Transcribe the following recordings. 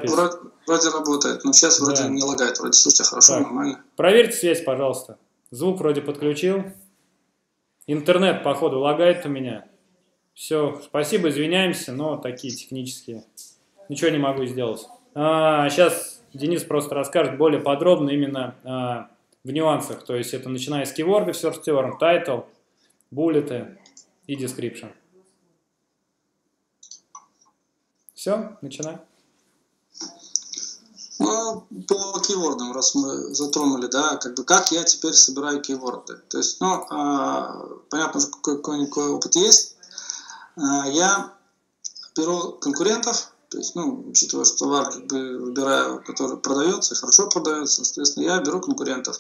запись. Вроде работает, но сейчас вроде не лагает. Вроде слушайте хорошо, так, нормально. Проверьте связь, пожалуйста. Звук вроде подключил. Интернет, походу, лагает у меня. Все, спасибо, извиняемся, но такие технические. Ничего не могу сделать. Сейчас Денис просто расскажет более подробно именно в нюансах. То есть это начиная с keyword, search term, title, буллеты и description. Все, начинаем. Ну, по кейвордам, раз мы затронули, да, как я теперь собираю кейворды. То есть, понятно, что какой-никакой опыт есть. Я беру конкурентов, то есть, учитывая, что товар выбираю, который продается, хорошо продается, соответственно, я беру конкурентов.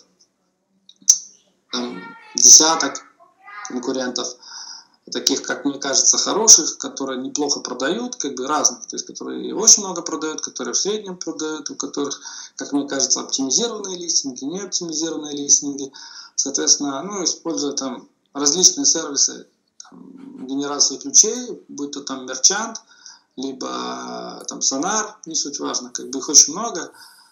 Там, десяток конкурентов, таких, как мне кажется, хороших, которые неплохо продают, разных, то есть, которые очень много продают, которые в среднем продают, у которых, как мне кажется, оптимизированные листинги, не оптимизированные листинги, соответственно, используя там различные сервисы генерации ключей, будь то там Merchant, либо там Sonar, не суть важно, их очень много.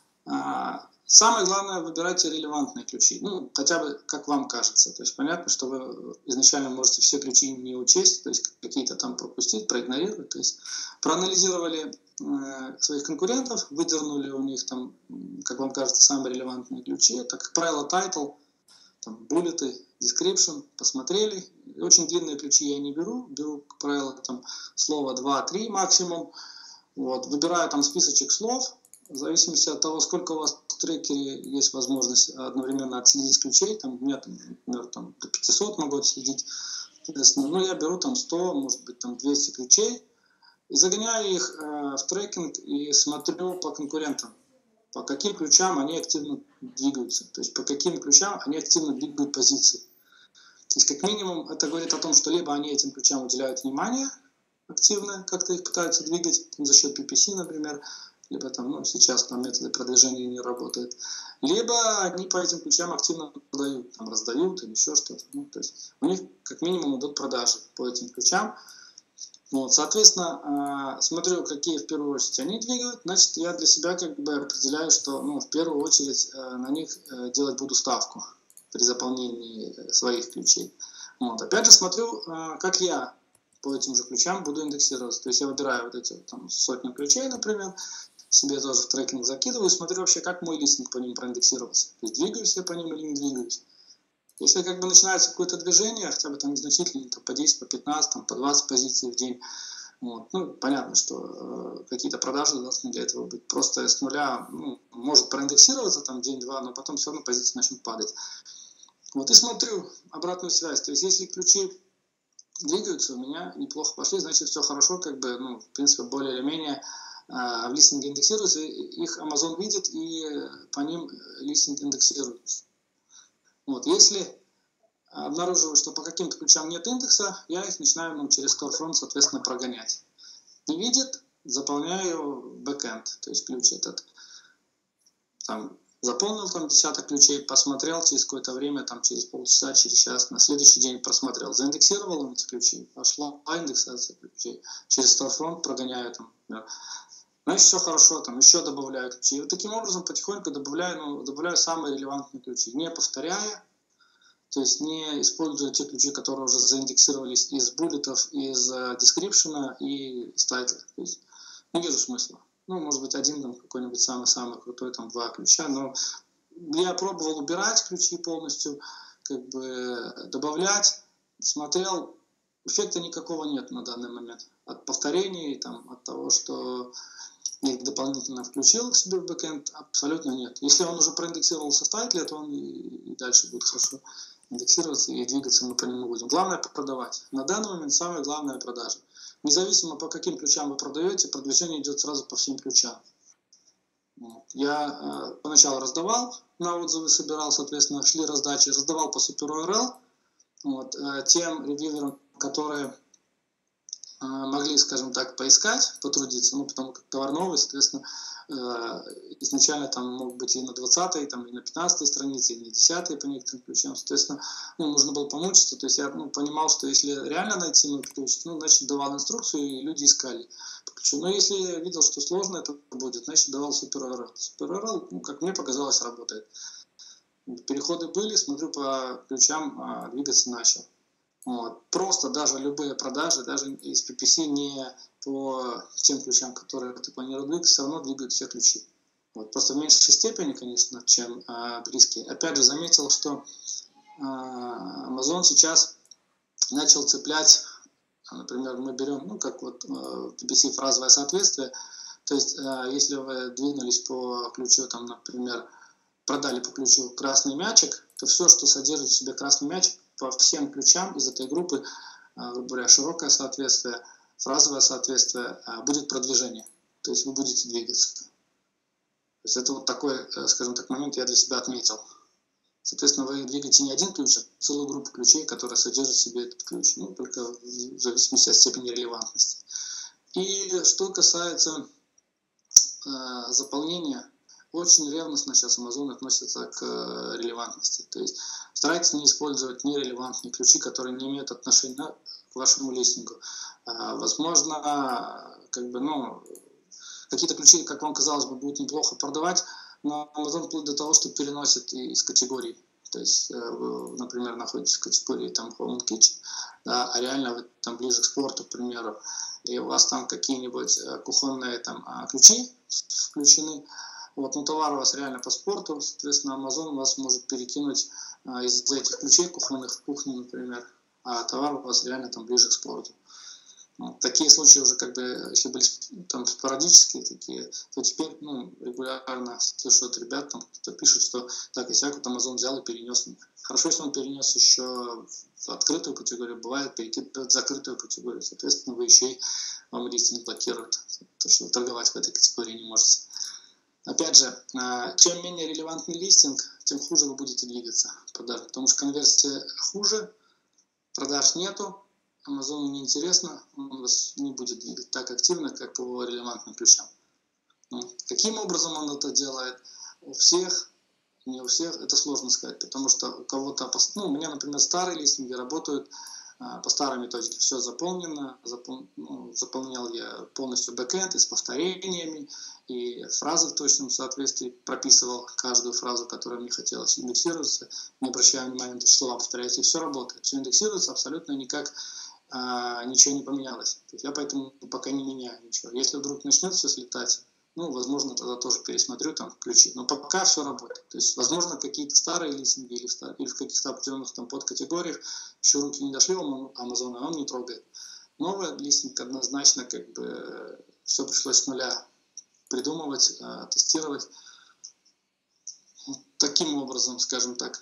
Самое главное, выбирайте релевантные ключи, хотя бы как вам кажется. То есть понятно, что вы изначально можете все ключи не учесть, то есть какие-то там пропустить, проигнорировать. То есть проанализировали своих конкурентов, выдернули у них там, как вам кажется, самые релевантные ключи. Это, как правило, title, там, буллеты, description, посмотрели. Очень длинные ключи я не беру, как правило, там слово 2-3 максимум. Вот, выбираю там списочек слов. В зависимости от того, сколько у вас в трекере есть возможность одновременно отследить ключей, там, у меня, например, до 500 могу отследить, соответственно, я беру там 100, может быть, там 200 ключей и загоняю их в трекинг и смотрю по конкурентам, по каким ключам они активно двигаются, то есть по каким ключам они активно двигают позиции. То есть, как минимум, это говорит о том, что либо они этим ключам уделяют внимание активно, как-то их пытаются двигать, за счет PPC, например, либо там, сейчас там методы продвижения не работают, либо они по этим ключам активно продают, там раздают или еще что-то. То есть у них как минимум идут продажи по этим ключам. Вот, соответственно, смотрю, какие в первую очередь они двигают, значит, я для себя определяю, что в первую очередь на них делать буду ставку при заполнении своих ключей. Вот. Опять же смотрю, как я по этим же ключам буду индексироваться. То есть я выбираю вот эти там сотни ключей, например, себе тоже в трекинг закидываю, смотрю вообще, как мой листинг по ним проиндексировался. То есть двигаюсь я по ним или не двигаюсь. Если начинается какое-то движение, хотя бы там незначительно, по 10, по 15, там, по 20 позиций в день, вот. Понятно, что какие-то продажи должны для этого быть. Просто с нуля может проиндексироваться там день-два, но потом все равно позиции начнут падать. Вот, и смотрю обратную связь. То есть если ключи двигаются, у меня неплохо пошли, значит все хорошо, в принципе, более или менее в листинге индексируются, их Amazon видит и по ним листинг индексируется. Вот, если обнаруживаю, что по каким-то ключам нет индекса, я их начинаю через Storefront, соответственно, прогонять. Не видит, заполняю бэкэнд, то есть ключ этот. Там заполнил десяток ключей, посмотрел через какое-то время, через полчаса, через час, на следующий день просмотрел, заиндексировал он эти ключи, пошла индексация ключей, через Storefront прогоняю значит, все хорошо, еще добавляю ключи. И вот таким образом потихоньку добавляю самые релевантные ключи, не повторяя, то есть не используя те ключи, которые уже заиндексировались из буллетов, из description и из тайтла. То есть не вижу смысла. Может быть, один какой-нибудь самый-самый крутой, 2 ключа, но я пробовал убирать ключи полностью, добавлять, смотрел, эффекта никакого нет на данный момент. От повторений, от того, что я их дополнительно включил к себе в бэкэнд, абсолютно нет. Если он уже проиндексировался в тайтле, то он и дальше будет хорошо индексироваться, и двигаться мы по нему будем. Главное продавать. На данный момент самое главное продажа. Независимо по каким ключам вы продаете, продвижение идет сразу по всем ключам. Я поначалу раздавал на отзывы, собирал, соответственно, шли раздачи, раздавал по Super URL тем ревьюерам, которые могли, скажем так, поискать, потрудиться, ну, потому как товар новый, соответственно, изначально там мог быть и на 20-й, там, и на 15-й странице, и на 10-й по некоторым ключам, соответственно, ну, нужно было помучиться, то есть я, ну, понимал, что если реально найти мой ключ, ну, значит, давал инструкцию, и люди искали по ключу. Но если я видел, что сложно это будет, значит, давал SuperURL. SuperURL, ну, как мне показалось, работает. Переходы были, смотрю, по ключам двигаться начал. Вот. Просто даже любые продажи, даже из PPC не по тем ключам, которые ты планируешь двигать, все равно двигают все ключи. Вот. Просто в меньшей степени, конечно, чем близкие. Опять же, заметил, что Amazon сейчас начал цеплять, например, мы берем, ну, как вот PPC фразовое соответствие, то есть, если вы двинулись по ключу, там, например, продали по ключу красный мячик, то все, что содержит в себе красный мячик, по всем ключам из этой группы, грубо говоря, широкое соответствие, фразовое соответствие, будет продвижение. То есть вы будете двигаться. То есть это вот такой, скажем так, момент я для себя отметил. Соответственно, вы двигаете не один ключ, а целую группу ключей, которые содержат в себе этот ключ. Ну, только в зависимости от степени релевантности. И что касается заполнения, очень ревностно сейчас Amazon относится к релевантности. То есть старайтесь не использовать нерелевантные ключи, которые не имеют отношения к вашему листингу. Возможно, как бы, ну, какие-то ключи, как вам казалось бы, будет неплохо продавать, но Amazon вплоть до того, что переносит из категорий. То есть вы, например, находитесь в категории там Home and Kitchen, да, а реально вы там ближе к спорту, к примеру, и у вас там какие-нибудь кухонные там ключи включены. Вот, но товар у вас реально по спорту, соответственно, Amazon вас может перекинуть из этих ключей кухонных в кухню, например, а товар у вас реально там ближе к спорту. Вот, такие случаи уже, как бы, если были там спорадические такие, то теперь, ну, регулярно слышу от ребят, там кто пишет, что так и сяк, вот Amazon взял и перенес меня. Хорошо, если он перенес еще в открытую категорию, бывает перекидывает в закрытую категорию, соответственно, вы еще и вам листинг блокируют, то что вы торговать в этой категории не можете. Опять же, чем менее релевантный листинг, тем хуже вы будете двигаться в продаже, потому что конверсия хуже, продаж нету, Amazon неинтересно, он вас не будет двигать так активно, как по релевантным ключам. Каким образом он это делает? У всех, не у всех, это сложно сказать, потому что у кого-то, ну, у меня, например, старые листинги работают по старой методике, все заполнено, заполнял я полностью бэкэнд и с повторениями, и фразы в точном соответствии прописывал каждую фразу, которая мне хотелось, индексируется, не обращая внимания на то, что слова повторяются, и все работает, все индексируется, абсолютно никак ничего не поменялось. То есть я поэтому пока не меняю ничего. Если вдруг начнет все слетать, ну, возможно, тогда тоже пересмотрю там ключи. Но пока все работает. То есть, возможно, какие-то старые листинги или в каких-то определенных там подкатегориях еще руки не дошли у Амазона, а он не трогает. Новый листинг однозначно как бы все пришлось с нуля придумывать, тестировать. Вот таким образом, скажем так.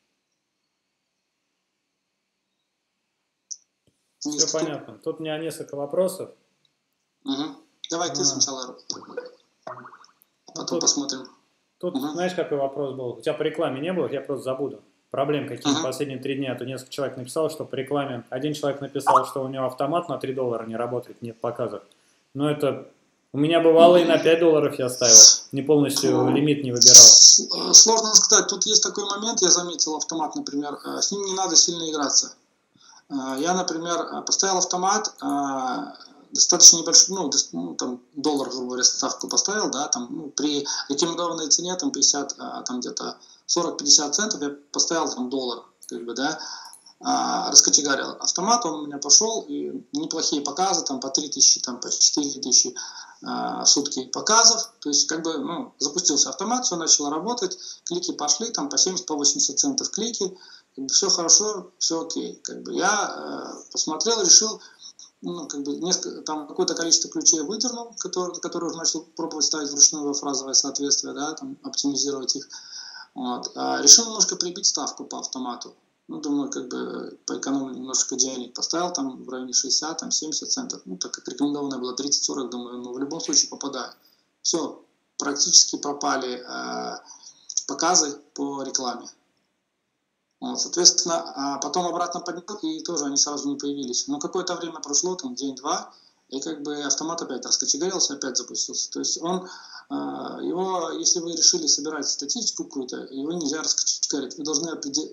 Все понятно. Тут у меня несколько вопросов. Угу. Давай ты сначала, потом посмотрим. Тут, знаешь, какой вопрос был? У тебя по рекламе не было, я просто забуду. Проблем какие-то последние 3 дня. Тут несколько человек написал, что по рекламе. Один человек написал, что у него автомат на $3 не работает, нет показов. Но это... У меня бывало и на $5 я ставил. Не полностью лимит не выбирал. Сложно сказать. Тут есть такой момент, я заметил автомат, например. С ним не надо сильно играться. Я, например, поставил автомат, достаточно небольшой, ну, там, $1, грубо говоря, ставку поставил, да, там, ну, при рекомендованной цене, там, 50, там, где-то 40-50 центов я поставил, там, $1, как бы, да, раскочегарил автомат, он у меня пошел, и неплохие показы, там, по 3000, там, по 4000 в сутки показов, то есть, как бы, ну, запустился автомат, все начало работать, клики пошли, там, по 70, по 80 центов клики, все хорошо, все окей. Как бы я посмотрел, решил, ну, как бы там какое-то количество ключей выдернул, которые уже начал пробовать ставить вручную во фразовое соответствие, да, там, оптимизировать их. Вот. Решил немножко прибить ставку по автомату. Ну, думаю, как бы поэкономлю немножко денег. Поставил там в районе 60, там, 70 центов. Ну, так как рекомендованное было 30-40, думаю, ну, в любом случае попадаю. Все, практически пропали показы по рекламе. Вот, соответственно, потом обратно поднял, и тоже они сразу не появились. Но какое-то время прошло, там день-два, и как бы автомат опять раскочегарился, опять запустился. То есть он, его, если вы решили собирать статистику какую-то, его нельзя раскочегарить. Вы должны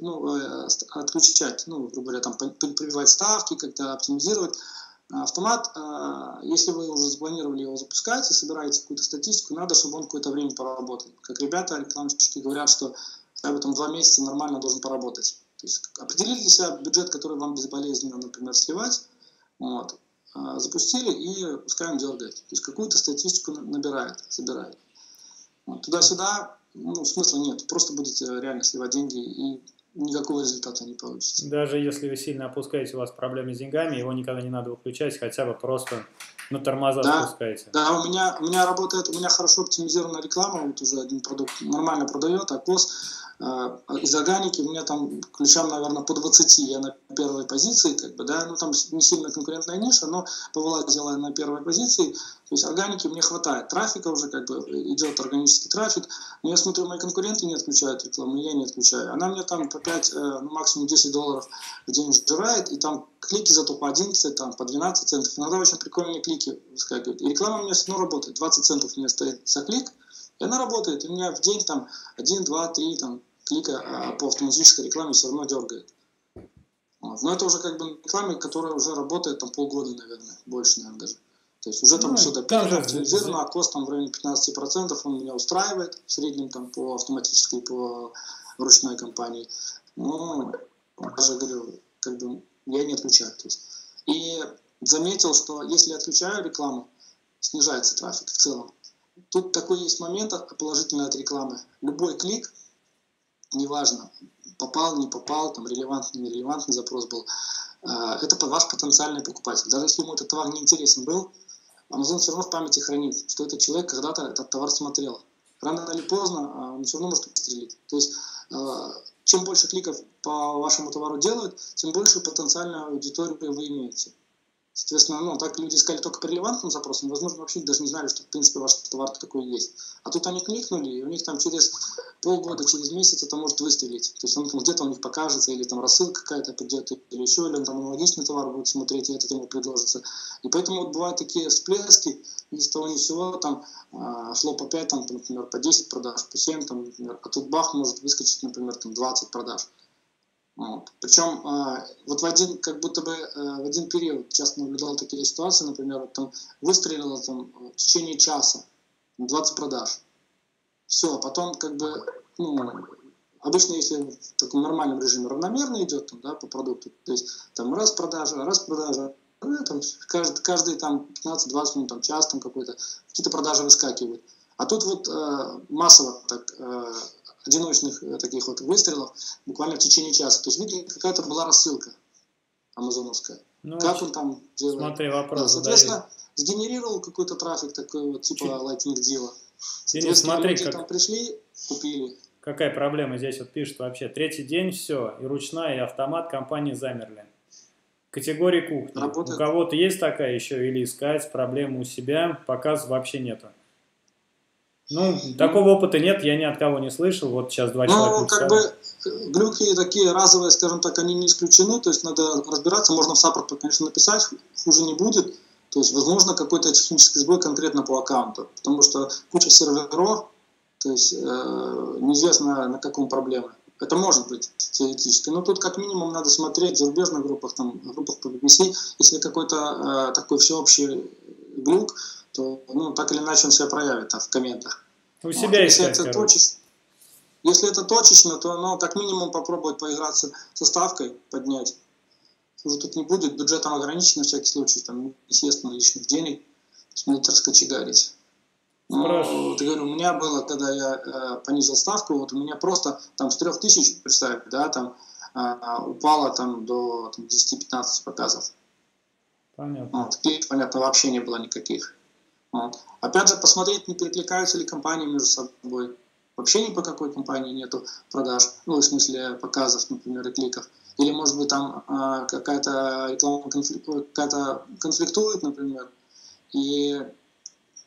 отключать, грубо говоря, там, прибивать ставки, как-то оптимизировать. Автомат, если вы уже запланировали его запускать и собираете какую-то статистику, надо, чтобы он какое-то время поработал. Как ребята, рекламщики говорят, что хотя бы там 2 месяца нормально должен поработать. То есть определили для себя бюджет, который вам безболезненно, например, сливать, вот, запустили и пускай он дергает. То есть какую-то статистику набирает, собирает. Вот, туда-сюда, смысла нет. Просто будете реально сливать деньги и никакого результата не получите. Даже если вы сильно опускаете, у вас проблемы с деньгами, его никогда не надо выключать, хотя бы просто на тормоза спускайте. Да, у меня работает, у меня хорошо оптимизирована реклама, вот уже один продукт нормально продает, АКОС, из органики у меня там ключам, наверное, по 20, я на первой позиции, как бы, да, там не сильно конкурентная ниша, но повылазила я на первой позиции, то есть органики мне хватает, трафика уже как бы идет органический трафик, но я смотрю, мои конкуренты не отключают рекламу, я не отключаю, она мне там по 5, максимум $10 в день сжирает, и там клики зато по 11, там, по 12 центов, иногда очень прикольные клики выскакивают, и реклама у меня все равно работает, 20 центов у меня стоит за клик, и она работает, и у меня в день там 1, 2, 3 там, клика по автоматической рекламе все равно дергает. Вот. Но это уже как бы реклама, которая уже работает там полгода, наверное, больше, наверное, даже. То есть уже там все допилено, оптимизировано, а кост там в районе 15%, он меня устраивает в среднем там по автоматической, по ручной компании. Но, даже говорю, как бы я не отключаю. То есть. И заметил, что если отключаю рекламу, снижается трафик в целом. Тут такой есть момент положительный от рекламы. Любой клик, неважно, попал, не попал, там релевантный, нерелевантный запрос был, это ваш потенциальный покупатель. Даже если ему этот товар не интересен был, Amazon все равно в памяти хранит, что этот человек когда-то этот товар смотрел. Рано или поздно он все равно может пострелить. То есть чем больше кликов по вашему товару делают, тем больше потенциальную аудиторию вы имеете. Соответственно, так люди искали только по релевантным запросам, возможно, вообще даже не знали, что, в принципе, ваш товар такой есть. А тут они кликнули, и у них там через полгода, через месяц это может выстрелить. То есть он там где-то у них покажется, или там рассылка какая-то придет, или еще, или он там аналогичный товар будет смотреть, и этот ему предложится. И поэтому вот бывают такие всплески, ни с того ни с сего, там шло по 5, там, например, по 10 продаж, по 7, там, например, а тут бах, может выскочить, например, там 20 продаж. Вот. Причем вот в один, как будто бы в один период часто наблюдал такие ситуации, например, вот там выстрелило там в течение часа 20 продаж. Все, потом как бы, обычно если в таком нормальном режиме равномерно идет там, да, по продукту, то есть там раз продажа, там, каждый там 15-20 минут, там час там какой-то, какие-то продажи выскакивают. А тут вот массово так одиночных таких вот выстрелов буквально в течение часа. То есть, видите, какая-то была рассылка амазоновская. Как он там делает? Смотри, вопрос соответственно, сгенерировал какой-то трафик такой вот, типа Lightning Deal. Денис, смотри, люди там пришли, купили. Какая проблема здесь вот пишут вообще. 3-й день, все, и ручная, и автомат компании замерли. Категории кухни. Работает. У кого-то есть такая еще или искать проблему у себя, показов вообще нету. Такого опыта нет, я ни от кого не слышал. Вот сейчас 2 человека как бы глюки такие разовые, скажем так, они не исключены. То есть надо разбираться. Можно в саппорт, конечно, написать, хуже не будет. То есть, возможно, какой-то технический сбой конкретно по аккаунту. Потому что куча серверов, то есть неизвестно на каком проблеме. Это может быть теоретически. Но тут как минимум надо смотреть в зарубежных группах, там, группах по BBC. Если какой-то такой всеобщий глюк, то так или иначе он себя проявит в комментах. У себя искать, если это точечно, то как минимум попробовать поиграться со ставкой, поднять. Уже тут не будет, бюджетом ограничен на всякий случай, там, естественно, лишних денег, смотрите, раскочегарить. Вот, я говорю, у меня было, когда я понизил ставку, вот у меня просто там с 3000, представьте, да, там упало там до 10-15 показов. Понятно. Кликов, понятно, вообще не было никаких. Опять же, посмотреть, не перекликаются ли компании между собой. Вообще ни по какой компании нету продаж, в смысле показов, например, и кликов. Или, может быть, там какая-то реклама конфликтует, например. И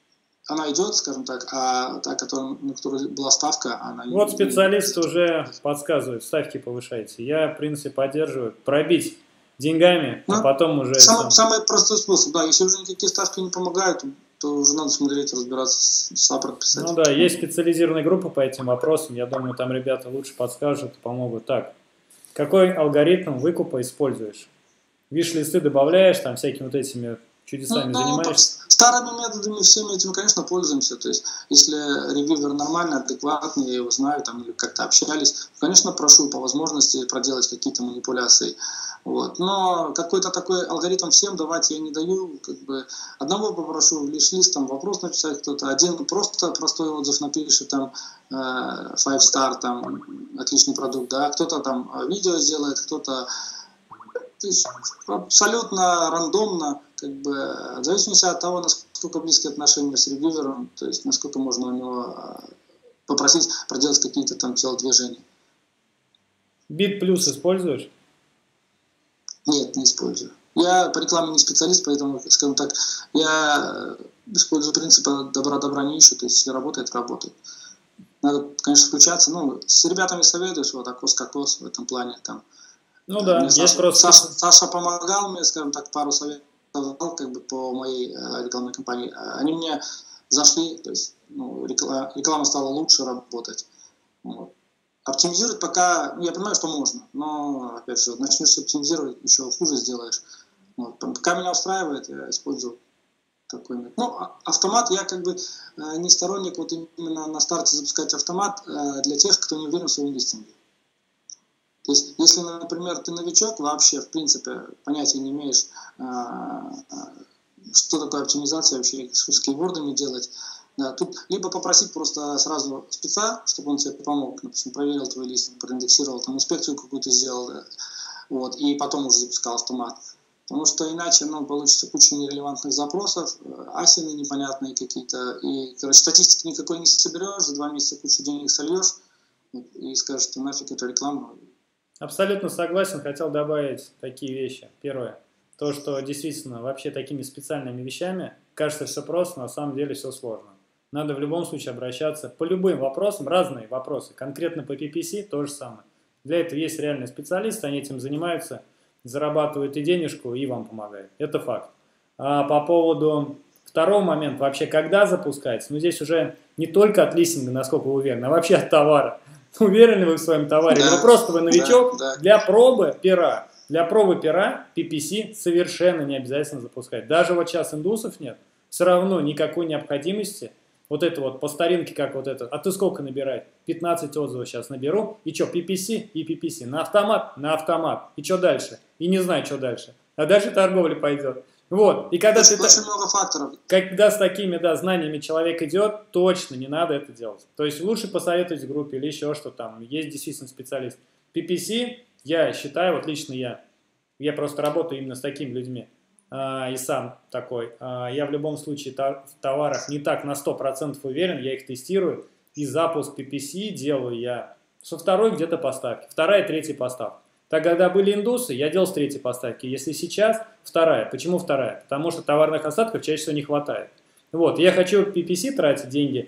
она идет, скажем так, а та, на которой была ставка, она... Вот специалисты уже подсказывают, ставки повышайте. Я, в принципе, поддерживаю. Пробить деньгами, а потом уже... Самый простой способ, да. Если уже никакие ставки не помогают, то уже надо смотреть, разбираться, саппорт писать. Ну да, есть специализированные группы по этим вопросам. Я думаю, там ребята лучше подскажут, помогут. Так, какой алгоритм выкупа используешь? Виш-листы добавляешь, там всякими вот этими чудесами занимаешься? Старыми методами всеми этими, конечно, пользуемся. То есть, если ревьювер нормальный, адекватный, я его знаю, там, или как-то общались, конечно, прошу по возможности проделать какие-то манипуляции. Вот. Но какой-то такой алгоритм всем давать я не даю. Как бы одного попрошу в лиш-лист, там вопрос написать кто-то, один просто простой отзыв напишет, там, 5 star, там, отличный продукт, да, кто-то там видео сделает, кто-то... То есть абсолютно рандомно, как бы, в зависимости от того, насколько близкие отношения с ревьювером, то есть насколько можно у него попросить проделать какие-то там телодвижения. Bit Plus используешь? Нет, не использую. Я по рекламе не специалист, поэтому, скажем так, я использую принцип добра не ищу, то есть если работает, работает. Надо, конечно, включаться, ну, с ребятами советуюсь, вот, кокос в этом плане, там. Ну да, есть Саша, просто... Саша помогал мне, скажем так, пару советов дал, как бы, по моей рекламной кампании. Они мне зашли, то есть, ну, реклама стала лучше работать. Вот. Оптимизировать пока, я понимаю, что можно, но, опять же, начнешь оптимизировать, еще хуже сделаешь. Вот. Пока меня устраивает, я использую такой метод. Ну, автомат, я как бы не сторонник вот именно на старте запускать автомат для тех, кто не уверен в своем листинге. То есть, если, например, ты новичок, вообще, в принципе, понятия не имеешь, что такое оптимизация вообще, с кейвордами делать, да, тут либо попросить просто сразу спеца, чтобы он тебе помог, допустим, проверил твой листинг, проиндексировал, там, инспекцию какую-то сделал, да, вот, и потом уже запускал автомат. Потому что иначе, ну, получится куча нерелевантных запросов, асины непонятные какие-то, и, короче, статистики никакой не соберешь, за 2 месяца кучу денег сольешь, и скажешь, что нафиг эту рекламу. Абсолютно согласен, хотел добавить такие вещи. Первое, то, что действительно вообще такими специальными вещами кажется все просто, на самом деле все сложно. Надо в любом случае обращаться по любым вопросам, разные вопросы, конкретно по PPC то же самое. Для этого есть реальные специалисты, они этим занимаются, зарабатывают и денежку, и вам помогают. Это факт. А по поводу второго момента, вообще когда запускать, ну здесь уже не только от листинга, насколько вы уверены, а вообще от товара. Уверены вы в своем товаре? Да, вы новичок? Да. Для пробы пера PPC совершенно не обязательно запускать. Даже вот сейчас индусов нет, все равно никакой необходимости. Вот это вот по старинке, как вот это. А ты сколько набирать? 15 отзывов сейчас наберу. И что, PPC и PPC. На автомат? На автомат. И что дальше? И не знаю, что дальше. А дальше торговля пойдет. Вот. И когда очень много факторов. Когда с такими, да, знаниями человек идет, точно не надо это делать. То есть лучше посоветовать в группе или еще что там. Есть действительно специалист. PPC, я считаю, вот лично я просто работаю именно с такими людьми. И сам такой. Я в любом случае в товарах не так на 100% уверен, я их тестирую. И запуск PPC делаю я со второй где-то поставки. Вторая, третья поставка. Так, когда были индусы, я делал с третьей поставки. Если сейчас, вторая. Почему вторая? Потому что товарных остатков чаще всего не хватает. Вот, я хочу PPC тратить деньги,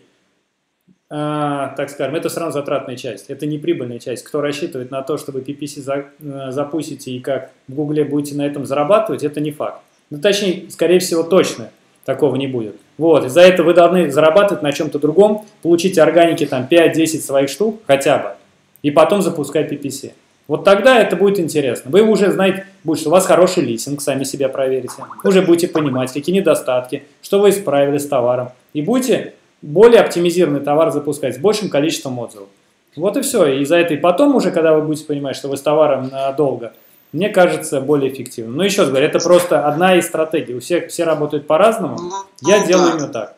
так скажем, это все равно затратная часть. Это не прибыльная часть. Кто рассчитывает на то, чтобы PPC запустите и как в Гугле будете на этом зарабатывать, это не факт. Ну, точнее, скорее всего, точно такого не будет. Вот, из-за этого вы должны зарабатывать на чем-то другом, получить органики там 5-10 своих штук хотя бы, и потом запускать PPC. Вот тогда это будет интересно. Вы уже знаете, что у вас хороший листинг, сами себя проверите. Уже будете понимать, какие недостатки, что вы исправили с товаром. И будете более оптимизированный товар запускать с большим количеством отзывов. Вот и все. И за это и потом уже, когда вы будете понимать, что вы с товаром надолго, мне кажется, более эффективно. Но еще раз говорю, это просто одна из стратегий. У всех все работают по-разному. Я делаю именно так.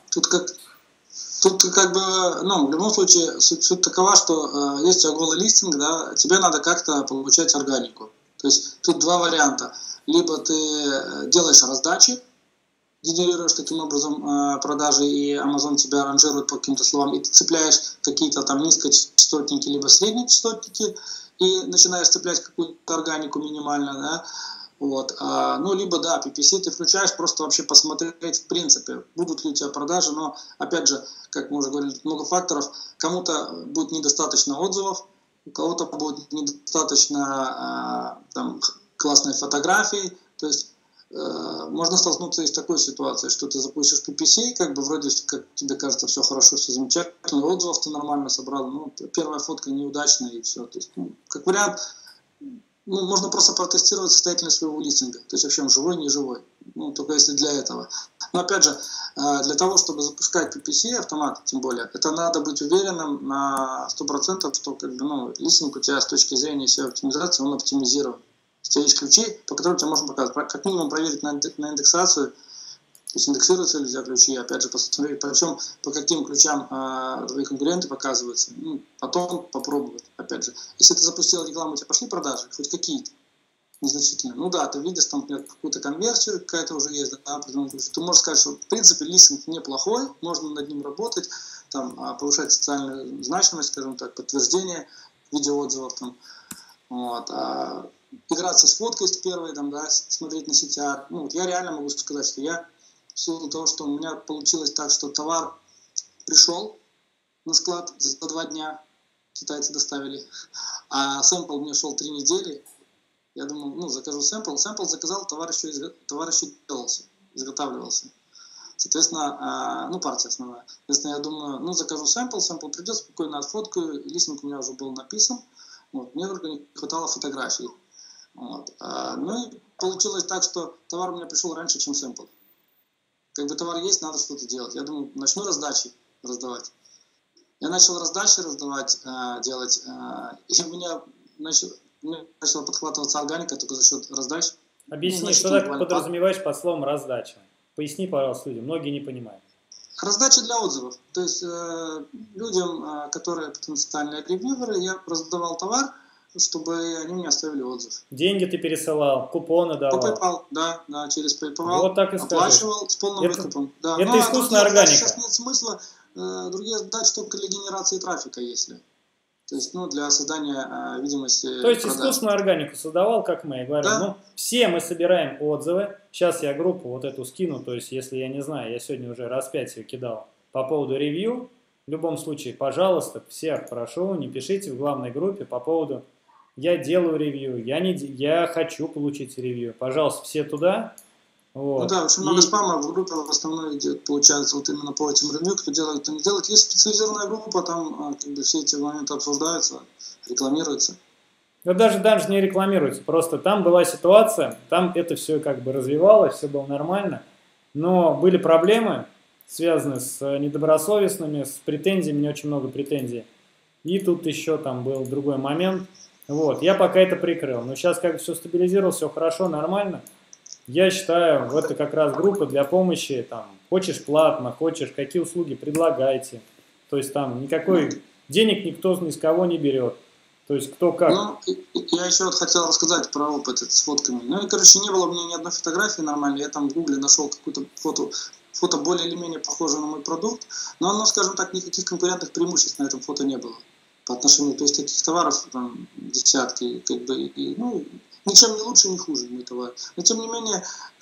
Тут как бы, ну, в любом случае, суть такова, что есть у тебя голый листинг, да, тебе надо как-то получать органику. То есть тут два варианта. Либо ты делаешь раздачи, генерируешь таким образом продажи, и Amazon тебя ранжирует по каким-то словам, и ты цепляешь какие-то там низкочастотники, либо среднечастотники, и начинаешь цеплять какую-то органику минимально, да. Вот. Ну, либо, да, PPC ты включаешь, просто вообще посмотреть, в принципе, будут ли у тебя продажи, но, опять же, как мы уже говорили, много факторов. Кому-то будет недостаточно отзывов, у кого-то будет недостаточно там, классной фотографии, то есть можно столкнуться и с такой ситуацией, что ты запустишь PPC, как бы вроде, как тебе кажется, все хорошо, все замечательно, отзывов ты нормально собрал, ну, первая фотка неудачная и все. То есть, ну, как вариант, ну, можно просто протестировать состоятельность своего листинга, то есть вообще он живой, не живой, ну, только если для этого. Но опять же, для того, чтобы запускать PPC автомат, тем более, это надо быть уверенным на 100%, что как бы, ну, листинг у тебя с точки зрения SEO-оптимизации, он оптимизирован. У тебя есть ключи, по которым тебе можно показать, как минимум проверить на индексацию, то есть индексируются ли у тебя ключи, опять же посмотреть, причем по каким ключам твои конкуренты показываются, ну, потом попробовать, опять же. Если ты запустил рекламу, у тебя пошли продажи, хоть какие-то, незначительные, ну да, ты видишь там какую-то конверсию, какая-то уже есть, да, ты можешь сказать, что в принципе листинг неплохой, можно над ним работать, там, повышать социальную значимость, скажем так, подтверждение видеоотзывов, там, вот, играться с фоткой с первой, там, да, смотреть на CTR. Ну, вот я реально могу сказать, что я в силу того, что у меня получилось так, что товар пришел на склад за 2 дня, китайцы доставили, а сэмпл мне шел 3 недели. Я думал, ну, закажу сэмпл. Сэмпл заказал, товар еще делался, изготавливался. Соответственно, ну, партия основная. Соответственно, я думаю, ну, закажу сэмпл придет, спокойно отфоткаю, листинг у меня уже был написан. Вот, мне только не хватало фотографий. Вот. Ну и получилось так, что товар у меня пришел раньше, чем сэмпл. Как бы товар есть, надо что-то делать. Я думаю, начну раздачи раздавать. Я начал раздачи раздавать, делать, и у меня начала подхватываться органика только за счет раздач. Объясни, что ты подразумеваешь под словом раздача. Поясни, пожалуйста, людям. Многие не понимают. Раздача для отзывов. То есть людям, которые потенциальные ревьюверы, я раздавал товар, чтобы они мне оставили отзыв. Деньги ты пересылал, купоны давал. По PayPal, да, через PayPal. Вот так и оплачивал с полным выкупом. Да. Это искусственная органика. Сейчас нет смысла. Другие задачи только для генерации трафика, если. То есть, ну, для создания видимости. То есть искусственную органику создавал, как мы, я говорю, да? Ну, все мы собираем отзывы. Сейчас я группу вот эту скину, то есть, если я не знаю, я сегодня уже раз 5 ее кидал по поводу ревью. В любом случае, пожалуйста, всех прошу, не пишите в главной группе по поводу «я делаю ревью», «я хочу получить ревью». Пожалуйста, все туда. Вот. Ну да, очень много спама в группе в основном идет, получается, вот именно по этим ревью, кто делает, кто не делает. Есть специализированная группа, там как бы все эти моменты обсуждаются, рекламируются. Да даже не рекламируется, просто там была ситуация, там это все как бы развивалось, все было нормально, но были проблемы, связанные с недобросовестными, с претензиями, не очень много претензий. И тут еще там был другой момент. Вот, я пока это прикрыл, но сейчас как бы все стабилизировалось, все хорошо, нормально. Я считаю, это как раз группа для помощи, там, хочешь платно, хочешь, какие услуги предлагайте. То есть там никакой денег никто ни с кого не берет. То есть кто как. Ну, я еще вот хотел рассказать про опыт с фотками. Ну, и, короче, не было у меня ни одной фотографии нормальной. Я там в гугле нашел какую-то фото более или менее похожее на мой продукт. Но оно, скажем так, никаких конкурентных преимуществ на этом фото не было. По отношению, то есть таких товаров там десятки, как бы, ну, ничем не лучше, не хуже мой товар. Но тем не менее,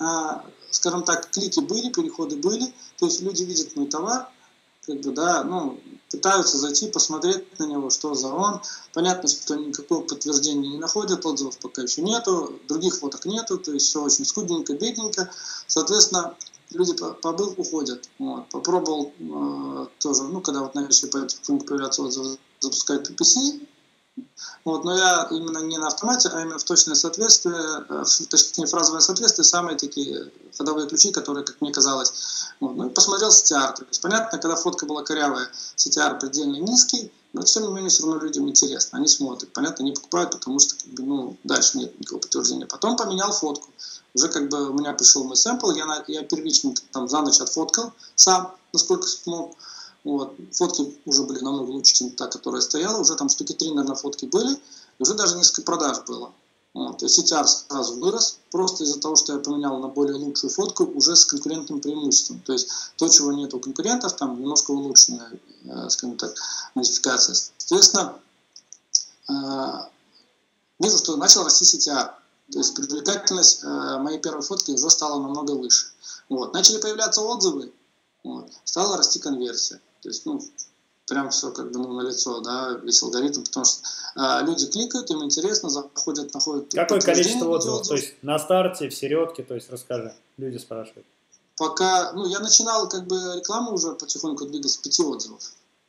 скажем так, клики были, переходы были, то есть люди видят мой товар, как бы, да, ну, пытаются зайти, посмотреть на него, что за он. Понятно, что никакого подтверждения не находят, отзывов пока еще нету, других фоток нету, то есть все очень скудненько, бедненько. Соответственно, люди, побыл, уходят. Вот. Попробовал тоже, ну, когда вот начали появляться отзывы, запускать PPC. Вот, но я именно не на автомате, а именно в точное соответствие, точнее фразовое соответствие, самые такие ходовые ключи, которые, как мне казалось. Вот, ну и посмотрел CTR. То есть, понятно, когда фотка была корявая, CTR предельно низкий, но тем не менее все равно людям интересно, они смотрят. Понятно, они покупают, потому что как бы, ну, дальше нет никакого подтверждения. Потом поменял фотку. Уже как бы у меня пришел мой сэмпл, я первично там за ночь отфоткал сам, насколько смог. Вот. Фотки уже были намного лучше, чем та, которая стояла. Уже там штуки 3, наверное, фотки были. И уже даже несколько продаж было. Вот. То есть CTR сразу вырос. Просто из-за того, что я поменял на более лучшую фотку, уже с конкурентным преимуществом. То есть то, чего нет у конкурентов, там немножко улучшенная, скажем так, модификация. Соответственно, вижу, что начал расти CTR. То есть привлекательность моей первой фотки уже стала намного выше. Вот. Начали появляться отзывы, вот. Стала расти конверсия. То есть, ну, прям все как бы налицо, да, весь алгоритм, потому что люди кликают, им интересно, заходят, находят... Какое количество отзывов? То есть на старте, в середке, то есть расскажи, люди спрашивают. Пока, ну, я начинал как бы рекламу уже потихоньку двигать с 5 отзывов.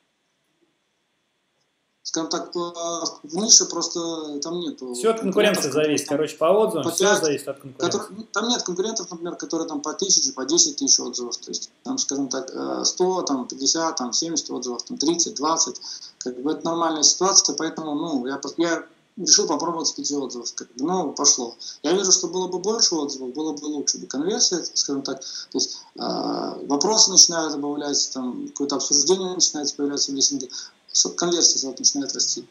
Скажем так, в нише просто там нету... Все от конкуренции зависит. Короче, по отзывам по все зависит от конкуренции. Там нет конкурентов, например, которые там по 1000, по 10 тысяч отзывов. То есть, там, скажем так, 100, там, 50, там, 70 отзывов, там, 30, 20. Как бы это нормальная ситуация, поэтому, ну, я решил попробовать с 5 отзывов. Как бы, ну, пошло. Я вижу, что было бы больше отзывов, было бы лучше бы конверсия, скажем так. То есть, вопросы начинают добавляться, там, какое-то обсуждение начинает появляться в листинге. Конверсия сразу начинает расти.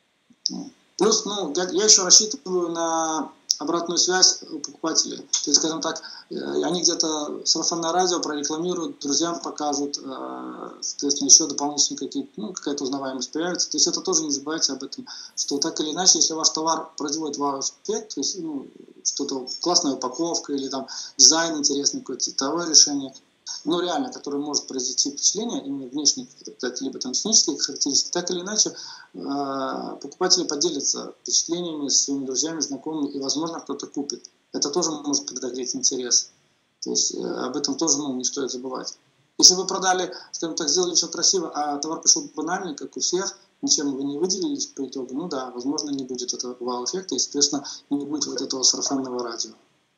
Плюс, ну, я еще рассчитываю на обратную связь у покупателей. То есть, скажем так, они где-то сарафанное радио прорекламируют, друзьям покажут, соответственно, еще дополнительные какие-то, ну, какая-то узнаваемость появится. То есть, это тоже не забывайте об этом, что так или иначе, если ваш товар производит вау эффект, то есть, ну, что-то классная упаковка или там дизайн интересный, какое-то цветовое решение, ну, реально, который может произвести впечатление, именно внешних, либо там технических характеристик, так или иначе, покупатели поделятся впечатлениями с своими друзьями, знакомыми, и, возможно, кто-то купит. Это тоже может подогреть интерес. То есть об этом тоже, ну, не стоит забывать. Если вы продали, скажем так, сделали все красиво, а товар пришел банальный, как у всех, ничем вы не выделились по итогу, ну да, возможно, не будет этого вау-эффекта, и, соответственно, не будет вот этого сарафанного радио.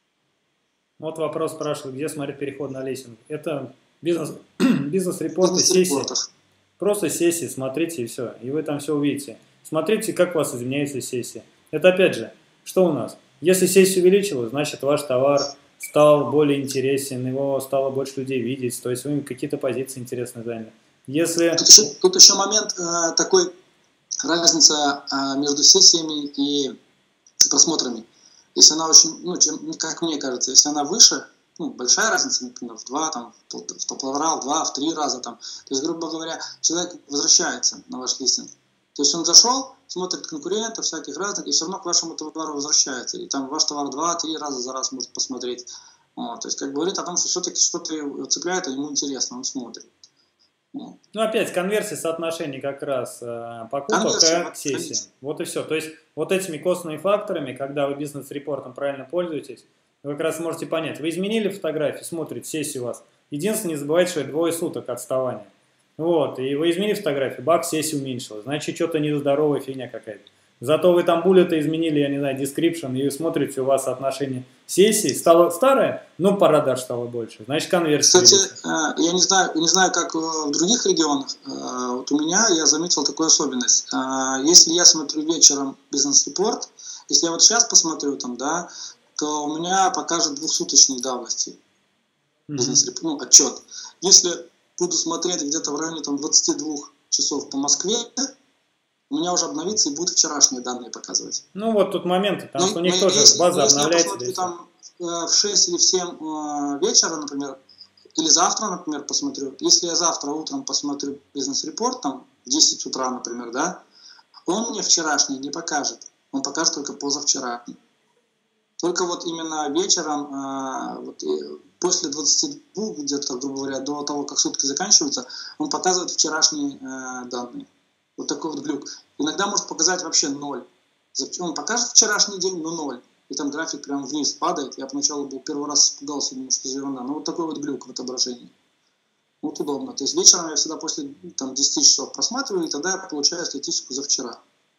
Вот вопрос спрашивают, где смотреть переход на листинг. Это бизнес-репорты, сессии. Просто сессии, смотрите и все. И вы там все увидите. Смотрите, как у вас изменяется сессия. Это опять же, что у нас? Если сессия увеличилась, значит ваш товар стал более интересен, его стало больше людей видеть, то есть вы какие-то позиции интересные заняли. Если... Тут еще момент такой, разница между сессиями и просмотрами. Если она очень, ну, как мне кажется, если она выше, ну, большая разница, например, в 2, там, в 2, в 3 раза, там, то есть, грубо говоря, человек возвращается на ваш листинг. То есть он зашел, смотрит конкурентов, всяких разных, и все равно к вашему товару возвращается. И там ваш товар 2-3 раза за раз может посмотреть. Вот, то есть, как говорит о том, что все-таки что-то его цепляет, а ему интересно, он смотрит. Ну, опять, конверсия, соотношение как раз покупок к сессии. Вот и все. То есть, вот этими косвенными факторами, когда вы бизнес-репортом правильно пользуетесь, вы как раз можете понять. Вы изменили фотографию, смотрите, сессия у вас. Единственное, не забывайте, что это 2 суток отставания. Вот, и вы изменили фотографию, бак, сессия уменьшилась. Значит, что-то нездоровая фигня какая-то. Зато вы там буллеты изменили, я не знаю, description, и смотрите, у вас соотношение сессий стало старое, но продаж стало больше. Значит, конверсия. Кстати, я не знаю, как в других регионах. Вот у меня я заметил такую особенность. Если я смотрю вечером бизнес-репорт, если я вот сейчас посмотрю там, да, то у меня покажет 2-суточной давности бизнес-репорт, ну, отчет. Если буду смотреть где-то в районе там 22 часов по Москве, у меня уже обновится и будут вчерашние данные показывать. Ну вот тут моменты, потому что у них тоже база обновляется. Если я посмотрю там в 6 или в 7 вечера, например, или завтра, например, посмотрю, если я завтра утром посмотрю бизнес-репорт, там, в 10 утра, например, да, он мне вчерашний не покажет, он покажет только позавчерашний. Только вот именно вечером, вот, после 22, где-то, грубо говоря, до того, как сутки заканчиваются, он показывает вчерашние данные. Вот такой вот глюк. Иногда может показать вообще 0. Он покажет вчерашний день, но 0. И там график прям вниз падает. Я поначалу был первый раз испугался, думал, что за ерунда. Но вот такой вот глюк в отображении. Вот удобно. То есть вечером я всегда после там, 10 часов просматриваю, и тогда я получаю статистику за вчера.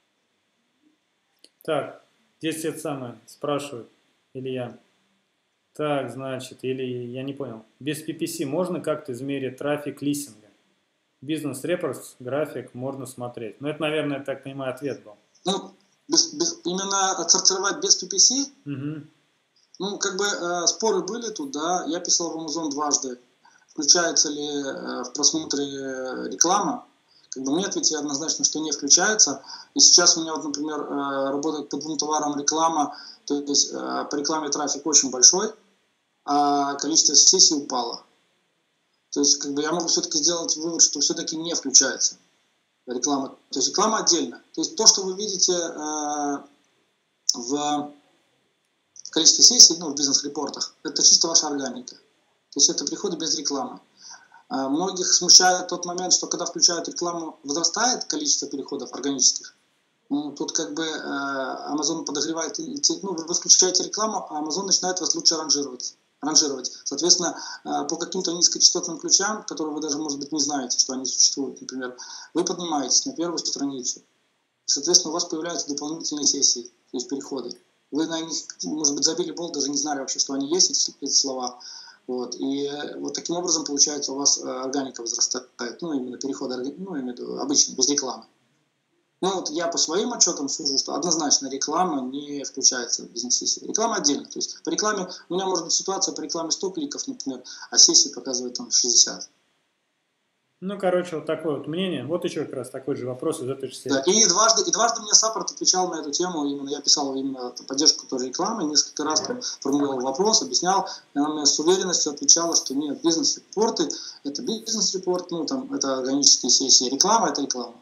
Так, здесь это самое спрашивают, Илья. Так, значит, или я не понял. Без PPC можно как-то измерить трафик листинга? Бизнес-репорт, график можно смотреть. Но это, наверное, я так понимаю, ответ был. Ну, именно отсортировать без PPC? Угу. Ну, как бы споры были тут, да. Я писал в Amazon дважды. Включается ли в просмотре реклама? Как бы мне ответили однозначно, что не включается. И сейчас у меня, вот, например, работает по 2 товарам реклама. То есть по рекламе трафик очень большой, а количество сессий упало. То есть, как бы я могу все-таки сделать вывод, что все-таки не включается реклама. То есть реклама отдельно. То есть то, что вы видите в количество сессий, ну, в бизнес-репортах, это чисто ваша органика. То есть это приходы без рекламы. Многих смущает тот момент, что когда включают рекламу, возрастает количество переходов органических. Ну, тут как бы Amazon подогревает, ну, вы включаете рекламу, а Amazon начинает вас лучше ранжировать. Соответственно, по каким-то низкочастотным ключам, которые вы даже, может быть, не знаете, что они существуют, например, вы поднимаетесь на первую страницу. Соответственно, у вас появляются дополнительные сессии, то есть переходы. Вы на них, может быть, забили болт, даже не знали вообще, что они есть, эти слова. Вот. И вот таким образом, получается, у вас органика возрастает, ну, именно переходы, ну, именно обычно, без рекламы. Ну, вот я по своим отчетам сужу, что однозначно реклама не включается в бизнес-сессии. Реклама отдельно. То есть по рекламе, у меня может быть ситуация, по рекламе 100 кликов, например, а сессии показывает там 60. Ну, короче, вот такое вот мнение. Вот еще как раз такой же вопрос из этой же серии. Да, и дважды мне саппорт отвечал на эту тему. Именно я писал именно поддержку тоже рекламы, несколько раз там формулировал вопрос, объяснял. И она мне с уверенностью отвечала, что нет, бизнес-репорты – это бизнес-репорт, ну, там, это органические сессии. Реклама – это реклама.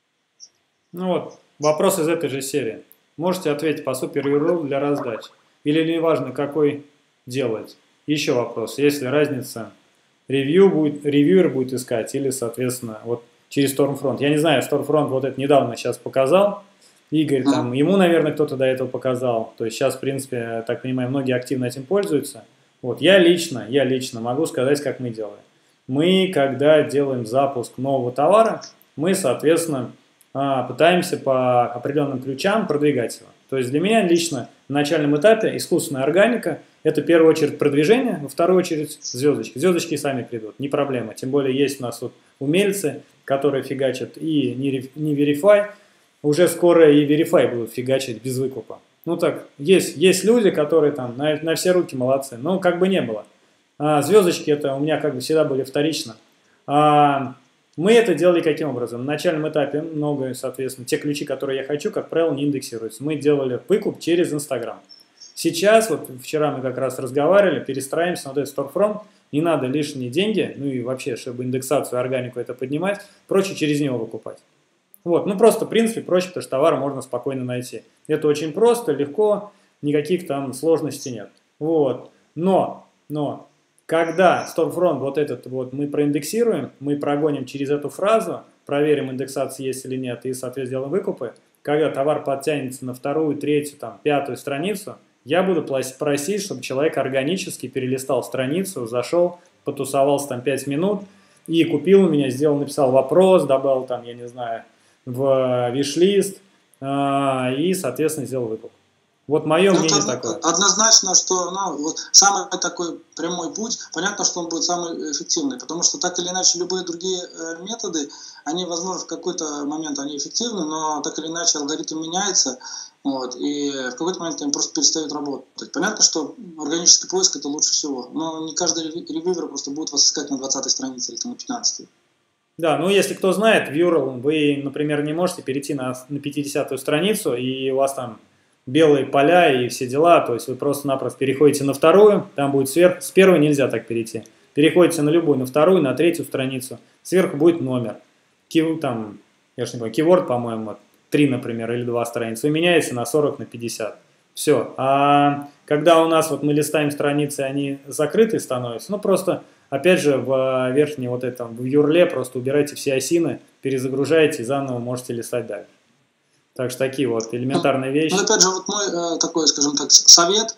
Ну вот, вопрос из этой же серии. Можете ответить по супер URL для раздачи? Или не важно, какой делать? Еще вопрос. Есть ли разница, ревьюер будет искать или, соответственно, вот через Stormfront? Я не знаю, Stormfront вот это недавно сейчас показал. Игорь, там, ему, наверное, кто-то до этого показал. То есть сейчас, в принципе, я так понимаю, многие активно этим пользуются. Вот, я лично могу сказать, как мы делаем. Мы, когда делаем запуск нового товара, мы, соответственно, пытаемся по определенным ключам продвигать его. То есть для меня лично на начальном этапе искусственная органика – это в первую очередь продвижение, во вторую очередь звездочки. Звездочки сами придут, не проблема. Тем более есть у нас вот умельцы, которые фигачат и не Verify, уже скоро и Verify будут фигачить без выкупа. Ну так, есть люди, которые там на все руки молодцы, но как бы не было. Звездочки это у меня как бы всегда были вторично. Мы это делали каким образом? На начальном этапе много, соответственно, те ключи, которые я хочу, как правило, не индексируются. Мы делали выкуп через Instagram. Сейчас, вот вчера мы как раз разговаривали, перестраиваемся на вот этот Storefront, не надо лишние деньги, ну и вообще, чтобы индексацию, органику это поднимать, проще через него выкупать. Вот, ну просто, в принципе, проще, потому что товар можно спокойно найти. Это очень просто, легко, никаких там сложностей нет. Вот, но, когда Storefront вот этот вот мы проиндексируем, мы прогоним через эту фразу, проверим, индексация есть или нет, и, соответственно, делаем выкупы, когда товар подтянется на вторую, третью, там, пятую страницу, я буду просить, чтобы человек органически перелистал страницу, зашел, потусовался там 5 минут и купил у меня, написал вопрос, добавил там, я не знаю, в виш-лист и, соответственно, сделал выкуп. Вот мое мнение такое. Однозначно, что вот самый такой прямой путь, понятно, что он будет самый эффективный, потому что так или иначе любые другие методы, они, возможно, в какой-то момент они эффективны, но так или иначе алгоритм меняется, вот, и в какой-то момент они просто перестают работать. Понятно, что органический поиск это лучше всего, но не каждый ревьюер просто будет вас искать на 20-й странице или на 15-й. Да, ну если кто знает, в URL вы, например, не можете перейти на 50-ю страницу, и у вас там белые поля и все дела, то есть вы просто-напросто переходите на вторую, там будет сверху, с первой нельзя так перейти, переходите на любую, на вторую, на третью страницу, сверху будет номер, там, я ж не помню, keyword, по-моему, 3, например, или 2 страницы, вы меняете на 40, на 50, все, а когда у нас вот мы листаем страницы, они закрытые становятся, ну просто, опять же, в верхней вот этом, в URL просто убирайте все осины, перезагружаете и заново можете листать дальше. Так что такие вот элементарные вещи. Ну, опять же, вот мой такой, скажем так, совет.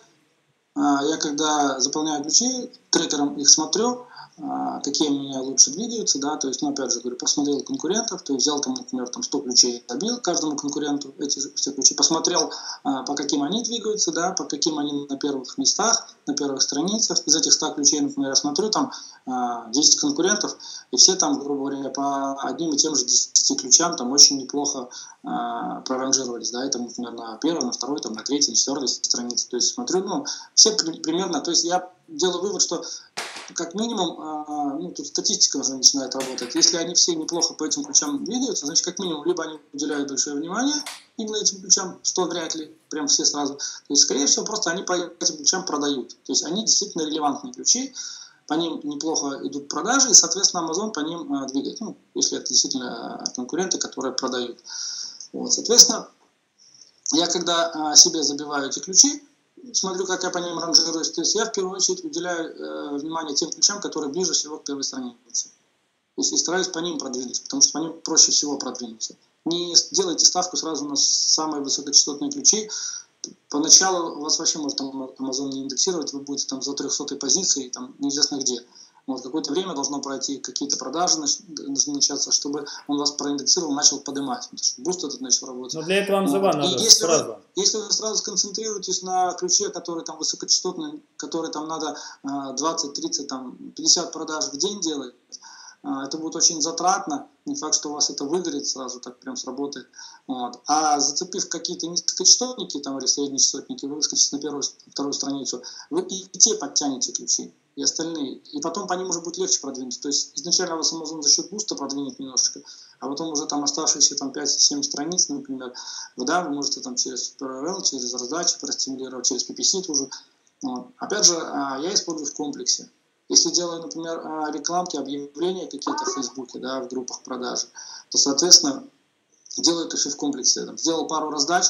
Я когда заполняю ключи, трекером их смотрю, какие у меня лучше двигаются, да, то есть, ну, опять же, говорю, посмотрел конкурентов, то есть взял там, например, там 100 ключей, забил каждому конкуренту эти все ключи, посмотрел, по каким они двигаются, да, по каким они на первых местах, на первых страницах. Из этих 100 ключей, например, я смотрю там 10 конкурентов, и все там, грубо говоря, по одним и тем же 10 ключам там очень неплохо проранжировались, да, это, например, на первой, на второй, там, на третьей, на четвертой странице. То есть смотрю, ну, все примерно, то есть я делаю вывод, что как минимум, ну, тут статистика уже начинает работать. Если они все неплохо по этим ключам двигаются, значит, как минимум, либо они уделяют большое внимание именно этим ключам, что вряд ли, прям все сразу. То есть, скорее всего, просто они по этим ключам продают. То есть, они действительно релевантные ключи, по ним неплохо идут продажи, и, соответственно, Amazon по ним двигает. Ну, если это действительно конкуренты, которые продают. Вот, соответственно, я когда себе забиваю эти ключи, смотрю, как я по ним ранжируюсь. То есть я в первую очередь уделяю внимание тем ключам, которые ближе всего к первой странице. То есть и стараюсь по ним продвинуться, потому что по ним проще всего продвинуться. Не делайте ставку сразу на самые высокочастотные ключи. Поначалу вас вообще может Amazon не индексировать, вы будете там за 300 позиции, там неизвестно где. Вот какое-то время должно пройти, какие-то продажи должны начаться, чтобы он вас проиндексировал, начал поднимать. Буст этот начал работать. Но для этого Амзова надо сразу. Если вы сразу сконцентрируетесь на ключе, который там высокочастотный, который там надо 20, 30, там, 50 продаж в день делать, это будет очень затратно, не факт, что у вас это выгорит сразу, так прям сработает. Вот. А зацепив какие-то низкочастотники там, или среднечастотники, вы выскочите на первую, вторую страницу, вы и те подтянете ключи, и остальные. И потом по ним уже будет легче продвинуться. То есть изначально вас Amazon за счет буста продвинет немножечко, а потом уже там оставшиеся там 5-7 страниц, например, да, вы можете там через PRL, через раздачи простимулировать, через PPC тоже. Вот. Опять же, я использую в комплексе. Если делаю, например, рекламки, объявления какие-то в Фейсбуке, да, в группах продажи, то, соответственно, делаю это все в комплексе. Там, сделал пару раздач,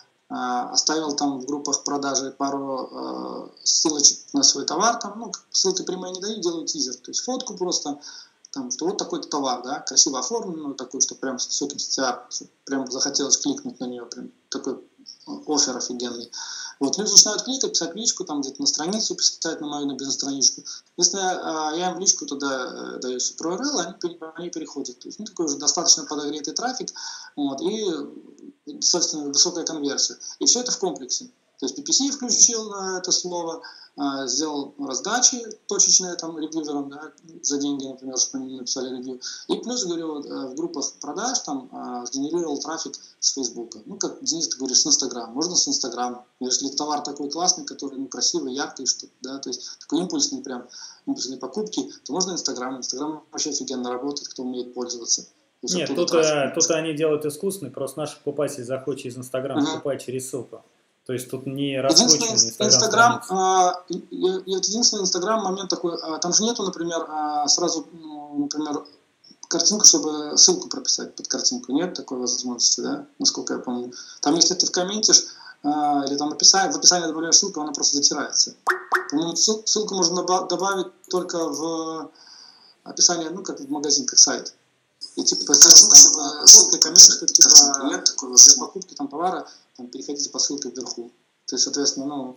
оставил там в группах продажи пару ссылочек на свой товар, там, ну, ссылки прямые не даю, делаю тизер, то есть фотку просто, там, что вот такой-то товар, да, красиво оформлен, ну, такой, что прям с высоким CTR, прям захотелось кликнуть на нее, прям такой оффер офигенный. Вот, люди начинают кликать, писать в личку, там где-то на страницу писать, на мою, на бизнес-страничку. Если я им в личку туда даю Super URL, они переходят. То есть, ну, такой уже достаточно подогретый трафик, вот, и, собственно, высокая конверсия. И все это в комплексе. То есть PPC включил это слово, сделал раздачи точечные там ревьюверам, да, за деньги, например, чтобы они написали ревью. И плюс, говорю, в группах продаж там сгенерировал трафик с Фейсбука. Ну, как, Денис, ты говоришь, с Инстаграма. Можно с Инстаграма. Если товар такой классный, который, ну, красивый, яркий, что, да, то есть такой импульсный прям, импульсные покупки, то можно Инстаграм. Инстаграм вообще офигенно работает, кто умеет пользоваться. Нет, тут они делают искусственный, просто наш покупатель заходит через Инстаграм, покупает через ссылку. То есть тут не раскрученный Инстаграм. Единственный Инстаграм момент такой, там же нету, например, сразу, например, картинку, чтобы ссылку прописать под картинку. Нет такой возможности, да, насколько я помню. Там, если ты вкомментишь, или там в описании добавляешь ссылку, она просто затирается. По-моему, ссылку можно добавить только в описание, ну, как в магазин, как сайт. И типа ссылка, коммент, что типа нет такой для покупки там товара, там, переходите по ссылке вверху. То есть, соответственно, ну,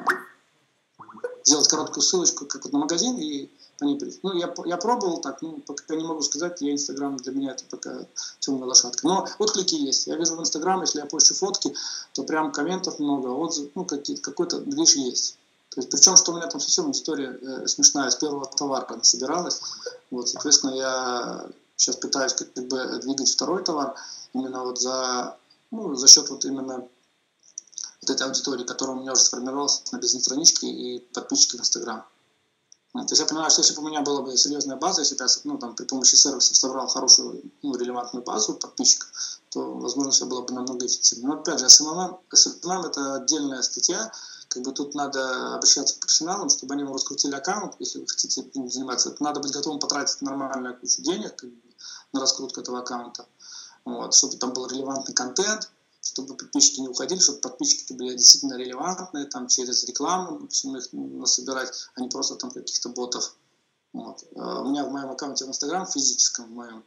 сделать короткую ссылочку, как вот на магазин, и они перейдут. Ну, я пробовал так, ну, пока не могу сказать, я Инстаграм для меня это пока темная лошадка. Но отклики есть. Я вижу в Инстаграм, если я пощу фотки, то прям комментов много, отзывов, ну, какой-то движ есть. То есть, причем, что у меня там совсем история смешная, с первого товара собиралась. Вот, соответственно, я сейчас пытаюсь как бы двигать второй товар именно вот за счет вот именно вот этой аудитории, которая у меня уже сформировалась на бизнес-страничке и подписчики в Инстаграм. То есть я понимаю, что если бы у меня была бы серьезная база, если бы я там, при помощи сервисов собрал хорошую, ну, релевантную базу подписчиков, то, возможно, все было бы намного эффективнее. Но опять же, SMM это отдельная статья, как бы тут надо обращаться к профессионалам, чтобы они вам раскрутили аккаунт, если вы хотите этим заниматься. Это надо быть готовым потратить нормальную кучу денег как бы, на раскрутку этого аккаунта, вот, чтобы там был релевантный контент, чтобы подписчики не уходили, чтобы подписчики были действительно релевантные, там через рекламу, всем их насобирать, а не просто там каких-то ботов. Вот. У меня в моем аккаунте в Инстаграм, физическом в моем,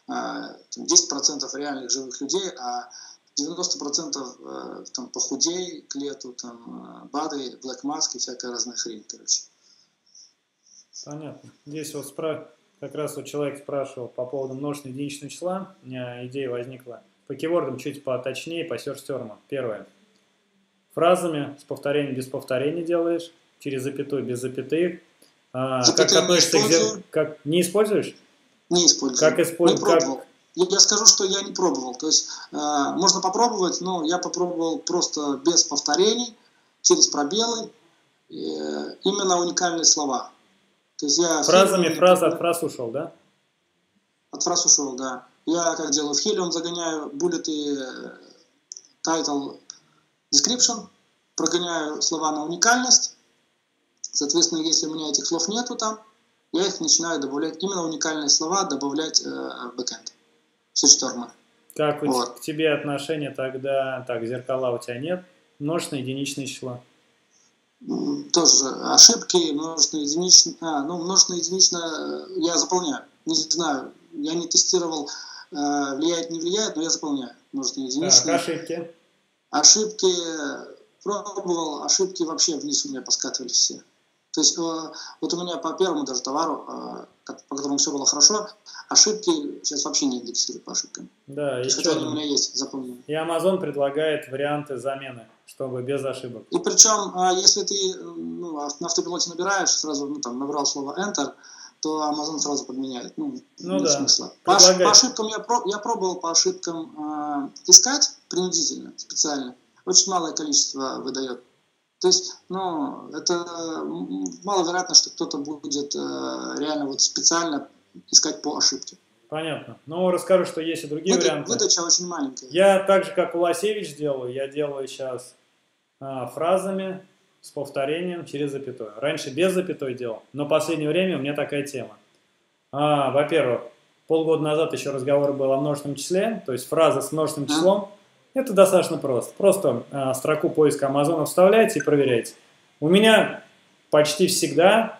10% реальных живых людей, а 90% там похудей к лету, там БАДы, Black Mask и всякая разная хрень, короче. Понятно. Здесь вот как раз вот человек спрашивал по поводу множественного единичного числа, у меня идея возникла. По кейвордам чуть поточнее, по search-термам. Первое. Фразами с повторением, без повторения делаешь, через запятую, без запятых. Как относишься к... Не используешь? Не использую. Как используешь? Я скажу, что я не пробовал. То есть можно попробовать, но я попробовал просто без повторений, через пробелы, именно уникальные слова. То есть я от фраз ушел, да? От фраз ушел, да. Я как делаю в Helium, загоняю буллеты, title, description, прогоняю слова на уникальность. Соответственно, если у меня этих слов нету там, я их начинаю добавлять, именно уникальные слова добавлять в бэкэнд. Search-термы. Как к тебе отношение тогда, так, зеркала у тебя нет, множественное единичное число? тоже ошибки, множественно единично я заполняю. Не знаю, я не тестировал, влияет, не влияет, но я заполняю множественно единичные. Так, ошибки. Ошибки пробовал, ошибки вообще вниз у меня поскатывались все. То есть вот у меня по первому даже товару, по которому все было хорошо, ошибки сейчас вообще не индексируют по ошибкам. Да, и хотя они у меня есть запомнены. И Amazon предлагает варианты замены, чтобы без ошибок. И причем, если ты на автопилоте набираешь, сразу набрал слово Enter, то Amazon сразу подменяет. Нет смысла. По ошибкам я пробовал по ошибкам искать принудительно, специально. Очень малое количество выдает. То есть, это маловероятно, что кто-то будет реально вот специально искать по ошибке. Понятно. Но расскажу, что есть и другие варианты. Выдача очень маленькая. Я так же, как Уласевич делаю, я делаю сейчас фразами с повторением через запятую. Раньше без запятой делал, но в последнее время у меня такая тема. Во-первых, полгода назад еще разговор был о множественном числе, то есть фраза с множественным числом. Это достаточно просто. Просто строку поиска Амазона вставляете и проверяете. У меня почти всегда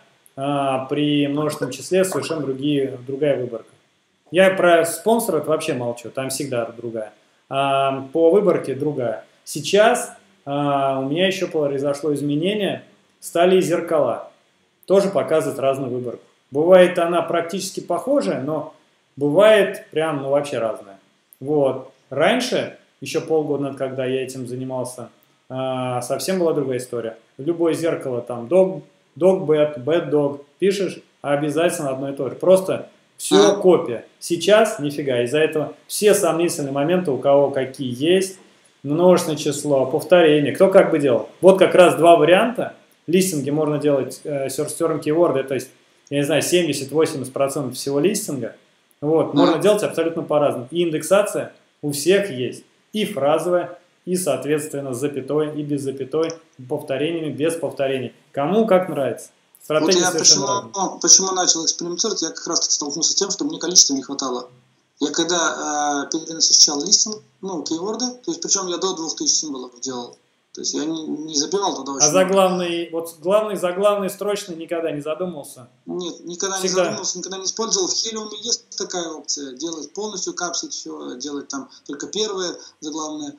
при множественном числе совершенно другая выборка. Я про спонсоров вообще молчу, там всегда другая. По выборке другая. Сейчас у меня еще произошло изменение, стали зеркала. Тоже показывают разную выборку. Бывает она практически похожая, но бывает прям вообще разная. Вот. Раньше, еще полгода назад, когда я этим занимался, совсем была другая история. Любое зеркало, там, dog bad, bad dog, пишешь, обязательно одно и то же. Просто все копия. Сейчас нифига. Из-за этого все сомнительные моменты, у кого какие есть, множественное число, повторение, кто как бы делал. Вот как раз два варианта. Листинги можно делать search term keyword, то есть, я не знаю, 70-80% всего листинга. Вот, можно делать абсолютно по-разному. И индексация у всех есть. И фразовая, и, соответственно, с запятой, и без запятой, повторениями, без повторений. Кому как нравится. Стратегия вот я почему начал экспериментировать, я как раз таки столкнулся с тем, что мне количества не хватало. Я когда перенасыщал листинг, кейворды, то есть причем я до 2000 символов делал. То есть я не забивал туда очень много. Заглавный, строчный никогда не задумывался? Нет, никогда не задумывался, никогда не использовал. В Helium есть такая опция, делать полностью, капсить все, делать там только первые заглавные.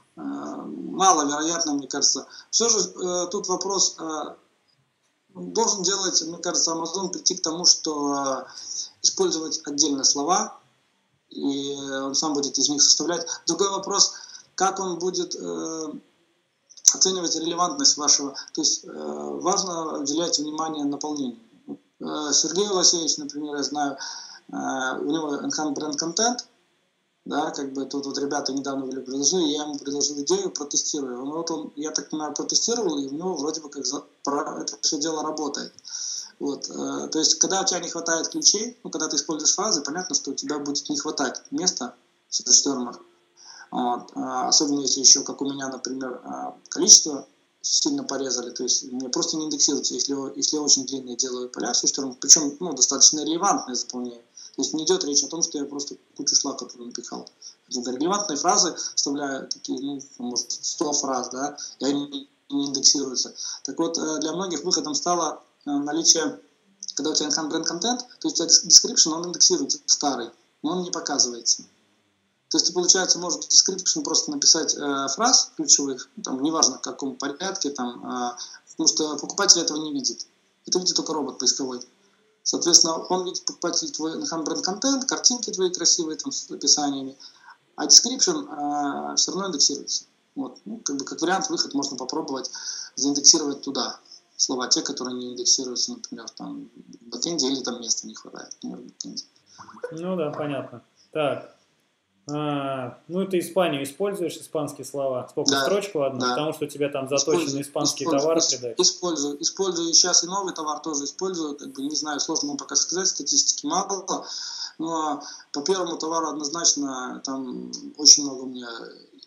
Маловероятно, мне кажется. Все же тут вопрос, должен делать, мне кажется, Amazon прийти к тому, что использовать отдельно слова, и он сам будет из них составлять. Другой вопрос, как он будет оценивать релевантность вашего. То есть важно уделять внимание наполнению. Сергей Уласевич, например, я знаю, у него Enhanced Brand Content, да, как бы тут вот ребята недавно предложили, я ему предложил идею, протестирую. Я так понимаю, протестировал, и у него вроде бы как это все дело работает. Вот, то есть, когда у тебя не хватает ключей, когда ты используешь фразы, понятно, что у тебя будет не хватать места в search-термах. Вот, особенно если еще, как у меня, например, количество сильно порезали, то есть мне просто не индексируется, если очень длинные делаю поля в search-термах, причем достаточно релевантные заполняю. То есть не идет речь о том, что я просто кучу шлака туда напихал. Релевантные фразы вставляю, такие, может, 100 фраз, да, и они не индексируются. Так вот, для многих выходом стало наличие, когда у тебя enhanced brand content, то есть у тебя description, он индексируется старый, но он не показывается. То есть ты, получается, можешь в description просто написать фраз ключевых, неважно в каком порядке, потому что покупатель этого не видит. Это видит только робот поисковой. Соответственно, он видит покупатель твой enhanced brand content, картинки твои красивые с описаниями, а description все равно индексируется. Вот. Как вариант, выход можно попробовать заиндексировать туда слова, те, которые не индексируются, например, в бэкэнде или там места не хватает, например, в бэкэнде. Да, понятно. Так. Ты Испанию используешь, испанские слова? Сколько, строчку одну? Да. Потому что у тебя там заточены испанские товары придать? Использую. Сейчас и новый товар тоже использую. Не знаю, сложно вам пока сказать, статистики мало. Но по первому товару однозначно там очень много у меня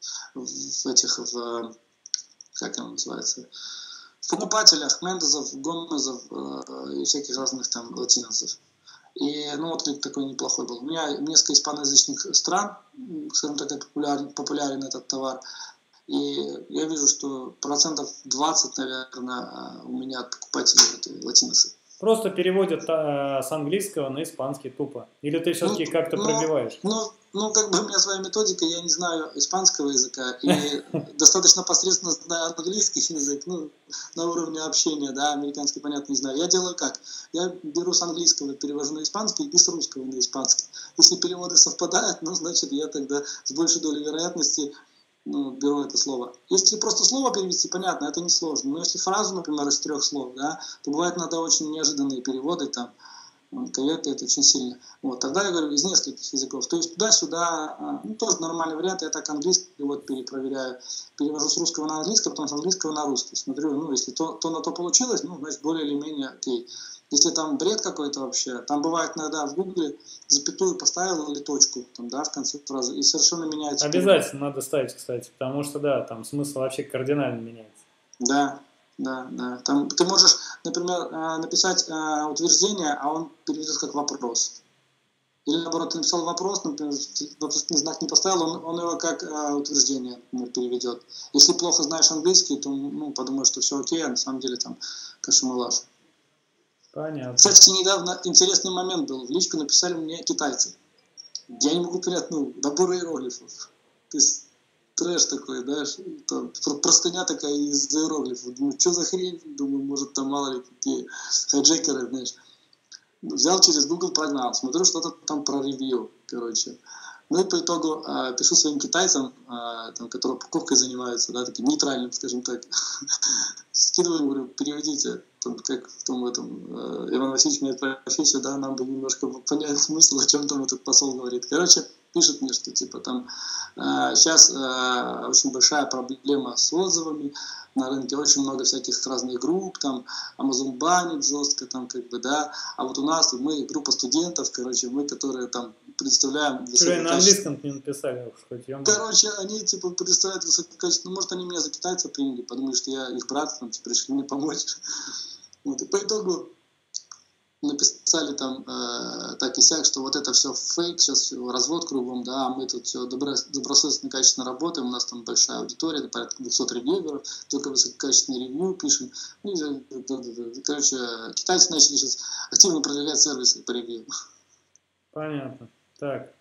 как оно называется, в покупателях Мендезов, Гомезов и всяких разных там латиносов. И отклик такой неплохой был. У меня несколько испаноязычных стран, скажем так, популярен этот товар. И я вижу, что 20%, наверное, у меня от покупателей этой латиносы. Просто переводят с английского на испанский тупо. Или ты все-таки как-то пробиваешь? Как бы у меня своя методика, я не знаю испанского языка, и достаточно посредственно знаю английский язык, на уровне общения, да, американский, понятно, не знаю. Я делаю как? Я беру с английского, перевожу на испанский, и с русского на испанский. Если переводы совпадают, значит, я тогда с большей долей вероятности беру это слово. Если просто слово перевести, понятно, это не сложно. Но если фразу, например, из 3 слов, да, то бывает иногда очень неожиданные переводы, там, коверкает это очень сильно. Тогда я говорю из нескольких языков. То есть туда-сюда, тоже нормальный вариант. Я так английский перепроверяю. Перевожу с русского на английский, потом с английского на русский. Смотрю, если то на то получилось, значит, более или менее окей. Если там бред какой-то вообще, там бывает иногда в Гугле запятую поставил или точку, там, да, в конце фразы, и совершенно меняется. Обязательно надо ставить, кстати, потому что, да, там смысл вообще кардинально меняется. Да. Там ты можешь, например, написать утверждение, а он переведет как вопрос. Или наоборот, ты написал вопрос, например, вопросительный знак не поставил, он его как утверждение переведет. Если плохо знаешь английский, то подумаешь, что все окей, а на самом деле там кашемалаш. Понятно. Кстати, недавно интересный момент был. В личку написали мне китайцы. Я не могу понять, набор иероглифов. То есть трэш такой, да, простыня такая из иероглифов. Думаю, что за хрень? Думаю, может, там мало ли какие хайджекеры, знаешь. Взял через Google, прогнал. Смотрю, что-то там про ревью, короче. И по итогу пишу своим китайцам, которые упаковкой занимаются, да, таким нейтральным, скажем так. Скидываю, говорю, переведите, как в том Иван Васильевич меняет профессию, да, нам бы немножко понять смысл, о чем там этот посол говорит. Короче, пишет мне, что типа там сейчас очень большая проблема с отзывами на рынке, очень много всяких разных групп, там Amazon банит жестко, там как бы, да, а вот у нас мы группа студентов, короче, мы, которые там представляем... На английском не написали, хоть я могу. Короче, они типа представляют высококачественное, может они меня за китайца приняли, подумали, что я их брат, там, типа, решили мне помочь. И по итогу написали там так и сяк, что вот это все фейк, сейчас все развод кругом, да, а мы тут все добросовестно, качественно работаем, у нас там большая аудитория, порядка 200 ревьюеров, только высококачественные ревью пишем. Короче, китайцы начали сейчас активно продвигать сервисы по ревью. Понятно. Так.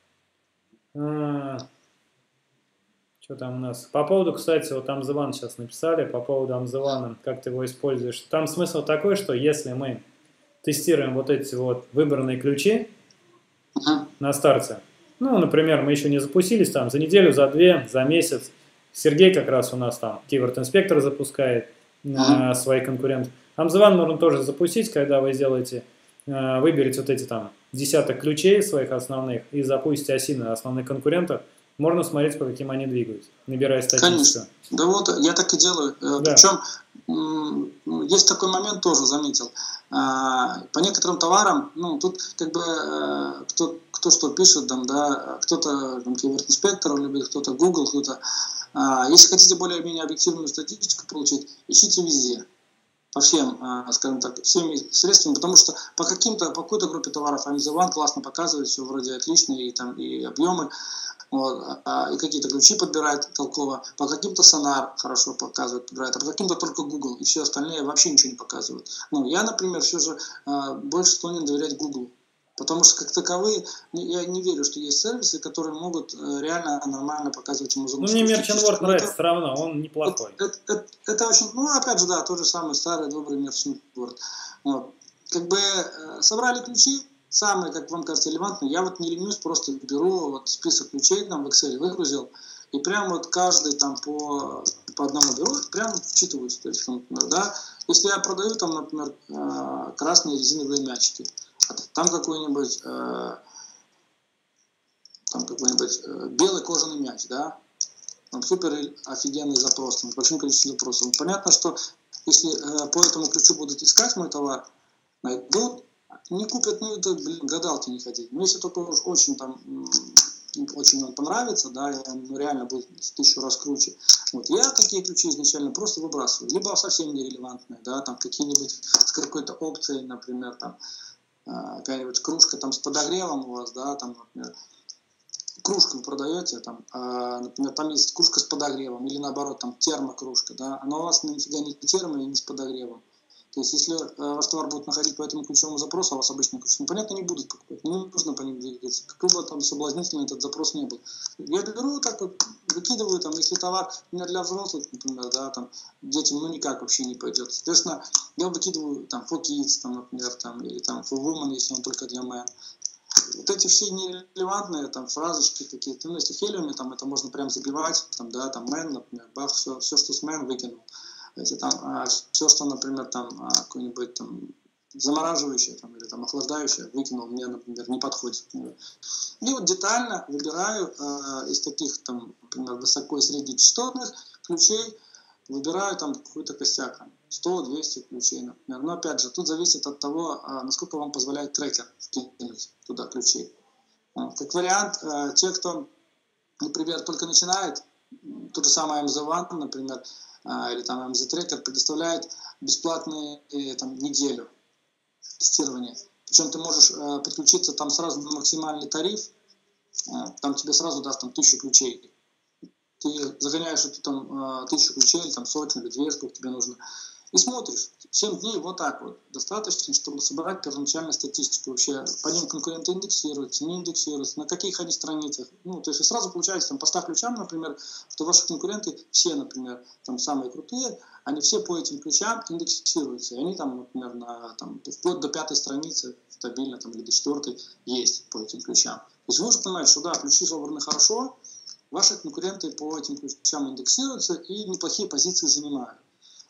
Что там у нас? По поводу, кстати, вот Амзыван сейчас написали, по поводу Амзывана, как ты его используешь. Там смысл такой, что если мы тестируем вот эти вот выбранные ключи на старте, например, мы еще не запустились там за неделю, за 2, за месяц. Сергей как раз у нас там Keyword Inspector запускает свои конкуренты. Амзыван можно тоже запустить, когда вы сделаете, выберете вот эти там десяток ключей своих основных и запустите осины основных конкурентов. Можно смотреть, по каким они двигаются, набирая статистику. Конечно. Да вот, я так и делаю. Да. Причем есть такой момент, тоже заметил. По некоторым товарам, тут как бы кто что пишет, там, да, кто-то Keyword Inspector любит, кто-то Google, кто-то... Если хотите более-менее объективную статистику получить, ищите везде. По всем, скажем так, всеми средствами, потому что по какой-то группе товаров Amazon классно показывает, все вроде отлично, и объемы, и какие-то ключи подбирает толково, по каким-то Sonar хорошо показывает, подбирает, а по каким-то только Google, и все остальные вообще ничего не показывают. Я, например, все же больше склонен доверять Google, потому что как таковые, я не верю, что есть сервисы, которые могут реально нормально показывать Amazon. Мне Merchant Word нравится все равно, он неплохой. Это очень, опять же, да, тот же самый старый добрый Merchant Word. Как бы собрали ключи, самые, как вам кажется, релевантные. Я не ленюсь, просто беру список ключей там в Excel, выгрузил, и прям каждый там по одному беру, прям вчитываюсь. То есть, например, да, если я продаю там, например, красные резиновые мячики, а там какой-нибудь белый кожаный мяч, да, там супер офигенный запрос, там, с большим количеством запросов. Понятно, что если по этому ключу будут искать мой товар, найдут, не купят, это, гадалки не ходить. Но если только уж очень он понравится, да, и он реально будет в 1000 раз круче. Я такие ключи изначально просто выбрасываю. Либо совсем нерелевантные, да, там какие-нибудь с какой-то опцией, например, там какая-нибудь кружка там с подогревом у вас, да, там, например, кружку вы продаете, там, например, там есть кружка с подогревом, или наоборот, там термокружка, да, она у вас нифига не термо и не с подогревом. То есть, если ваш товар будет находить по этому ключевому запросу, а у вас обычная кружка, ну, понятно, не будут покупать, не нужно по ним двигаться, какой бы там соблазнительный этот запрос не был. Я беру так вот, выкидываю, там, если товар для взрослых, например, да, там, детям, ну, никак вообще не пойдет. Соответственно, я выкидываю, там, for kids, там, например, там, или там, for women, если он только для men. Вот эти все нерелевантные там фразочки какие-то, ну, если хелиуме, там, это можно прям забивать, там, да, там, man, например, бах, все, что с man выкинул. Если там, все, что, например, там, какое-нибудь там замораживающее, там, или там охлаждающее, выкинул, мне, например, не подходит. И вот детально выбираю из таких, там, например, высоко- и среднечастотных ключей, выбираю там какой-то костяк, 100-200 ключей, например. Но опять же, тут зависит от того, насколько вам позволяет трекер вкинуть туда ключей. Как вариант, те, кто, например, только начинает, тот же самый MZ1, например, или там MZ Tracker предоставляет бесплатные там, неделю тестирования. Причем ты можешь подключиться там сразу на максимальный тариф, там тебе сразу даст там 1000 ключей. Ты загоняешь эту там 1000 ключей, или там сотню или 2, сколько тебе нужно, и смотришь. 7 дней вот так вот достаточно, чтобы собрать первоначальную статистику вообще. По ним конкуренты индексируются, не индексируются, на каких они страницах. Ну, то есть сразу получается, там, по 100 ключам, например, что ваши конкуренты все, например, там самые крутые, они все по этим ключам индексируются. И они там, например, там, вплоть до 5-й страницы стабильно, там, или до 4-й есть по этим ключам. То есть вы уже понимаете, что да, ключи собраны хорошо, ваши конкуренты по этим ключам индексируются и неплохие позиции занимают.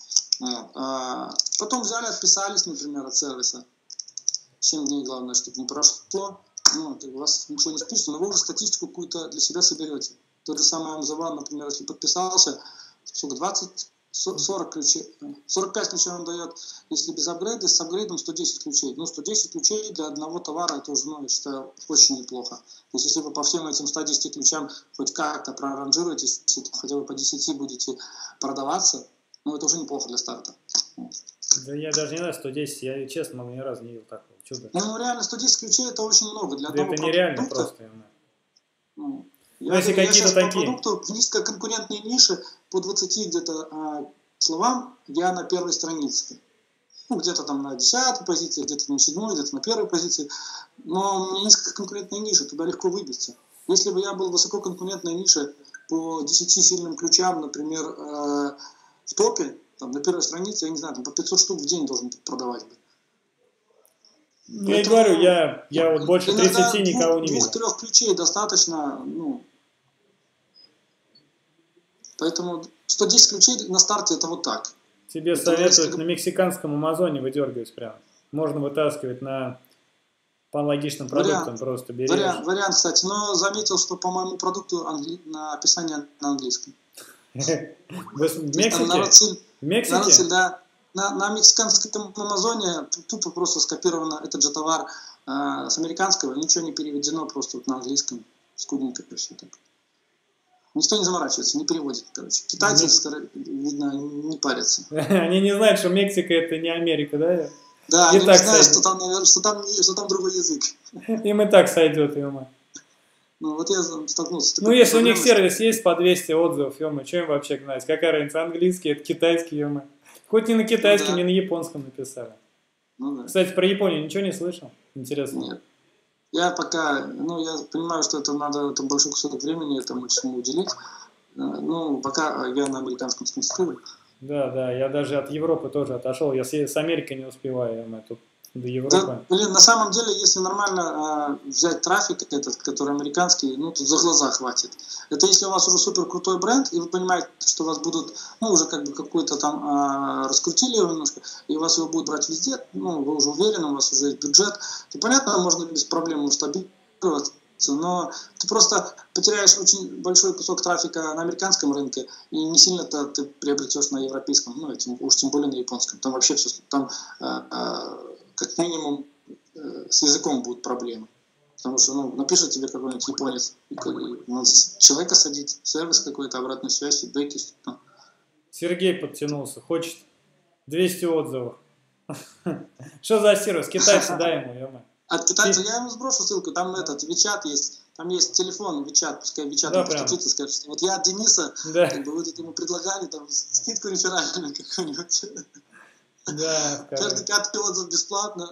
Потом взяли, отписались, например, от сервиса. 7 дней, главное, чтобы не прошло. Ну, у вас ничего не спишется, но вы уже статистику какую-то для себя соберете. Тот же самый MZ1, например, если подписался, сколько, 20, 40 ключей, 45 ключей он дает, если без апгрейда, с апгрейдом 110 ключей. Ну, 110 ключей для одного товара, это уже, ну, я считаю, очень неплохо. То есть, если вы по всем этим 110 ключам хоть как-то проаранжируетесь, если хотя бы по 10 будете продаваться, ну, это уже неплохо для старта. Да я даже не знаю, 110, я честно ни разу не видел такого чуда. Ну, реально, 110 ключей это очень много для да одного это нереально продукта. Просто. Ну, если я какие-то сейчас такие... по продукту в низкоконкурентной нише по 20 где-то словам я на первой странице. Ну, где-то там на 10-й позиции, где-то на 7-й, где-то на 1-й позиции. Но у меня низкоконкурентная ниша, туда легко выбиться. Если бы я был в высококонкурентной нише по 10 сильным ключам, например, в топе, там, на первой странице, я не знаю, там, по 500 штук в день должен продавать бы. Ну, я говорю, я вот больше 30 никого не видел. 2-3 ключей достаточно, ну, поэтому 110 ключей на старте это вот так. Тебе это советуют на мексиканском Амазоне выдергивать прям. Можно вытаскивать по аналогичным продуктам, просто берешь. Вариант, кстати, но заметил, что по моему продукту на описание на английском. В Мексике? В Мексике? Да. На мексиканском Амазоне тупо просто скопировано этот же товар с американского, ничего не переведено, просто вот на английском, скудненько все так. Никто не заморачивается, не переводит, короче. Китайцы, видно, не парятся. Они не знают, что Мексика это не Америка, да? Да, они не знают, что там другой язык. Им и так сойдет, ё-мо. Ну, вот я столкнулся с такой Ну, если у них сервис есть по 200 отзывов, ё-мо, что им вообще гнать? Какая разница, английский, это китайский, ё-мо. Хоть не на китайском, не на японском написали. Ну, да. Кстати, про Японию ничего не слышал? Интересно. Нет. Я пока, я понимаю, что это надо большой кусок времени этому всему уделить. Ну, пока я на американском сконцентрирую. Да, я даже от Европы тоже отошел. Я с Америкой не успеваю, тут до Европы. Да, блин, на самом деле, если нормально взять трафик этот, который американский, ну, тут за глаза хватит. Это если у вас уже супер крутой бренд, и вы понимаете, что вас будут, ну, уже как бы какой-то там раскрутили его немножко, и у вас его будут брать везде, ну, вы уже уверены, у вас уже есть бюджет, то понятно, можно без проблем масштабировать. Но ты просто потеряешь очень большой кусок трафика на американском рынке, и не сильно-то ты приобретешь на европейском, ну, уж тем более на японском. Там вообще все, там как минимум с языком будут проблемы. Потому что, напишет тебе какой-нибудь японец, надо человека садить, сервис какой-то, обратную связь, фидбэки. Сергей подтянулся, хочет 200 отзывов. Что за сервис? Китайцы, дай ему, ё-моё. От китайцев я ему сброшу ссылку, там Вичат есть, там есть телефон, Вичат, пускай Вичат Да, подключится, скажет, что вот я от Дениса, Да. как бы вы тут ему предлагали там скидку реферальную какую-нибудь. Да, Каждый 5-й отзыв бесплатно.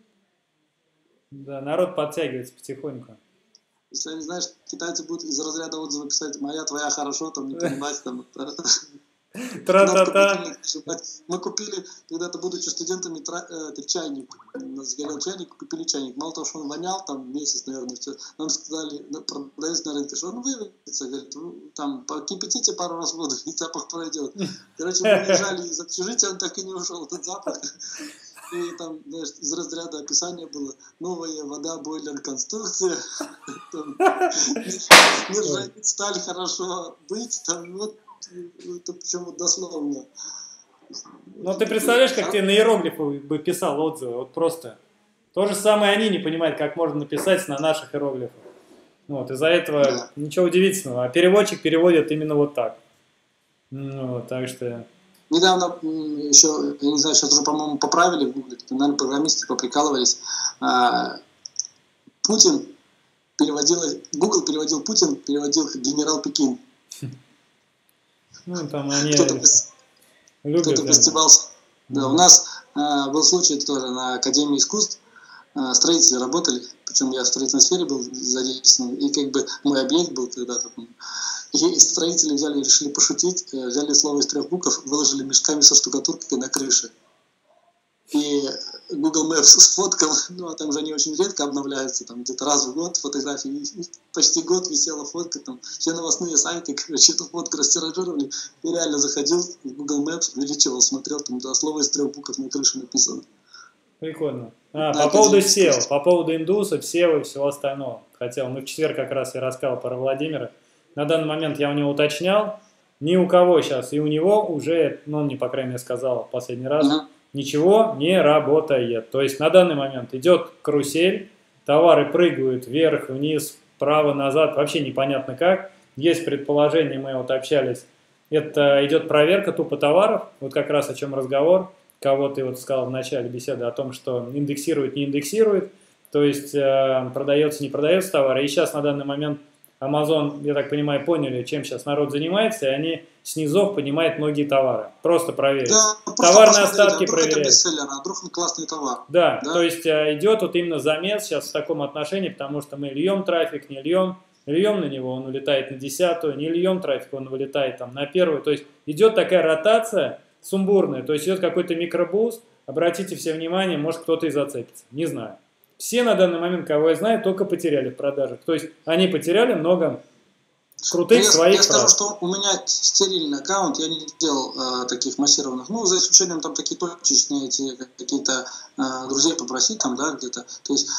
Да, народ подтягивается потихоньку. Если они, знаешь, китайцы будут из разряда отзыва писать «моя, твоя, хорошо», там, не понимать, там, Тра-та-та. мы купили, когда-то, будучи студентами, чайник, у нас сгорел чайник, купили чайник, мало того, что он вонял, там, месяц, наверное, все, нам сказали, продавец на рынке, что он вывезется, говорит, там, покипятите пару раз воду, и запах пройдет. Короче, мы уезжали из общежития, он так и не ушел, этот запах. И там, знаешь, из разряда описания было «новая вода, бойлер, конструкция», «нержавеет сталь, хорошо быть», там, вот, это причем вот дословно. Ну, ты представляешь, как ты на иероглифах бы писал отзывы, вот просто. То же самое они не понимают, как можно написать на наших иероглифах. Вот, из-за этого ничего удивительного. А переводчик переводит именно вот так. Ну, так что... Недавно еще, я не знаю, сейчас уже, по-моему, поправили в Гугле, наверное, программисты поприкалывались. Путин переводил, Google переводил Путин, переводил генерал Пекин. Ну, там они кто-то постебался. Да, у нас был случай тоже на Академии искусств. Строители работали, причем я в строительной сфере был задействован, и как бы мой объект был когда-то. И строители взяли, решили пошутить, взяли слово из 3 букв, выложили мешками со штукатуркой на крыше. И Google Maps сфоткал, ну а там же они очень редко обновляются, там где-то раз в год фотографии, и почти год висела фотка, там все новостные сайты, короче, эту фотку растиражировали, и реально заходил в Google Maps, увеличивал, смотрел, там да, слово из 3 букв на крыше написано. Прикольно. По поводу SEO, по поводу индусов, SEO и всего остального. Хотел, мы в четверг как раз и рассказал про Владимира. На данный момент я у него уточнял, ни у кого сейчас, и у него уже, ну, он мне, по крайней мере, сказал в последний раз, ничего не работает. То есть на данный момент идет карусель, товары прыгают вверх, вниз, вправо, назад, вообще непонятно как. Есть предположение, мы вот общались, это идет проверка тупо товаров, вот как раз о чем разговор, кого ты вот сказал в начале беседы о том, что индексирует, не индексирует, то есть продается, не продается товар. И сейчас на данный момент Amazon, я так понимаю, поняли, чем сейчас народ занимается, и они снизу поднимают многие товары. Просто проверить. Да, товарные остатки вдруг проверяют. Это бестселлер, а вдруг он классный товар. Да, то есть идет вот именно замес сейчас в таком отношении, потому что мы льем трафик, не льем. Льем на него, он улетает на 10-ю, не льем трафик, он вылетает там на 1-ю. То есть идет такая ротация сумбурная, то есть идет какой-то микробуст. Обратите все внимание, может кто-то и зацепится, не знаю. Все на данный момент, кого я знаю, только потеряли в продажах. То есть они потеряли много крутых своих прав. Я скажу, что у меня стерильный аккаунт, я не делал таких массированных, ну, за исключением там такие точечные эти какие-то друзей попросить там, да, где-то. То есть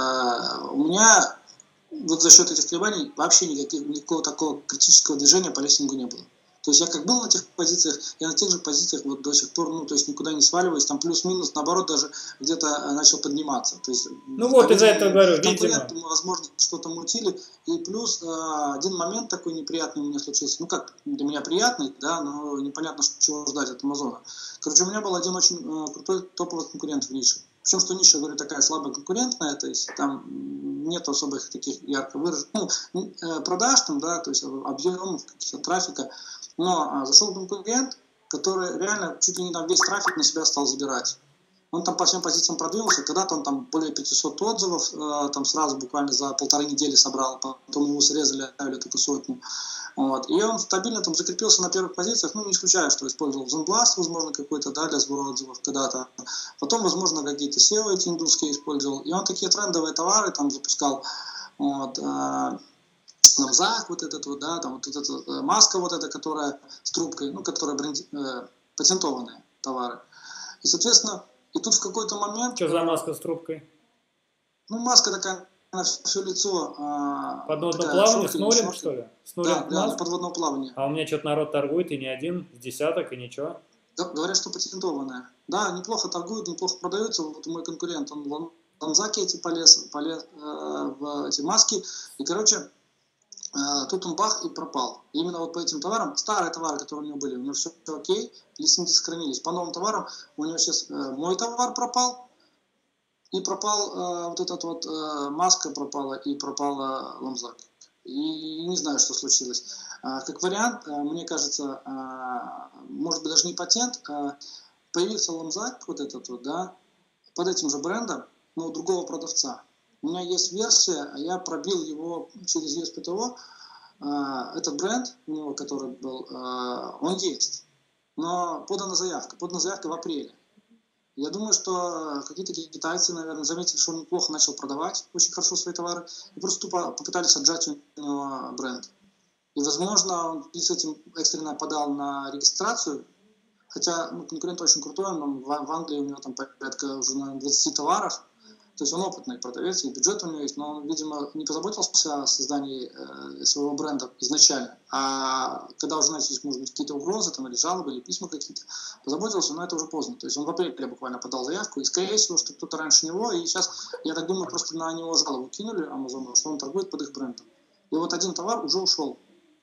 у меня вот за счет этих колебаний вообще никакого такого критического движения по листингу не было. То есть я как был на тех позициях, я на тех же позициях вот до сих пор, ну, то есть никуда не сваливаюсь, там плюс-минус, наоборот, даже где-то начал подниматься. То есть, ну вот из-за этого говорю, видимо. Мы, возможно, что-то мутили. И плюс один момент такой неприятный у меня случился, ну как, для меня приятный, да, но непонятно, чего ждать от Амазона. Короче, у меня был один очень крутой топовый конкурент в нише. Причем, что ниша, говорю, такая слабо конкурентная, то есть там нет особых таких ярко выраженных, ну, продаж там, да, то есть объемов, каких-то трафика. Но зашел конкурент, который реально чуть ли не там весь трафик на себя стал забирать. Он там по всем позициям продвинулся, когда-то он там более 500 отзывов там сразу буквально за 1,5 недели собрал, потом его срезали, оставили только 100. Вот. И он стабильно там закрепился на первых позициях, ну не исключаю, что использовал ZenBlast, возможно, какой-то, да, для сбора отзывов когда-то. Потом, возможно, какие-то SEO эти индусские использовал. И он такие трендовые товары там запускал. Вот. Намзак вот этот вот, да, там вот эта маска вот эта, которая с трубкой, ну, которая патентованные товары. И, соответственно, и тут в какой-то момент... Что за маска с трубкой? Ну, маска такая на все лицо. Подводное плавание, с нулем, что ли? С нулем да, подводное плавание. А у меня что-то народ торгует, и не один, с десяток, и ничего. Да, говорят, что патентованная. Да, неплохо торгуют, неплохо продаются. Вот мой конкурент, он в Намзаке эти полез в эти маски. И, короче... Тут он бах и пропал. И именно вот по этим товарам, старые товары, которые у него были, у него все окей, листинги сохранились. По новым товарам у него сейчас мой товар пропал, и пропал вот этот вот маска пропала, и пропала ламзак. И не знаю, что случилось. Как вариант, мне кажется, может быть даже не патент, появился ламзак вот этот вот, да, под этим же брендом, но у другого продавца. У меня есть версия, я пробил его через USPTO, этот бренд, у него, который был, он есть, но подана заявка в апреле. Я думаю, что какие-то китайцы, наверное, заметили, что он неплохо начал продавать очень хорошо свои товары, и просто тупо попытались отжать у него бренд. И, возможно, он с этим экстренно подал на регистрацию, хотя конкурент очень крутой, он в Англии у него там порядка уже на 20 товаров, то есть он опытный продавец, и бюджет у него есть, но он, видимо, не позаботился о создании своего бренда изначально, а когда уже начались, может быть, какие-то угрозы, там, или жалобы, или письма какие-то, позаботился, но это уже поздно. То есть он в апреле буквально подал заявку, и, скорее всего, что кто-то раньше него, и сейчас, я так думаю, просто на него жалобу кинули Amazon, что он торгует под их брендом. И вот один товар уже ушел.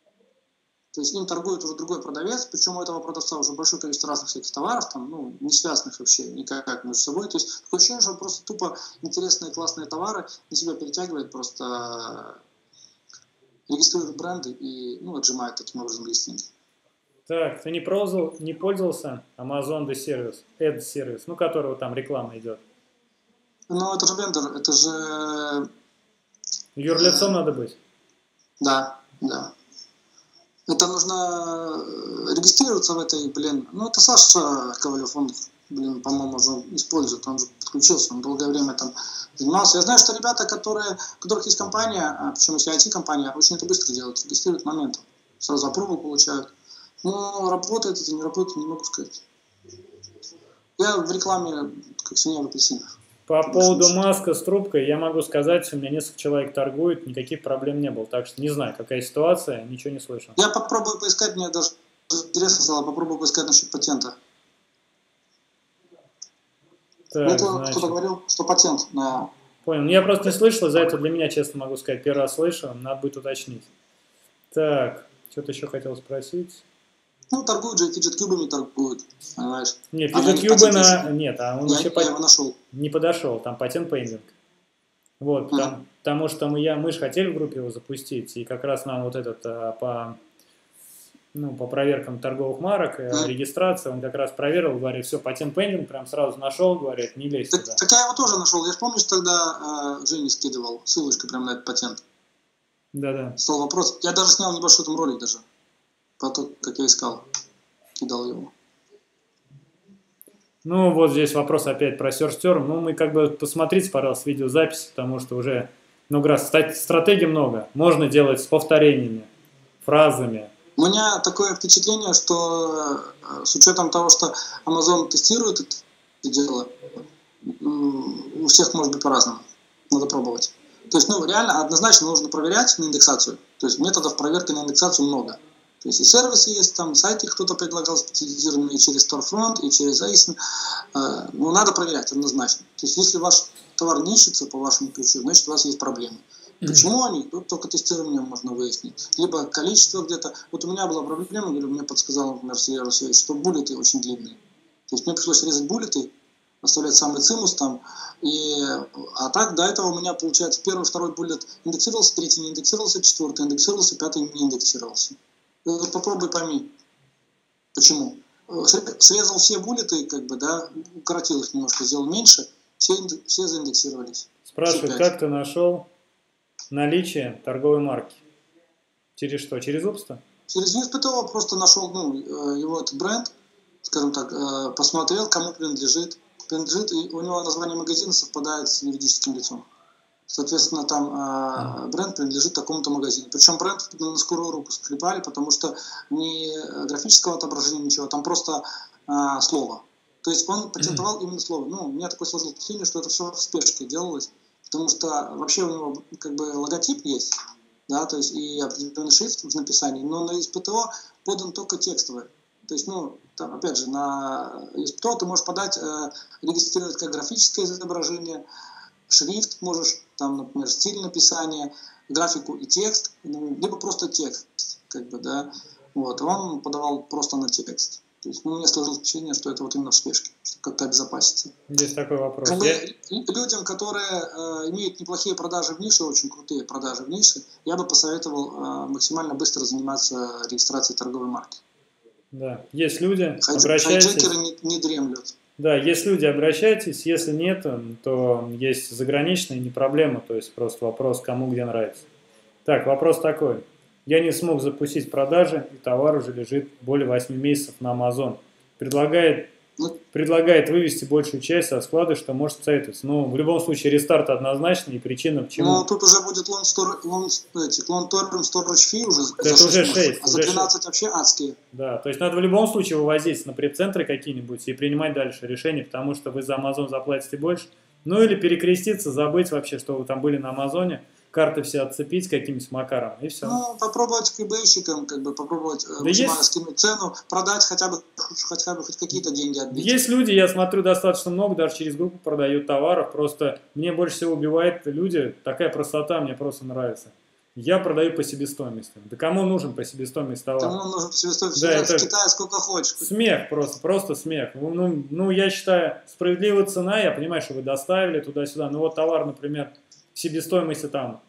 То есть им торгует уже другой продавец, причем у этого продавца уже большое количество разных всяких товаров, там, не связанных вообще никак между собой. То есть такое ощущение, что он просто тупо интересные, классные товары на себя перетягивает, просто регистрирует бренды и отжимает таким образом листинги. Так, ты не пользовался Amazon Ad сервис, которого там реклама идет? Ну, это же вендор, это же... Юрлицом надо быть? Да. Это нужно регистрироваться в этой, это Саша Ковалев, он, по-моему, уже использует, он же подключился, он долгое время там занимался. Я знаю, что ребята, у которых есть компания, причем если IT-компания, очень это быстро делают, регистрируют моментом, сразу аппрувал получают. Но работает это, не работает, не могу сказать. Я в рекламе, как свинья в апельсинах. По поводу маска с трубкой я могу сказать, у меня несколько человек торгуют, никаких проблем не было. Так что не знаю, какая ситуация, ничего не слышал. Я попробую поискать, мне даже интересно стало, попробую поискать насчет патента. Так, кто-то говорил, что патент на... Понял, я просто не слышал, за это для меня, честно могу сказать, первый раз слышу, надо будет уточнить. Так, что-то еще хотел спросить. Торгуют же, фиджет-кьюбами торгуют, понимаешь? Нет, фиджет-кьюбы нет, он я его нашел. Не подошел, там патент-пендинг. Вот, потому что мы же хотели в группе его запустить, и как раз нам вот этот по проверкам торговых марок, регистрация, он как раз проверил, говорит, все, патент-пендинг, прям сразу нашел, говорит, не лезь туда. Так я его тоже нашел, я же помню, что тогда Жене скидывал ссылочку прямо на этот патент. Да. Стал вопрос, я даже снял небольшой там ролик даже. Потом, как я искал, кидал его. Вот здесь вопрос опять про Search Term. Мы посмотрите, пожалуйста, видеозапись, потому что уже много раз стратегий много. Можно делать с повторениями, фразами. У меня такое впечатление, что с учетом того, что Amazon тестирует это дело, у всех может быть по-разному. Надо пробовать. То есть, реально, однозначно нужно проверять на индексацию. То есть методов проверки на индексацию много. То есть и сервисы есть, там сайты кто-то предлагал специализированные через Storefront, и через ASIN. Надо проверять однозначно. То есть если ваш товар не ищется по вашему ключу, значит у вас есть проблемы. Почему они? Тут только тестированием можно выяснить. Либо количество где-то. Вот у меня была проблема, мне подсказал, например, Сергей Васильевич, что буллеты очень длинные. То есть мне пришлось резать буллеты, оставлять самый цимус там. А так до этого у меня, получается, первый, второй буллет индексировался, третий не индексировался, четвертый индексировался, пятый не индексировался. Попробуй пойми, почему. Срезал все буллеты, укоротил их немножко, сделал меньше, все заиндексировались. Спрашивают, как ты нашел наличие торговой марки? Через что? Через Ubsta? Через USPTO просто нашел его этот бренд, скажем так, посмотрел, кому принадлежит, и у него название магазина совпадает с юридическим лицом. Соответственно, там бренд принадлежит такому-то магазину. Причем бренд на скорую руку склепали, потому что не графического отображения, ничего, там просто слово. То есть он патентовал именно слово. У меня такое сложилось впечатление, что это все в спешке делалось, потому что вообще у него логотип есть, да, то есть и определенный шрифт в написании, но на СПТО подан только текстовый. То есть, там, опять же, на СПТО ты можешь регистрировать как графическое изображение, шрифт можешь, там, например, стиль написания, графику и текст, либо просто текст, да. Вот, он подавал просто на текст. То есть, ну, мне сложилось впечатление, что это вот именно в спешке, чтобы как-то обезопаситься. Есть такой вопрос. Как бы, людям, которые имеют неплохие продажи в нише, очень крутые продажи в нише, я бы посоветовал максимально быстро заниматься регистрацией торговой марки. Да, есть люди, обращайтесь. Хайджекеры не дремлют. Да, есть люди, обращайтесь. Если нет, то есть заграничные, не проблема. То есть просто вопрос, кому где нравится. Так, вопрос такой. Я не смог запустить продажи, и товар уже лежит более 8 месяцев на Amazon. Предлагает вывести большую часть со склада, что может советоваться. Ну, в любом случае, рестарт однозначно, и причина почему. Ну, тут уже будет long-term storage fee уже. Это за уже 6 6. А за 12 вообще адские. Да, то есть надо в любом случае вывозить на прецентры какие-нибудь и принимать дальше решения, потому что вы за Amazon заплатите больше. Ну, или перекреститься, забыть вообще, что вы там были на Амазоне, карты все отцепить каким-нибудь макаром, и все. Ну, попробовать к eBay-щикам, как бы попробовать максимально скинуть цену, продать хотя бы хоть какие-то деньги отбить. Есть люди, я смотрю, достаточно много, даже через группу продают товаров, просто мне больше всего убивает люди, такая простота мне просто нравится. Я продаю по себестоимости. Да кому нужен по себестоимости товар? Кому нужен по себестоимости? Да, в Китае сколько хочешь. Смех просто смех. Ну, я считаю, справедливая цена, я понимаю, что вы доставили туда-сюда, но вот товар, например, в себестоимости там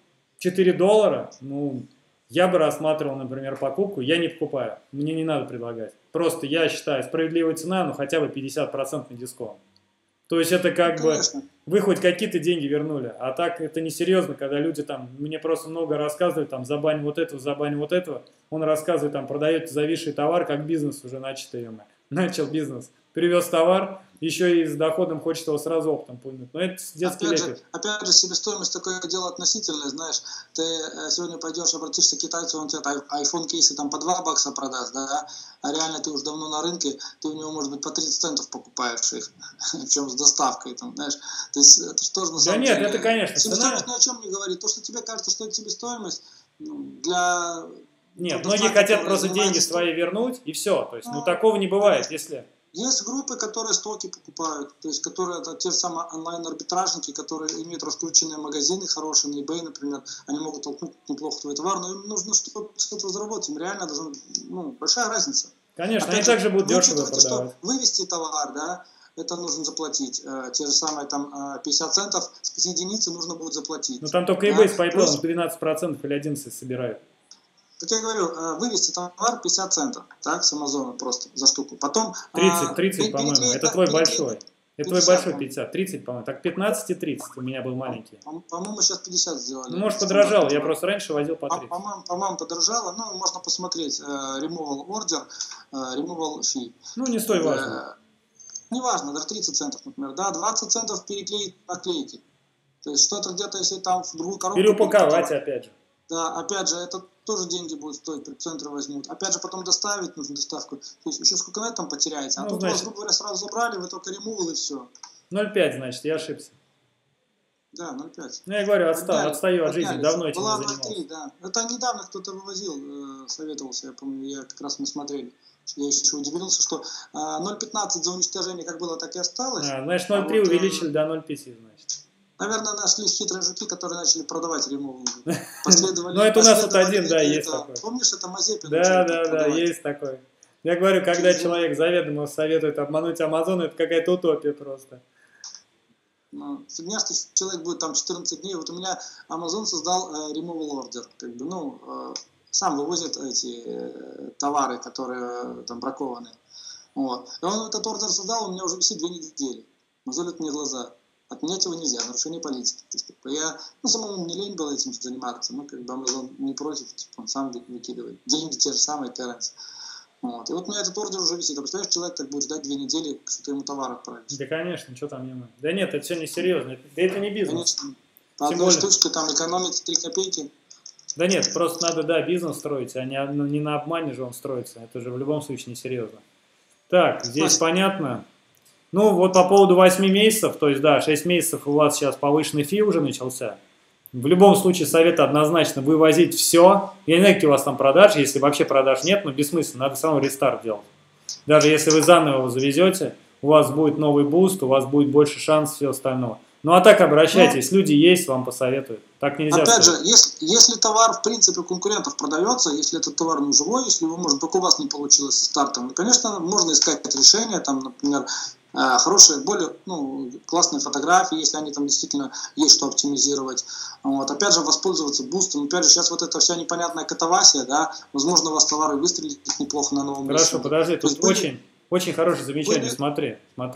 $4, ну, я бы рассматривал, например, покупку, я не покупаю, мне не надо предлагать. Просто я считаю, справедливая цена, ну, хотя бы 50% дисконт. То есть это как бы, вы хоть какие-то деньги вернули, а так это несерьезно, когда люди там, мне просто много рассказывают, там, забань вот этого, он рассказывает, там, продаете зависший товар, как бизнес уже начал бизнес. Привез товар, еще и с доходом хочет его сразу оптом пульнуть. Но это детский лепет. Опять же, себестоимость такое дело относительное, знаешь. Ты сегодня пойдешь, обратишься к китайцу, он тебе iPhone кейсы там по $2 продаст, да, а реально ты уже давно на рынке, ты у него, может быть, по 30 центов покупаешь их, причем с доставкой, там, знаешь. То есть это же тоже на самом деле... Да нет, это, конечно, себестоимость ни о чем не говорит. То, что тебе кажется, что это себестоимость, для... Нет, многие хотят просто деньги свои вернуть, и все. То есть, ну, такого не бывает, если... Есть группы, которые стоки покупают, то есть которые это те же самые онлайн-арбитражники, которые имеют раскрученные магазины хорошие, на eBay, например, они могут толкнуть неплохо твой товар, но им нужно что-то заработать, им реально должна, ну, большая разница. Конечно, опять они также будут дешево продавать. Что вывести товар, да, это нужно заплатить, те же самые там 50 центов с единицы нужно будет заплатить. Ну там только eBay с PayPal 12% или 11% собирают. Как я говорю, вывести товар 50 центов, так, с Амазона просто за штуку. Потом 30, по-моему, это твой большой. Это твой большой 50, 30, по-моему. Так 15 и 30 у меня был маленький. По-моему, сейчас 50 сделали. Ну, может, подорожало, я просто раньше возил по 30. По-моему, подорожало, но можно посмотреть removal order, removal fee. Ну, не столь важно. Неважно, даже 30 центов, например, да, 20 центов переклеить наклейки. То есть что-то где-то, если там в другую коробку... Переупаковать, опять же. Да, опять же, это тоже деньги будут стоить, центры возьмут. Опять же, потом доставить нужно доставку. То есть еще сколько на этом потеряете. А тут значит, вас, грубо говоря, сразу забрали, вы только ремувал и все. 0,5, значит, я ошибся. Да, 0,5. Ну, я говорю, отстаю от жизни, давно этим не занимался. 0,3, да. Это недавно кто-то вывозил, советовался, я помню, я как раз мы смотрели. Я еще удивился, что 0,15 за уничтожение как было, так и осталось. Значит, 0,3 увеличили до 0,5, значит. Наверное, нашлись хитрые жуки, которые начали продавать ремовал. Ну, это у нас вот один, да, есть такой. Помнишь, это Мазепин? Да, есть такой. Я говорю, когда человек заведомо советует обмануть Амазон, это какая-то утопия просто. Фигня, что человек будет там 14 дней. Вот у меня Amazon создал removal order. Как бы, ну, сам вывозит эти товары, которые там бракованы. Вот. И он этот ордер создал, у меня уже висит 2 недели. Мозолит мне глаза. Отменять его нельзя, нарушение политики. То есть, я, самому не лень было этим заниматься, но как бы Amazon не против, типа, он сам выкидывает. Деньги те же самые, Terence. Вот. И вот у меня этот ордер уже висит. А представляешь, человек так будет ждать 2 недели, что ему товар отправить. Да, конечно, что там не надо. Да нет, это все несерьезно. Да это не бизнес. Конечно. По одной штучке там экономить 3 копейки. Да нет, просто надо, да, бизнес строить, а не на обмане же он строится. Это же в любом случае несерьезно. Так, здесь понятно. Ну, вот по поводу 8 месяцев, то есть, да, 6 месяцев у вас сейчас повышенный фи уже начался. В любом случае, совет однозначно вывозить все. Я не знаю, какие у вас там продажи, если вообще продаж нет, но бессмысленно, надо самому рестарт делать. Даже если вы заново его завезете, у вас будет новый буст, у вас будет больше шансов, все остальное. Ну а так обращайтесь, люди есть, вам посоветуют. Так нельзя Опять сказать. же, если товар, в принципе, у конкурентов продается, если этот товар не живой, если его, может, только у вас не получилось со стартом, ну, конечно, можно искать решение, там, например, хорошие, более классные фотографии, если они там действительно есть что оптимизировать. Вот. Опять же, воспользоваться бустом. Опять же, сейчас вот эта вся непонятная катавасия, да, возможно, у вас товары выстрелят неплохо на новом месте. Хорошо, подожди, тут очень хорошее замечание, смотри.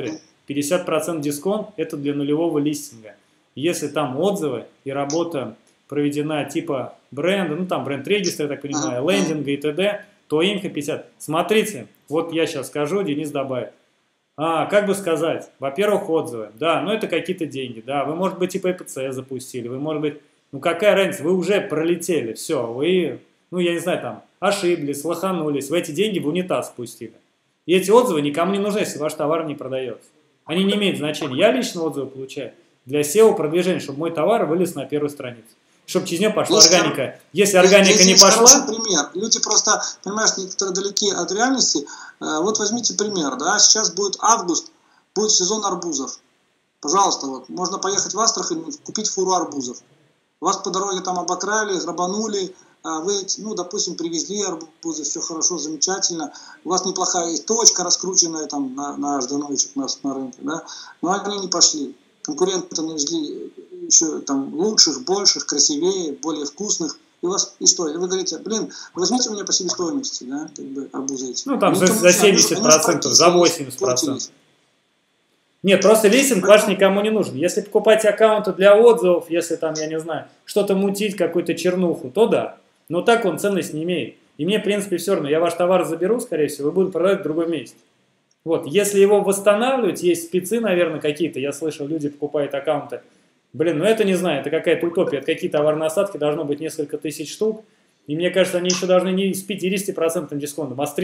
50% дисконт – это для нулевого листинга. Если там отзывы и работа проведена типа бренда, ну там бренд-регистр, я так понимаю, лендинга и т.д., то имха 50. Смотрите, вот я сейчас скажу, Денис добавит. Как бы сказать, во-первых, отзывы, да, но это какие-то деньги, да, вы, может быть, и ППЦ запустили, вы, может быть, ну какая разница, вы уже пролетели, все, вы, ну я не знаю, там, ошиблись, лоханулись, вы эти деньги в унитаз спустили. И эти отзывы никому не нужны, если ваш товар не продается. Они не имеют значения. Я лично отзывы получаю для SEO-продвижения, чтобы мой товар вылез на первую страницу. Чтобы через нее пошла органика. Если органика не пошла... Хороший пример. Люди просто, понимаешь, некоторые далеки от реальности. Вот возьмите пример, да, сейчас будет август, будет сезон арбузов. Пожалуйста, вот, можно поехать в Астрахань, купить фуру арбузов. Вас по дороге там обокрали, грабанули, вы, ну, допустим, привезли арбузы, все хорошо, замечательно, у вас неплохая есть точка раскрученная там на Ждановичек на рынке, да, но они не пошли. Конкуренты навезли еще там лучших, больших, красивее, более вкусных. И что? И вы говорите, блин, возьмите у меня по себестоимости, да, как бы арбузы эти. Ну, там за 70%, за 80%. Нет, просто листинг ваш никому не нужен. Если покупать аккаунты для отзывов, если там, я не знаю, что-то мутить, какую-то чернуху, то да. Но так он ценность не имеет. И мне, в принципе, все равно. Я ваш товар заберу, скорее всего, и буду продавать в другом месте. Вот, если его восстанавливать, есть спецы, наверное, какие-то. Я слышал, люди покупают аккаунты. Блин, ну это не знаю, это какая-то утопия. Это какие товарные осадки, должно быть несколько тысяч штук. И мне кажется, они еще должны не с 50% дисконтом, а с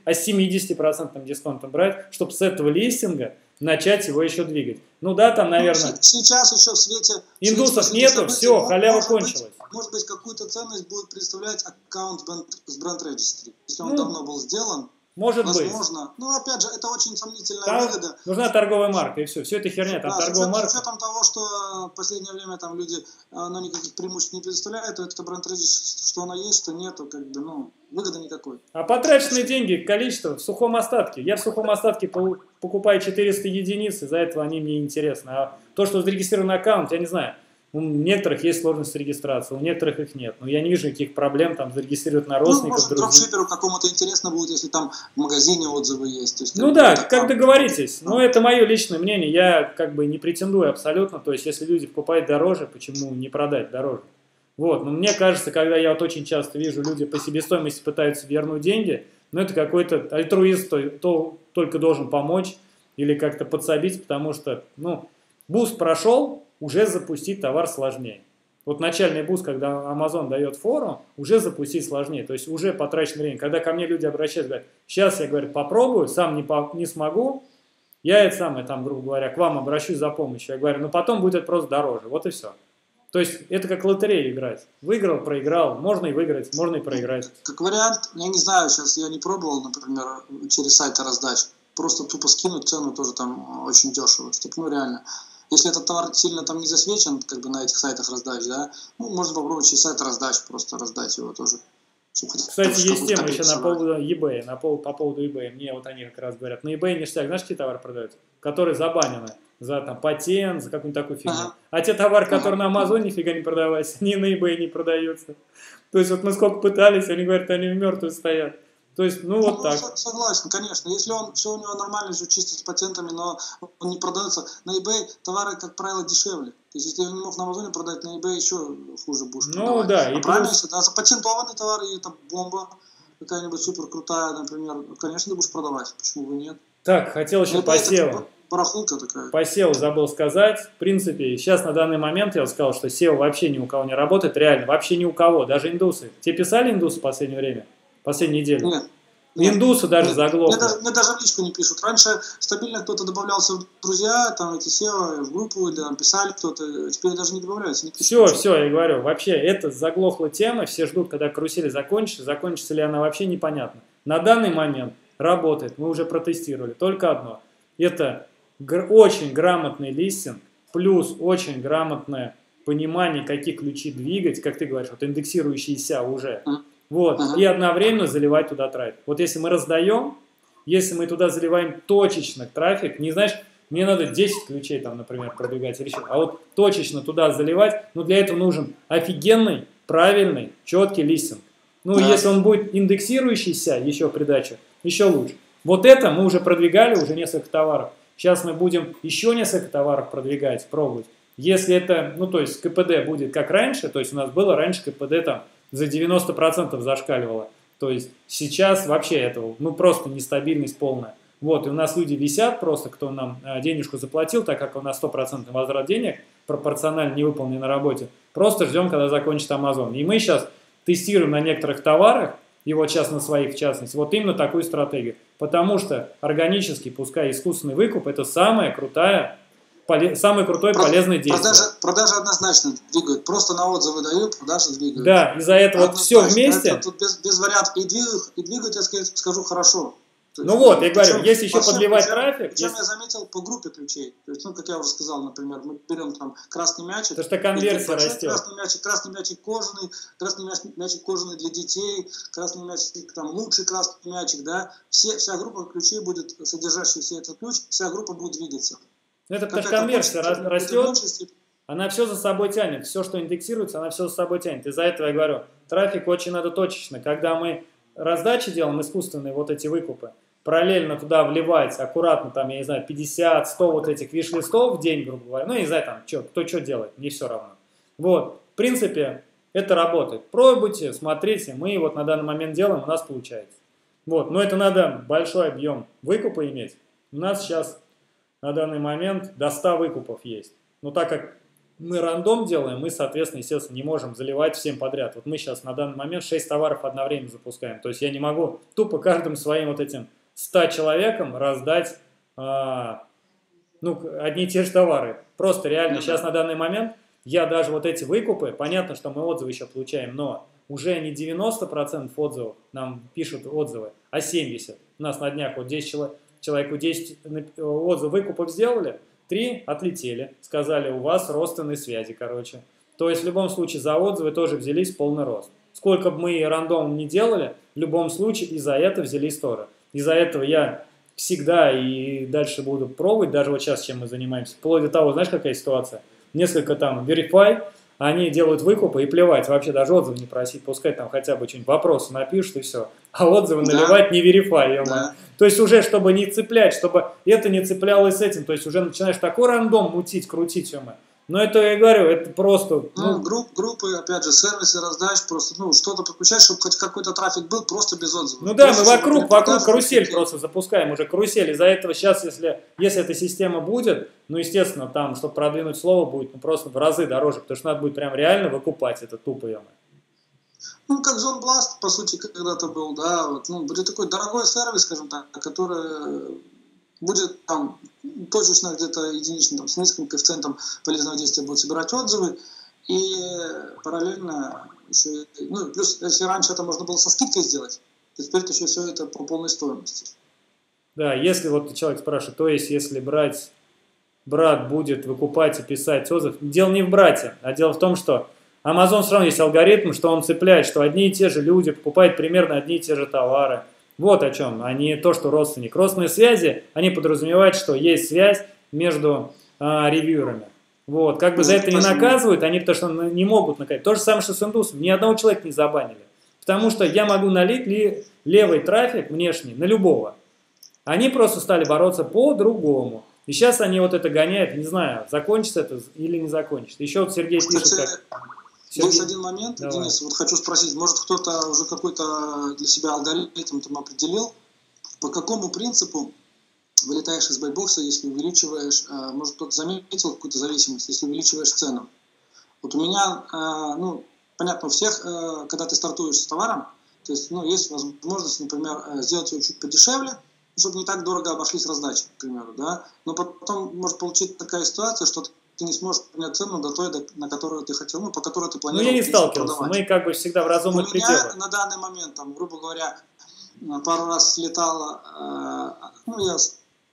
70% дисконтом брать, чтобы с этого листинга начать его еще двигать. Ну да, там, наверное... Сейчас еще в свете... Индусов нету, все, халява кончилась. Может быть, какую-то ценность будет представлять аккаунт с бренд-регистри. Если он давно был сделан, может возможно. быть. Ну, опять же, это очень сомнительная выгода. Нужна торговая марка, и все. Все это херня, там торговая марка. С учетом того, что в последнее время там люди, никаких преимуществ не предоставляют, то это бренд-регистр, что оно есть, что нету, как бы, выгоды никакой. А потраченные деньги, количество в сухом остатке. Я в сухом остатке покупаю 400 единиц, из-за этого они мне интересны. А то, что зарегистрирован аккаунт, я не знаю. У некоторых есть сложность регистрации, у некоторых их нет. Но я не вижу никаких проблем там зарегистрировать на родственников. Может, дропшиперу какому-то интересно будет, если там в магазине отзывы есть. То есть, ну да, как договоритесь. Но это мое личное мнение. Я как бы не претендую абсолютно. То есть, если люди покупают дороже, почему не продать дороже? Вот. Но мне кажется, когда я вот очень часто вижу, люди по себестоимости пытаются вернуть деньги, но это какой-то альтруист только должен помочь или как-то подсобить, потому что, буст прошел, уже запустить товар сложнее. Вот начальный буст, когда Amazon дает фору, уже запустить сложнее. То есть уже потрачено время. Когда ко мне люди обращаются, говорят, сейчас я, говорю, попробую, сам не смогу, я это самое, там, грубо говоря, к вам обращусь за помощью. Я говорю, но потом будет это просто дороже. Вот и все. То есть это как лотерею играть. Выиграл, проиграл. Можно и выиграть, можно и проиграть. Как вариант, я не знаю, сейчас я не пробовал, например, через сайты раздач. Просто тупо скинуть цену тоже там очень дешево. Чтобы, реально... Если этот товар сильно там не засвечен, как бы на этих сайтах раздач, да, можно попробовать через сайт раздач, просто раздать его тоже. Кстати, есть тема еще по поводу eBay. Мне вот они как раз говорят, на eBay ништяк, знаешь, какие товары продают? Которые забанены за там патент, за какую-нибудь такую фигню. А те товары, которые на Амазоне нифига не продавались, они на eBay не продаются. То есть вот мы сколько пытались, они говорят, они мертвые стоят. То есть, вот так. Согласен, конечно. Если все у него нормально, все чисто с патентами, но он не продается, на eBay товары, как правило, дешевле. То есть, если я не мог на Амазоне продать, на eBay еще хуже будешь продавать. Да. И правильно, если запатентованный товар, и это бомба какая-нибудь супер крутая, например, конечно, ты будешь продавать. Почему бы нет? Так, хотел еще по SEO. Барахолка такая. По SEO забыл сказать. В принципе, сейчас на данный момент я сказал, что SEO вообще ни у кого не работает. Реально, вообще ни у кого. Даже индусы. Тебе писали индусы в последнее время? Последнюю неделю? Нет. Индусы даже заглохли. Мне даже в личку не пишут. Раньше стабильно кто-то добавлялся в друзья, там эти SEO в группу, или там писали кто-то. Теперь даже не добавляются, не пишут. Все, я говорю. Вообще, это заглохла тема. Все ждут, когда карусель закончится. Закончится ли она вообще непонятно. На данный момент работает. Мы уже протестировали. Только одно. Это очень грамотный листинг плюс очень грамотное понимание, какие ключи двигать, как ты говоришь, вот индексирующиеся уже. Вот, и одновременно заливать туда трафик. Вот если мы раздаем, если мы туда заливаем точечно трафик, не знаешь, мне надо 10 ключей там, например, продвигать или еще, а вот точечно туда заливать, ну для этого нужен офигенный, правильный, четкий листинг. Ну, если он будет индексирующийся еще в придачу, еще лучше. Вот это мы уже продвигали, уже несколько товаров. Сейчас мы будем еще несколько товаров продвигать, пробовать. Если это, ну то есть КПД будет как раньше, то есть у нас было раньше КПД там за 90% зашкаливало. То есть сейчас вообще этого, ну просто нестабильность полная. Вот, и у нас люди висят просто, кто нам денежку заплатил, так как у нас 100% возврат денег, пропорционально невыполненной работе. Просто ждем, когда закончит Amazon. И мы сейчас тестируем на некоторых товарах, и вот сейчас на своих в частности, вот именно такую стратегию. Потому что органический, пускай искусственный выкуп, это самая крутая, самый крутой полезный действие. Продажи однозначно двигают. Просто на отзывы дают, продажи двигают. Да, из-за этого вот все вместе. Это тут без вариантов. И двигают, я скажу, хорошо. То есть, ну вот, я говорю, если еще подливать трафик. Причем я заметил по группе ключей. То есть, ну, как я уже сказал, например, мы берем там красный мячик. Потому что конверсия растет. Красный мячик кожаный для детей, красный мячик, там, лучший красный мячик, да. Вся группа ключей будет, содержащий этот ключ, вся группа будет двигаться. Это потому что конверсия растет, она все за собой тянет. Все, что индексируется, она все за собой тянет. Из-за этого я говорю, трафик очень надо точечно. Когда мы раздачи делаем, искусственные вот эти выкупы, параллельно туда вливать аккуратно, там, я не знаю, 50-100 вот этих виш-листов в день, грубо говоря, ну, я не знаю, там, кто что делает, мне все равно. Вот, в принципе, это работает. Пробуйте, смотрите, мы вот на данный момент делаем, у нас получается. Вот, но это надо большой объем выкупа иметь. У нас сейчас на данный момент до 100 выкупов есть. Но так как мы рандом делаем, мы, соответственно, естественно, не можем заливать всем подряд. Вот мы сейчас на данный момент 6 товаров одновременно запускаем. То есть я не могу тупо каждым своим вот этим 100 человекам раздать одни и те же товары. Просто реально сейчас на данный момент я даже вот эти выкупы, понятно, что мы отзывы еще получаем, но уже не 90% отзывов нам пишут отзывы, а 70%. У нас на днях вот 10 человеку 10 отзывов выкупов сделали, 3 отлетели, сказали, у вас родственные связи, короче. То есть в любом случае за отзывы тоже взялись полный рост. Сколько бы мы рандом не делали, в любом случае и за это взялись тоже. Из-за этого я всегда и дальше буду пробовать, даже вот сейчас, чем мы занимаемся, вплоть до того, знаешь, какая ситуация? Несколько там Verify, они делают выкупы и плевать, вообще даже отзывы не просить, пускай там хотя бы что-нибудь вопросы напишут и все. А отзывы наливать не Verify, да. То есть уже, чтобы не цеплять, чтобы это не цеплялось с этим, то есть уже начинаешь такой рандом мутить, крутить, но это, я говорю, это просто... Группы, опять же, сервисы раздаешь, просто, что-то подключаешь, чтобы хоть какой-то трафик был, просто без отзывов. Ну да, мы вокруг карусель просто запускаем, уже карусель. Из-за этого сейчас, если эта система будет, естественно, там, чтобы продвинуть слово, будет просто в разы дороже, потому что надо будет прям реально выкупать это тупо, как Zone-Blast, по сути, когда-то был, да, будет такой дорогой сервис, скажем так, который будет там точечно где-то единичным, там, с низким коэффициентом полезного действия будет собирать отзывы, и параллельно еще, плюс, если раньше это можно было со скидкой сделать, то теперь еще все это по полной стоимости. Да, если вот человек спрашивает, то есть если брат будет выкупать и писать отзыв, дело не в брате, а дело в том, что Amazon все равно есть алгоритм, что он цепляет, что одни и те же люди покупают примерно одни и те же товары. Вот о чем, а не то, что родственник. Родственные связи, они подразумевают, что есть связь между ревьюерами. Вот, как бы за это не наказывают, они потому что не могут наказать. То же самое, что с индусом. Ни одного человека не забанили. Потому что я могу налить левый трафик внешний на любого. Они просто стали бороться по-другому. И сейчас они вот это гоняют, не знаю, закончится это или не закончится. Еще вот Сергей пишет, как... Есть один момент, давай. Денис, вот хочу спросить, может кто-то уже какой-то для себя алгоритм там определил, по какому принципу вылетаешь из байтбокса, если увеличиваешь, может кто-то заметил какую-то зависимость, если увеличиваешь цену. Вот у меня, понятно, у всех, когда ты стартуешь с товаром, то есть, есть возможность, например, сделать его чуть подешевле, чтобы не так дорого обошлись раздачи, к примеру, да, но потом может получиться такая ситуация, что ты не сможешь поднять цену до той, на которую ты хотел, по которой ты планировал. Я не сталкивался, продавать. Мы как бы всегда в разумных пределах. У меня на данный момент, грубо говоря, пару раз слетало, я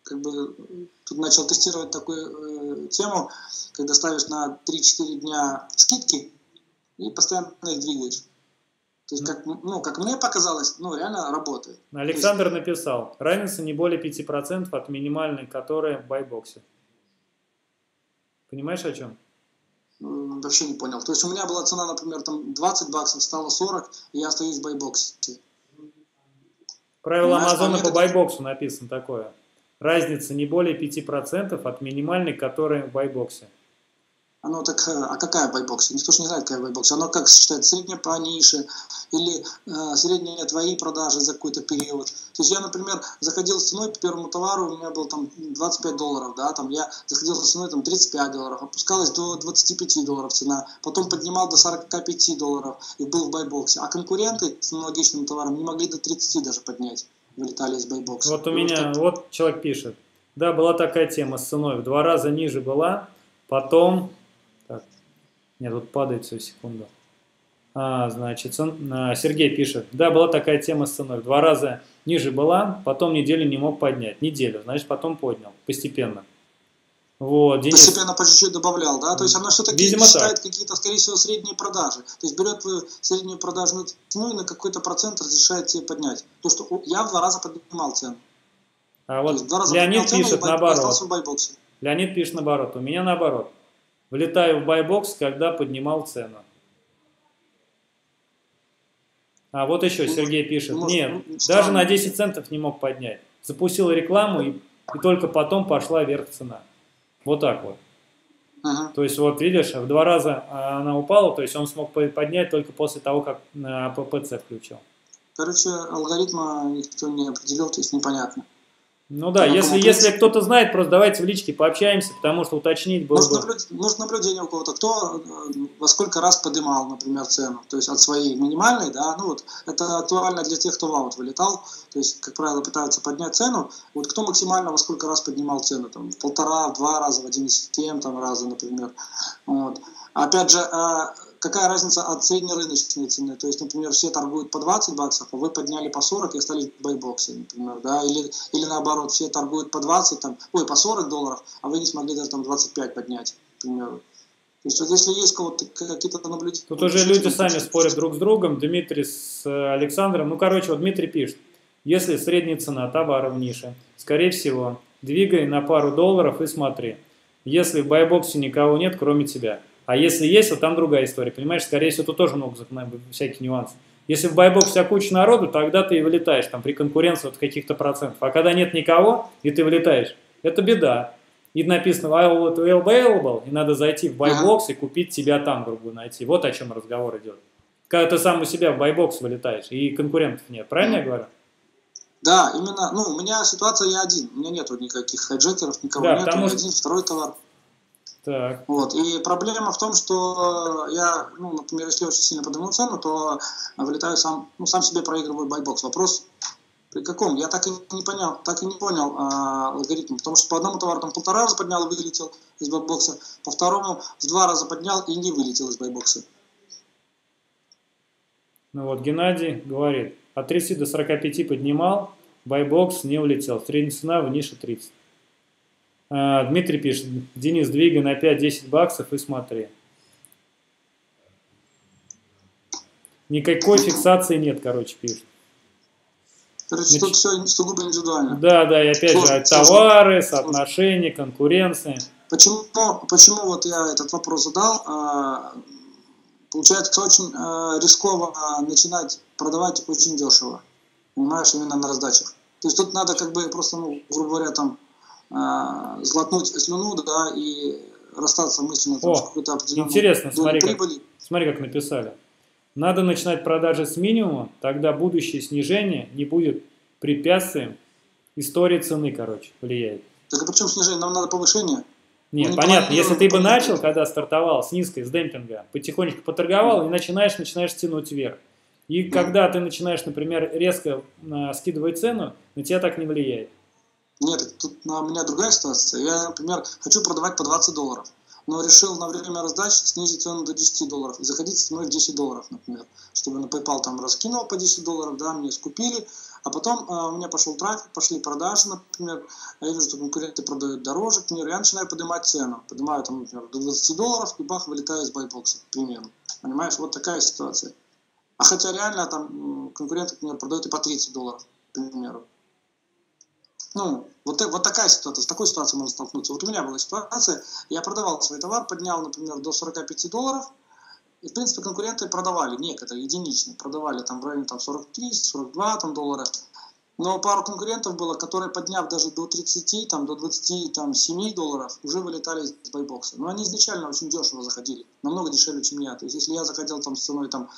как бы тут начал тестировать такую тему, когда ставишь на 3-4 дня скидки и постоянно их двигаешь. То есть, как мне показалось, реально работает. Александр написал, разница не более 5% от минимальной, которая в байбоксе. Понимаешь, о чем? Вообще не понял. То есть у меня была цена, например, там 20 баксов, стало 40, и я остаюсь в байбоксе. Правило Амазона по байбоксу написано такое. Разница не более 5% от минимальной, которая в байбоксе. Оно так, а какая байбокс? Никто же не знает, какая байбокс. Оно как считается, средняя по нише или средняя твои продажи за какой-то период. То есть я, например, заходил с ценой по первому товару, у меня было там $25, да, там я заходил с ценой там $35, опускалась до $25 цена, потом поднимал до $45 и был в байбоксе. А конкуренты с аналогичным товаром не могли до 30 даже поднять, вылетали из байбокса. Вот у меня, вот человек пишет, да, была такая тема с ценой, в 2 раза ниже была, потом... Так, нет, тут падает всю секунду. Значит, Сергей пишет, да, была такая тема с ценой, в 2 раза ниже была, потом неделю не мог поднять. Неделю, значит, потом поднял, постепенно. Вот, Денис... Постепенно по чуть-чуть добавлял, да? То есть оно все-таки считает какие-то, скорее всего, средние продажи. То есть берет твою среднюю продажную цену и на какой-то процент разрешает тебе поднять. То, что я в 2 раза поднимал цену. А вот Леонид пишет наоборот. Леонид пишет наоборот, у меня наоборот. Влетаю в байбокс, когда поднимал цену. А вот еще Сергей пишет, нет, даже на 10 центов не мог поднять. Запустил рекламу и только потом пошла вверх цена. Вот так вот. То есть вот видишь, в 2 раза она упала, то есть он смог поднять только после того, как ППЦ включил. Короче, алгоритма никто не определил, то есть непонятно. Ну да, если кто-то знает, просто давайте в личке пообщаемся, потому что уточнить было бы... Может наблюдение у кого-то, кто во сколько раз поднимал, например, цену, то есть от своей минимальной, да, ну вот, это актуально для тех, кто в аут вылетал, то есть, как правило, пытаются поднять цену, вот кто максимально во сколько раз поднимал цену, там, в 1,5, в 2 раза, в 1,7 там раза, например, вот. Опять же, какая разница от среднерыночной цены? То есть, например, все торгуют по 20 баксов, а вы подняли по 40 и остались в байбоксе, например, да? Или наоборот, все торгуют по 20, по 40 долларов, а вы не смогли даже там 25 поднять, к примеру. То есть, вот если есть какие-то наблюдения... Тут уже люди сами спорят друг с другом, Дмитрий с Александром. Ну, короче, вот Дмитрий пишет, если средняя цена товара в нише, скорее всего, двигай на пару долларов и смотри. Если в байбоксе никого нет, кроме тебя. А если есть, вот там другая история, понимаешь, скорее всего, тут тоже много всяких нюансов. Если в байбоксе куча народу, тогда ты и вылетаешь, там, при конкуренции от каких-то процентов. А когда нет никого, и ты вылетаешь, это беда. И написано available, и надо зайти в байбокс и купить тебя там, грубо найти. Вот о чем разговор идет. Когда ты сам у себя в байбокс вылетаешь, и конкурентов нет, правильно я говорю? Да, именно, у меня ситуация, я один, у меня нету никаких хайджекеров, никого нет, я один, второй товар. Так. Вот. И проблема в том, что я, например, если очень сильно подниму цену, то вылетаю сам себе проигрываю байбокс. Вопрос при каком? Я так и не понял алгоритм, потому что по одному товару там 1,5 раза поднял и вылетел из байбокса, по второму в 2 раза поднял и не вылетел из байбокса. Ну вот Геннадий говорит, от 30 до 45 поднимал, байбокс не улетел, средняя цена в нише 30. Дмитрий пишет, Денис, двигай на 5-10 баксов и смотри. Никакой фиксации нет, короче, пишет. Короче, тут все сугубо индивидуально. Да, и опять же, товары, соотношения, конкуренция. Почему вот я этот вопрос задал? Получается, очень рисково начинать продавать очень дешево. Понимаешь, именно на раздачах. То есть тут надо просто, грубо говоря, там злотнуть слюну, да, и расстаться мысленно с какой-то определенной интересно, смотри, как написали. Надо начинать продажи с минимума, тогда будущее снижение не будет препятствием истории цены, влияет. Так а почему снижение? Нам надо повышение? Нет, понятно, если ты бы начал, когда стартовал с низкой, с демпинга, потихонечку поторговал и начинаешь тянуть вверх. И когда ты начинаешь, например, резко скидывать цену, на тебя так не влияет. Нет, тут на меня другая ситуация. Я, например, хочу продавать по 20 долларов, но решил на время раздач снизить цену до 10 долларов и заходить с ценой в 10 долларов, например, чтобы на PayPal там раскинул по 10 долларов, да, мне скупили, А потом у меня пошел трафик, пошли продажи, например, я вижу, что конкуренты продают дороже, к примеру, я начинаю поднимать цену, поднимаю там, например, до $20, и бах, вылетаю из байбокса, к примеру. Понимаешь, вот такая ситуация. А хотя реально там конкуренты, к примеру, продают и по $30, к примеру. Ну, вот такая ситуация, с такой ситуацией можно столкнуться. Вот у меня была ситуация, я продавал свой товар, поднял, например, до $45, и, в принципе, конкуренты продавали, некоторые, единично, продавали там в районе там, 43-42 там, доллара. Но пару конкурентов было, которые, подняв даже до 30, там, до $27, уже вылетали из байбокса. Но они изначально очень дешево заходили, намного дешевле, чем я. То есть, если я заходил там, с ценой там,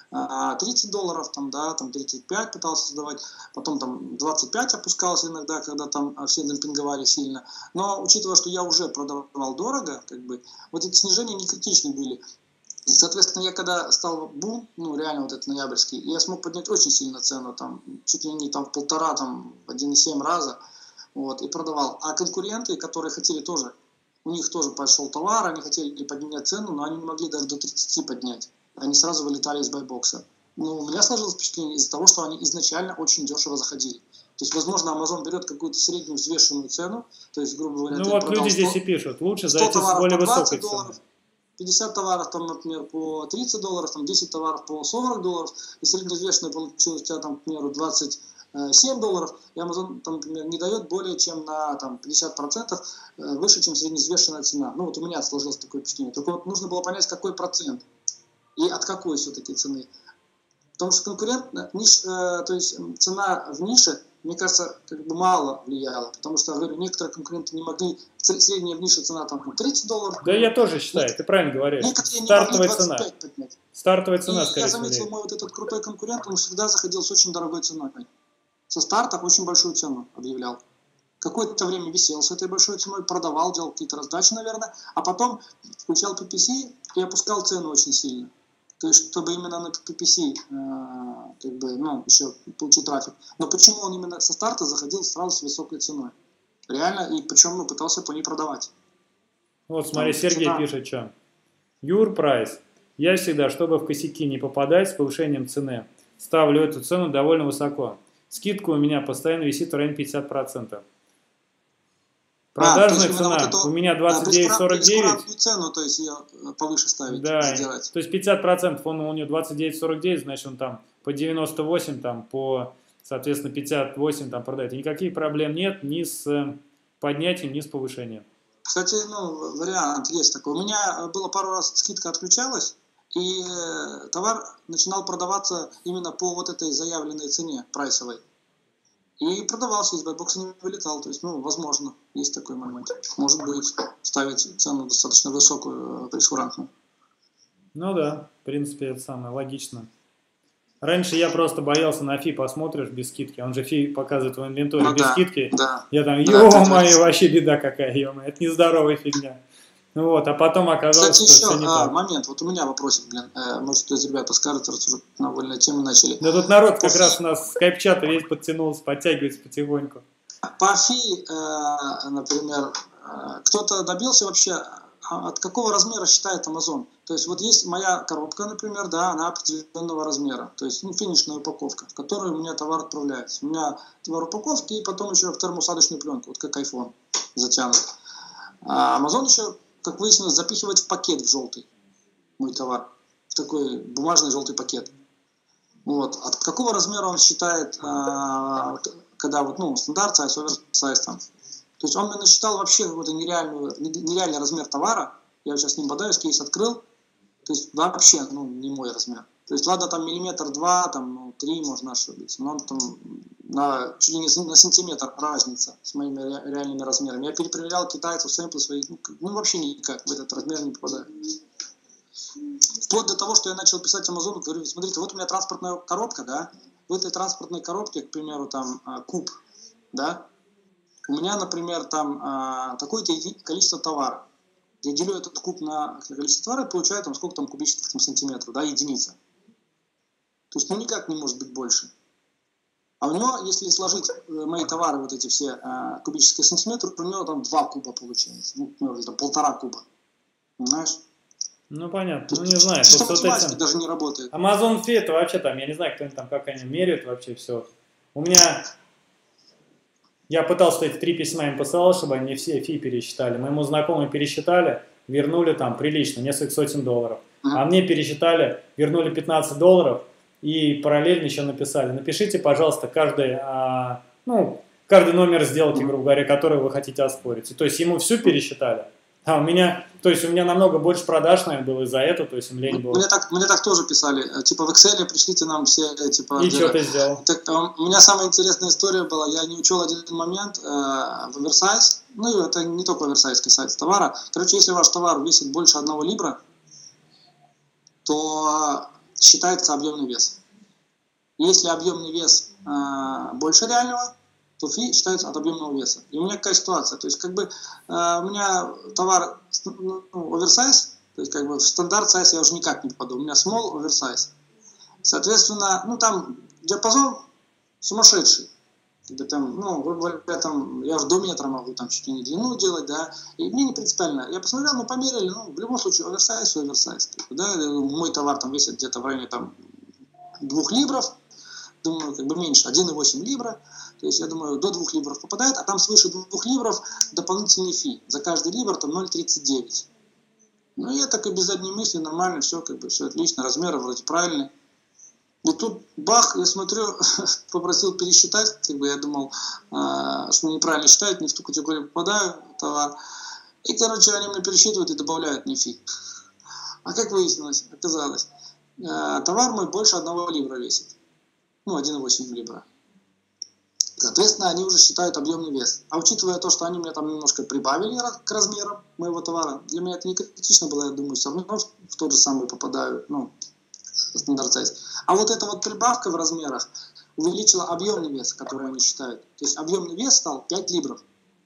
$30, там, да, там 35 пытался сдавать, потом там 25 опускался иногда, когда там все демпинговали сильно. Но учитывая, что я уже продавал дорого, как бы, вот эти снижения не критичны были. И, соответственно, я когда стал бум, ну, реально вот этот ноябрьский, я смог поднять очень сильно цену, там, чуть ли не там, в 1,5, там, 1,7 раза, вот, и продавал. А конкуренты, которые хотели тоже, у них тоже пошел товар, они хотели поднять цену, но они не могли даже до 30 поднять. Они сразу вылетали из байбокса. Ну, у меня сложилось впечатление из-за того, что они изначально очень дешево заходили. То есть, возможно, Amazon берет какую-то среднюю взвешенную цену, то есть, грубо говоря, ну вот люди здесь и пишут, лучше зайти с более высокой цены. 50 товаров, там, например, по $30, там, 10 товаров по $40, и средневзвешенная получилась у тебя, там, к примеру, $27, и Amazon, там, например, не дает более чем на там, 50% выше, чем средневзвешенная цена. Ну, вот у меня сложилось такое впечатление. Только вот нужно было понять, какой процент и от какой все-таки цены. Потому что конкурент, то есть цена в нише, мне кажется, как бы мало влияла, потому что, говорю, некоторые конкуренты не могли, средняя в нише цена там $30. Да, я тоже считаю, ты правильно говоришь. Некоторые Стартовая не могли 25 цена. поднять. Стартовая цена, И скорее я всего. заметил, мой вот этот крутой конкурент, он всегда заходил с очень дорогой ценой. Со старта очень большую цену объявлял. Какое-то время висел с этой большой ценой, продавал, делал какие-то раздачи, наверное, а потом включал PPC и опускал цену очень сильно. То есть, чтобы именно на PPC как бы, ну, еще получить трафик. Но почему он именно со старта заходил сразу с высокой ценой? Реально, и причем пытался по ней продавать. Вот, смотри, Сергей пишет, что. Юр Прайс. Я всегда, чтобы в косяки не попадать с повышением цены, ставлю эту цену довольно высоко. Скидка у меня постоянно висит в районе 50%. Продажная цена вот у меня 29,49. Цену, то есть ее повыше ставить, да, сделать. То есть 50%, он у него 29,49, значит он там по 98, там по, соответственно, 58 там продает. И никаких проблем нет ни с поднятием, ни с повышением. Кстати, ну, вариант есть такой. У меня было пару раз скидка отключалась, и товар начинал продаваться именно по вот этой заявленной цене прайсовой. И продавался, из байбокса не вылетал. То есть, ну, возможно, есть такой момент. Может быть, ставить цену достаточно высокую, прескурантную. Ну да, в принципе, это самое логично. Раньше я просто боялся на фи посмотришь без скидки. Он же фи показывает в инвентаре без скидки. Да. Я там, ё-моё, вообще беда какая, ё-моё, это нездоровая фигня. Ну вот, а потом оказалось, кстати, что еще все не так. момент, вот у меня вопросик, блин, может, кто из ребят подскажет, раз уже на вольную тему начали. Да тут народ как раз у нас скайп-чата весь подтянулся, подтягивается потихоньку. По фи, например, кто-то добился вообще, от какого размера считает Amazon? То есть вот есть моя коробка, например, да, она определенного размера, то есть финишная упаковка, в которую у меня товар отправляется. У меня товар упаковки и потом еще в термоусадочную пленку, вот как iPhone затянут. А Amazon еще, как выяснилось, запихивает в пакет в желтый мой товар, в такой бумажный желтый пакет. Вот. От какого размера он считает, когда вот, ну, стандарт size, оверсайз там. То есть он мне насчитал вообще какой-то нереальный размер товара. Я сейчас с ним бодаюсь, кейс открыл. То есть вообще, ну, не мой размер. То есть, ладно, там миллиметр, 2, там, ну, 3 можно ошибиться. Но там чуть ли не на сантиметр разница с моими реальными размерами. Я перепроверял китайцев, сэмплы свои. Ну, вообще никак в этот размер не попадаю. Вплоть до того, что я начал писать Амазону, говорю, смотрите, вот у меня транспортная коробка, да, в этой транспортной коробке, к примеру, там куб, да, у меня, например, там такое-то количество товара. Я делю этот куб на количество товара и получаю там сколько там кубических там, сантиметров, да, единица. То есть, ну, никак не может быть больше. А у него, если сложить мои товары, вот эти все кубические сантиметры, у него там 2 куба получается, ну, например, там 1,5 куба, понимаешь? Ну, понятно. Ну, не знаю. Чисто математика даже не работает. Amazon Fee, это вообще там, я не знаю, кто они там, как они меряют вообще все. У меня... Я пытался эти 3 письма им посылал, чтобы они все фи пересчитали. Моему знакомому пересчитали, вернули там прилично, несколько сотен долларов. А мне пересчитали, вернули $15 и параллельно еще написали: напишите, пожалуйста, каждый номер сделки, грубо говоря, который вы хотите оспорить. И, то есть ему всю пересчитали. А у меня намного больше продаж, наверное, было из-за этого, то есть им лень было. Мне так тоже писали, типа в Excel пришлите нам все, типа... И что ты сделал? Так, у меня самая интересная история была, я не учел один момент в оверсайз, ну это не только оверсайз касается товара. Короче, если ваш товар весит больше 1 либра, то считается объемный вес. Если объемный вес больше реального, то фи считается от объемного веса. И у меня какая ситуация? То есть, как бы, у меня товар оверсайз, то есть, как бы, в стандарт сайз я уже никак не попаду. У меня small оверсайз. Соответственно, там диапазон сумасшедший. Там, грубо говоря, я уже до метра могу там чуть ли не длину делать, да, и мне не принципиально. Я посмотрел, померили, в любом случае оверсайз, да, мой товар там весит где-то в районе 2 либров, думаю, как бы меньше, 1,8 либра, то есть я думаю, до 2 либров попадает, а там свыше 2 либров дополнительный фи, за каждый либр там 0,39. Ну, я так и без задней мысли, нормально, все, как бы, все отлично, размеры вроде правильные. И тут бах, я смотрю, попросил пересчитать, как бы я думал, что неправильно считают, не в ту категорию попадаю, товар. И, короче, они мне пересчитывают и добавляют мне фи. А как выяснилось, оказалось, товар мой больше 1 либра весит. 1,8 либра. Соответственно, они уже считают объемный вес. А учитывая то, что они мне там немножко прибавили к размерам моего товара, для меня это не критично было, я думаю, все равно в тот же самый попадаю, стандарт сайз. А вот эта вот прибавка в размерах увеличила объемный вес, который они считают. То есть объемный вес стал 5 либров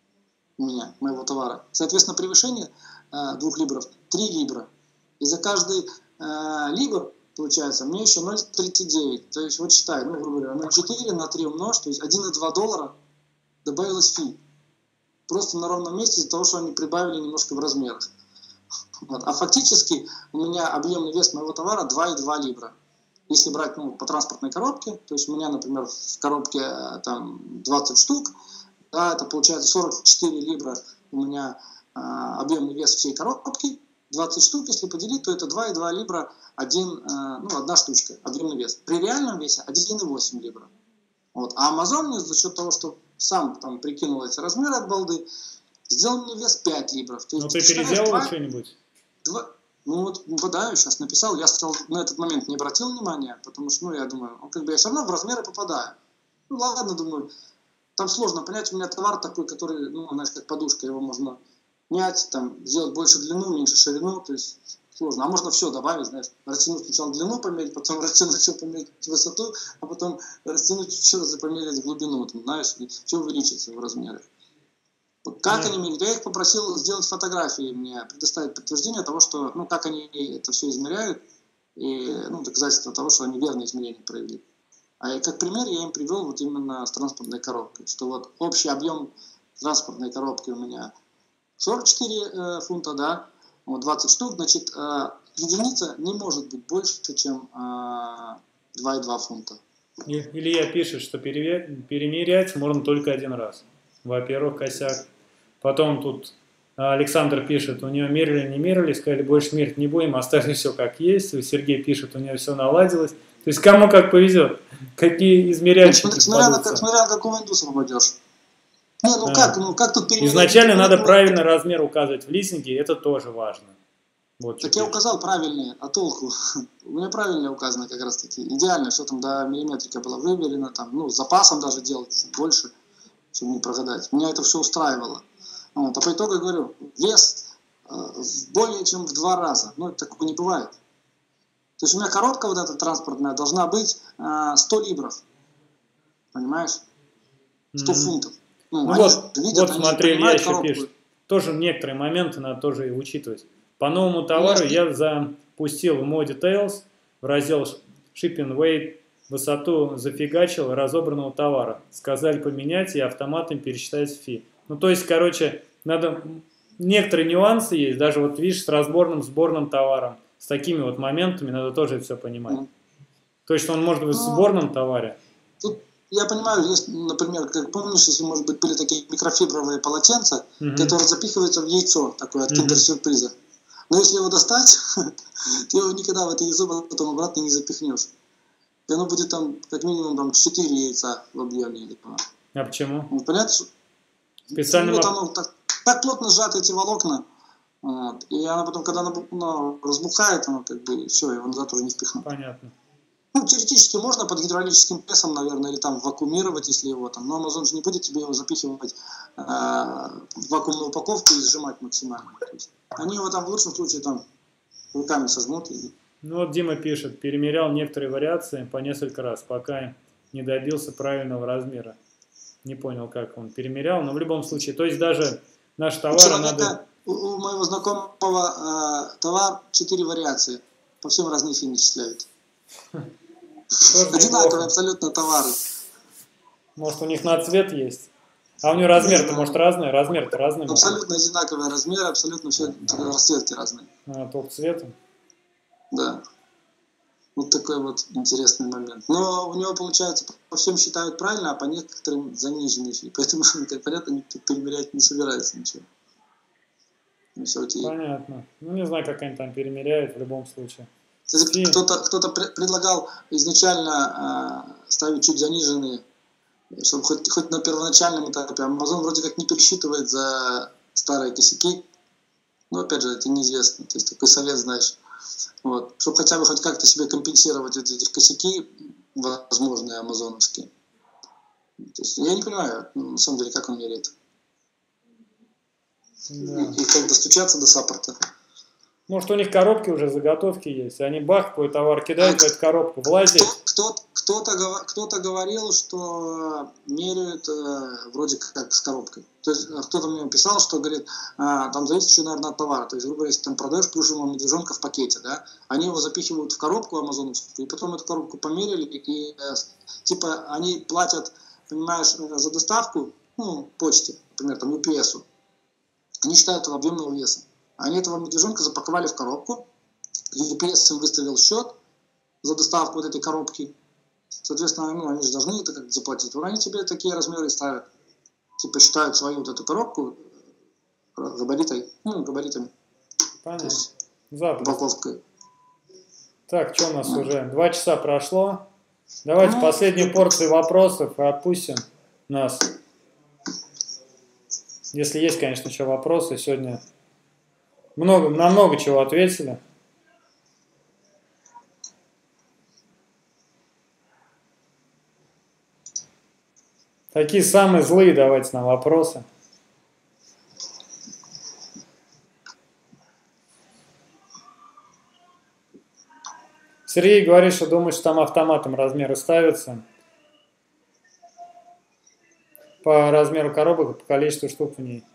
у меня, моего товара. Соответственно, превышение 2 либров 3 либра. И за каждый либр, получается, мне еще 0,39. То есть, вот считай, грубо говоря, 0,4 на 3 умножь, то есть $1,2 добавилось фи. Просто на ровном месте из-за того, что они прибавили немножко в размерах. Вот. А фактически у меня объемный вес моего товара 2,2 либра. Если брать по транспортной коробке, то есть у меня, например, в коробке там 20 штук, да, это получается 44 либра у меня объемный вес всей коробки. 20 штук, если поделить, то это 2,2 либра, одна штучка, объемный вес. При реальном весе 1,8 либра. Вот. А Amazon мне за счет того, что сам там прикинул эти размеры от балды, сделал мне вес 5 либров. То есть, ты переделал что-нибудь? Я сейчас написал, я на этот момент не обратил внимания, потому что, я думаю, я все равно в размеры попадаю. Ладно, думаю, там сложно понять, у меня товар такой, который, знаешь, как подушка, его можно снять, там, сделать больше длину, меньше ширину, то есть сложно. А можно все добавить, знаешь, растянуть сначала длину померить, потом растянуть все померить высоту, а потом растянуть еще раз померить глубину, там, знаешь, и все увеличится в размерах. Как они меряют? Я их попросил сделать фотографии, мне предоставить подтверждение того, что, как они это все измеряют, и, доказательство того, что они верные измерения провели. А как пример я им привел вот именно с транспортной коробкой, что вот общий объем транспортной коробки у меня 44 фунта, да, 20 штук, значит, единица не может быть больше, чем 2,2 фунта. Илья пишет, что перемерять можно только 1 раз. Во-первых, косяк. Потом тут Александр пишет, у нее мерили, не мерили, сказали, больше мерить не будем, оставили все как есть. Сергей пишет, у нее все наладилось. То есть кому как повезет, какие измеряльщики смотря на какого индуса попадешь. Как тут перемерить? Изначально надо правильный размер указывать в листинге, это тоже важно. Вот так я указал правильные, а толку? У меня правильно указано как раз таки. Идеально, все там до миллиметрика было выверено, там, с запасом даже делать чуть больше, чтобы не прогадать. Меня это все устраивало. А по итогу я говорю, вес более чем в 2 раза. Такого не бывает. То есть у меня коробка вот эта транспортная должна быть 100 либров. Понимаешь? 100 фунтов. Смотри, Илья еще пишет. Тоже некоторые моменты надо тоже и учитывать. По новому товару я запустил в More Details в раздел Shipping Weight, высоту зафигачил разобранного товара. Сказали поменять и автоматом пересчитать фи. То есть, надо... Некоторые нюансы есть, даже вот видишь, с разборным сборным товаром. С такими вот моментами надо тоже все понимать. То есть, он может быть в сборном товаре. я понимаю, есть, например, как помнишь, если, может быть, были такие микрофибровые полотенца, которые запихиваются в яйцо, такое от киндер-сюрприза. Но если его достать, ты его никогда в это яйцо потом обратно не запихнешь. И оно будет там, как минимум, там 4 яйца в объеме. А почему? Ну, понятно, что Специально... вот оно так плотно сжаты эти волокна, вот, и она потом, когда она разбухает, оно как бы все, его назад уже не впихнуть. Понятно. Ну, теоретически можно под гидравлическим прессом, наверное, или там вакуумировать, если его там, но Amazon же не будет тебе его запихивать в вакуумную упаковку и сжимать максимально. То есть, они его там в лучшем случае там руками сожмут. Ну вот Дима пишет, перемерял некоторые вариации по несколько раз, пока не добился правильного размера. Не понял, как он перемерял, но в любом случае, то есть даже наш товар надо... У моего знакомого товар 4 вариации, по всем разные фирмы начисляют. Одинаковые абсолютно товары. Может, у них на цвет есть? А у него размер-то, может, разный? Размер-то разный? Абсолютно одинаковые размеры, абсолютно все расцветки разные. А, только цветом? Да. Вот такой вот интересный момент. Но у него, получается, по всем считают правильно, а по некоторым заниженные фи. Поэтому, как понятно, никто перемерять не собирается ничего. Понятно. Ну, не знаю, как они там перемеряют в любом случае. Кто-то предлагал изначально ставить чуть заниженные, чтобы хоть на первоначальном этапе. Amazon вроде как не пересчитывает за старые косяки. Но опять же, это неизвестно. То есть такой совет, знаешь. Вот. Чтобы хотя бы хоть как-то себе компенсировать эти косяки, возможные амазоновские. То есть я не понимаю, на самом деле, как он меряет. Да. И как достучаться до саппорта. Может, у них коробки уже, заготовки есть. Они бах, какой товар кидают в эту коробку, влазит. Кто-то говорил, что меряют вроде как с коробкой. То есть кто-то мне писал, что говорит, там зависит еще, наверное, от товара. То есть, грубо говоря, если там продаешь плюшевого медвежонка в пакете, да, они его запихивают в коробку амазоновскую, и потом эту коробку померили, и типа они платят, понимаешь, за доставку, ну, почте, например, там UPS-у. Они считают его объемного веса. Они этого медвежонка запаковали в коробку, UPS им выставил счет за доставку вот этой коробки. Соответственно, ну, они же должны это как-то заплатить. Вот они тебе такие размеры ставят. Типа считают свою вот эту коробку габаритами. Понятно. Упаковкой. Так, что у нас уже? 2 часа прошло. Давайте последнюю порцию вопросов и отпустим нас. Если есть, конечно, еще вопросы. Сегодня на много чего ответили. Такие самые злые давайте нам вопросы. Сергей говорит, что думает, что там автоматом размеры ставятся. По размеру коробок и по количеству штук в ней.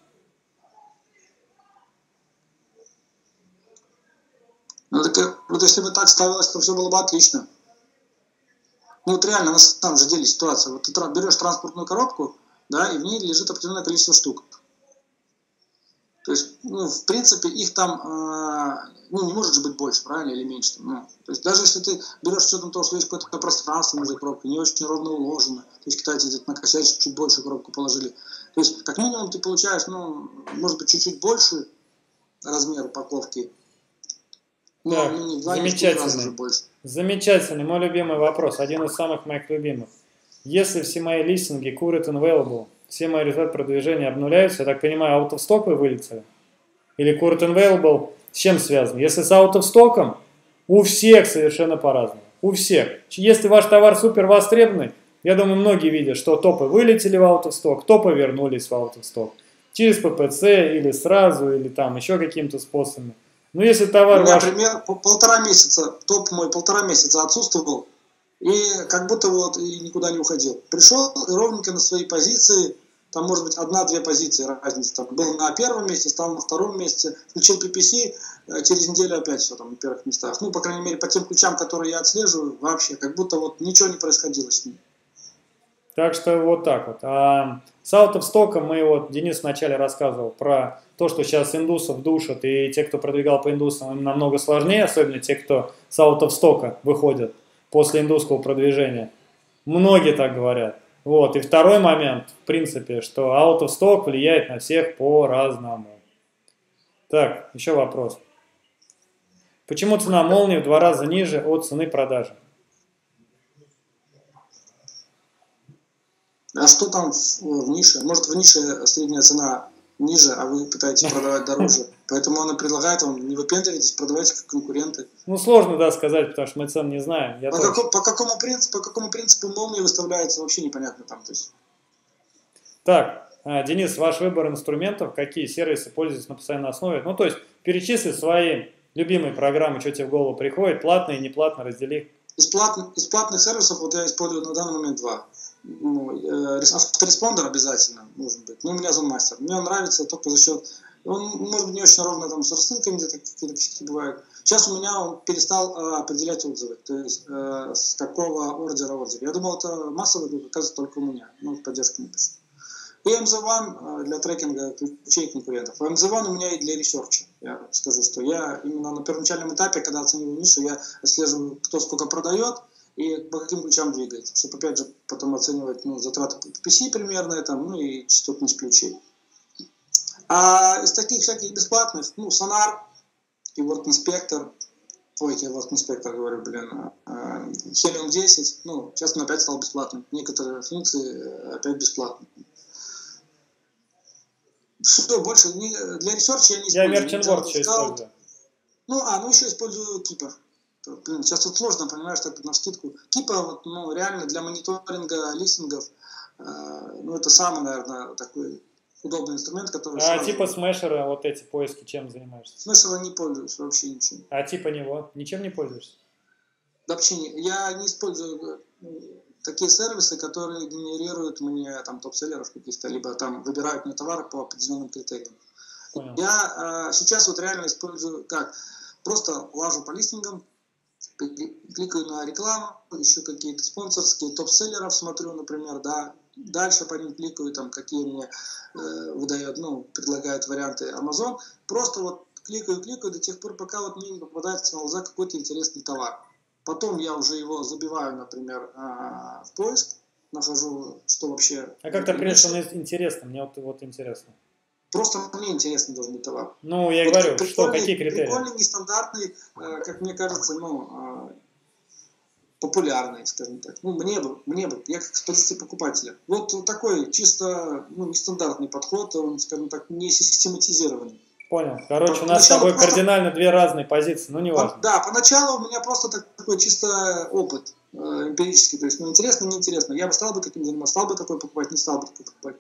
Ну, так, вот если бы так ставилось, то все было бы отлично. Ну, вот реально, на самом же деле ситуация. Вот ты берешь транспортную коробку, да, и в ней лежит определенное количество штук. То есть, ну, в принципе, их там, не может же быть больше, правильно, или меньше. Ну, то есть, даже если ты берешь с учетом того, что есть какое-то пространство между коробкой, не очень ровно уложено, то есть, китайцы где-то накосячили, чуть больше коробку положили. То есть, как минимум, ты получаешь, ну, может быть, чуть-чуть больше размер упаковки. Так, замечательный. Замечательный, мой любимый вопрос, один из самых моих любимых. Если все мои листинги current and available, все мои результаты продвижения обнуляются, я так понимаю, out of stock вы вылетели? Или current and available с чем связан? Если с out of stock, у всех совершенно по-разному. У всех. Если ваш товар супер востребованный, я думаю, многие видят, что топы вылетели в out of stock, топы вернулись в out of stock. Через PPC или сразу, или там еще каким-то способом. Ну, если товар ваш... Например, полтора месяца, топ мой 1,5 месяца отсутствовал, и как будто вот и никуда не уходил. Пришел и ровненько на свои позиции, там может быть 1-2 позиции разница. Там был на первом месте, стал на втором месте, включил PPC, через неделю опять все там на первых местах. Ну, по крайней мере, по тем ключам, которые я отслеживаю, вообще, как будто вот ничего не происходило с ним. Так что вот так вот. А с out of stock вот Денис вначале рассказывал про то, что сейчас индусов душат, и те, кто продвигал по индусам, им намного сложнее, особенно те, кто с out of stock выходят после индусского продвижения. Многие так говорят. Вот. И второй момент, в принципе, что out of stock влияет на всех по-разному. Так, еще вопрос. Почему цена молнии в 2 раза ниже от цены продажи? А что там в нише? Может, в нише средняя цена ниже, а вы пытаетесь продавать дороже. Поэтому он и предлагает вам, не выпендривайтесь, продавайте как конкуренты. Ну, сложно, да, сказать, потому что мы цен не знаем. По какому принципу молния выставляется, вообще непонятно там. То есть. Так, Денис, ваш выбор инструментов, какие сервисы пользуетесь на постоянной основе? Ну, то есть, перечисли свои любимые программы, что тебе в голову приходит, платные и неплатные, раздели. Из платных сервисов вот я использую на данный момент 2. Автореспондер обязательно нужен быть. Ну, у меня ZoneMaster. Мне он нравится только за счет... Он, может быть, не очень ровно там с рассылками где-то какие-то косяки бывают. Сейчас у меня он перестал определять отзывы. То есть, с какого ордера отзыв. Я думал, это массовый, оказывается, только у меня. Ну, поддержку не пишу. И MZ1 для трекинга ключей конкурентов. MZ1 у меня и для ресерча. Я скажу, что я именно на первоначальном этапе, когда оцениваю нишу, я отслеживаю, кто сколько продает и по каким ключам двигается. Чтобы, опять же, потом оценивать затраты PPC примерные, там, ну и частотность ключей. А из таких всяких бесплатных, Sonar, Keyword Inspector, Keyword Inspector, говорю, Helium 10, сейчас он опять стал бесплатным. Некоторые функции опять бесплатные. Что больше? Для ресерча я не использую. Я Merchant еще использую. Еще использую Keeper. Сейчас тут сложно, понимаешь, так навскидку. Keeper, реально для мониторинга листингов, это самый, наверное, такой удобный инструмент, который... типа смешера, вот эти поиски, чем занимаешься? Смешера не пользуюсь вообще ничем. А типа него? Ничем не пользуешься? Вообще не. Я не использую такие сервисы, которые генерируют мне там топ-селлеров каких-то, либо там выбирают мне товары по определенным критериям. Понял. Я сейчас вот реально использую просто лажу по листингам, кликаю на рекламу, ищу какие-то спонсорские топ-селлеров, смотрю, например, да, дальше по ним кликаю, там, какие мне выдает, предлагают варианты Amazon, просто вот кликаю до тех пор, пока вот мне не попадается на глаза какой-то интересный товар. Потом я уже его забиваю, например, в поиск, нахожу, что вообще... А как ты определишь, что он интересно? Мне вот интересно. Просто мне интересно должен быть товар. Я говорю, какие критерии? Прикольный, нестандартный, как мне кажется, популярный, скажем так. Мне бы, я как с позиции покупателя. Вот такой чисто, нестандартный подход, он, скажем так, не систематизированный. Понял. Короче, у нас с тобой кардинально 2 разные позиции, не важно. Да, поначалу у меня просто такой чисто опыт эмпирический, то есть, интересно, неинтересно. Я бы стал бы таким заниматься, стал бы такой покупать, не стал бы такой покупать.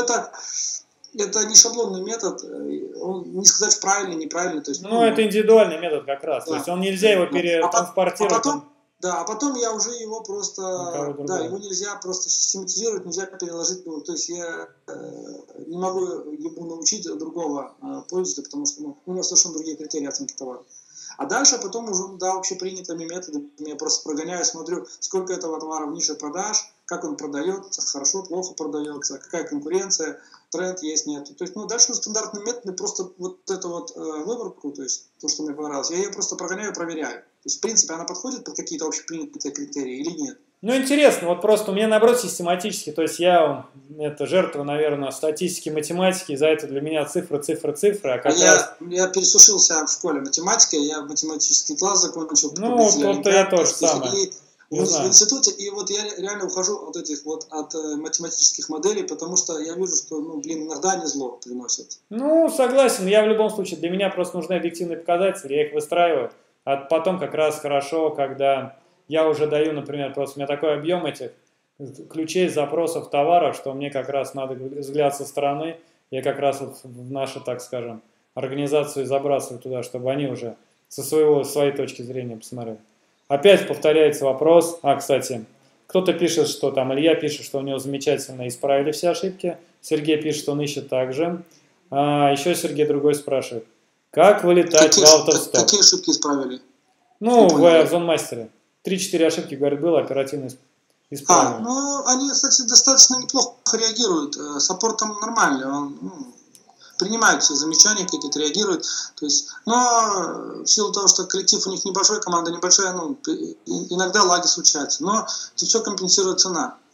Это не шаблонный метод, он не сказать правильный, неправильный. То есть, это индивидуальный метод как раз, да. То есть он нельзя его перетранспортировать. А потом я уже его просто, его нельзя просто систематизировать, нельзя переложить, то есть я не могу ему научить другого пользователя, потому что у него совершенно другие критерии оценки товара. А дальше потом уже, общепринятыми методами я просто прогоняю, смотрю, сколько этого товара в нише продаж, как он продается, хорошо, плохо продается, какая конкуренция, тренд есть, нет. То есть, дальше стандартные методы, просто вот эту выборку, то есть то, что мне понравилось, я ее просто прогоняю, проверяю. То есть, в принципе, она подходит под какие-то общепринятые критерии или нет. Интересно, вот просто у меня, наоборот, систематически, то есть я, жертва, наверное, статистики, математики, за это для меня цифры, а как я пересушился в школе математикой, я математический класс закончил. Вот я тоже самое. В институте, и вот я реально ухожу от математических моделей, потому что я вижу, что, иногда они зло приносят. Согласен, я в любом случае, для меня просто нужны объективные показатели, я их выстраиваю, а потом как раз хорошо, когда я уже даю, например, просто у меня такой объем этих ключей, запросов, товаров, что мне как раз надо взгляд со стороны, я как раз в нашу, так скажем, организацию забрасываю туда, чтобы они уже со своей точки зрения посмотрели. Опять повторяется вопрос. Кстати, кто-то пишет, что там Илья пишет, что у него замечательно исправили все ошибки. Сергей пишет, что он ищет так же. Еще Сергей другой спрашивает, как вылетать в out of stock? Какие ошибки исправили? В ZoneMaster. 3-4 ошибки, говорит, было оперативно исправлено. Они, кстати, достаточно неплохо реагируют. Саппортом нормально. Он, принимают все замечания, какие-то реагируют. То есть, но в силу того, что коллектив у них небольшой, команда небольшая, иногда лаги случаются. Но это все компенсирует цена.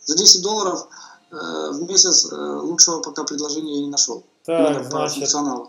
За 10 долларов в месяц лучшего пока предложения я не нашел. Так, значит,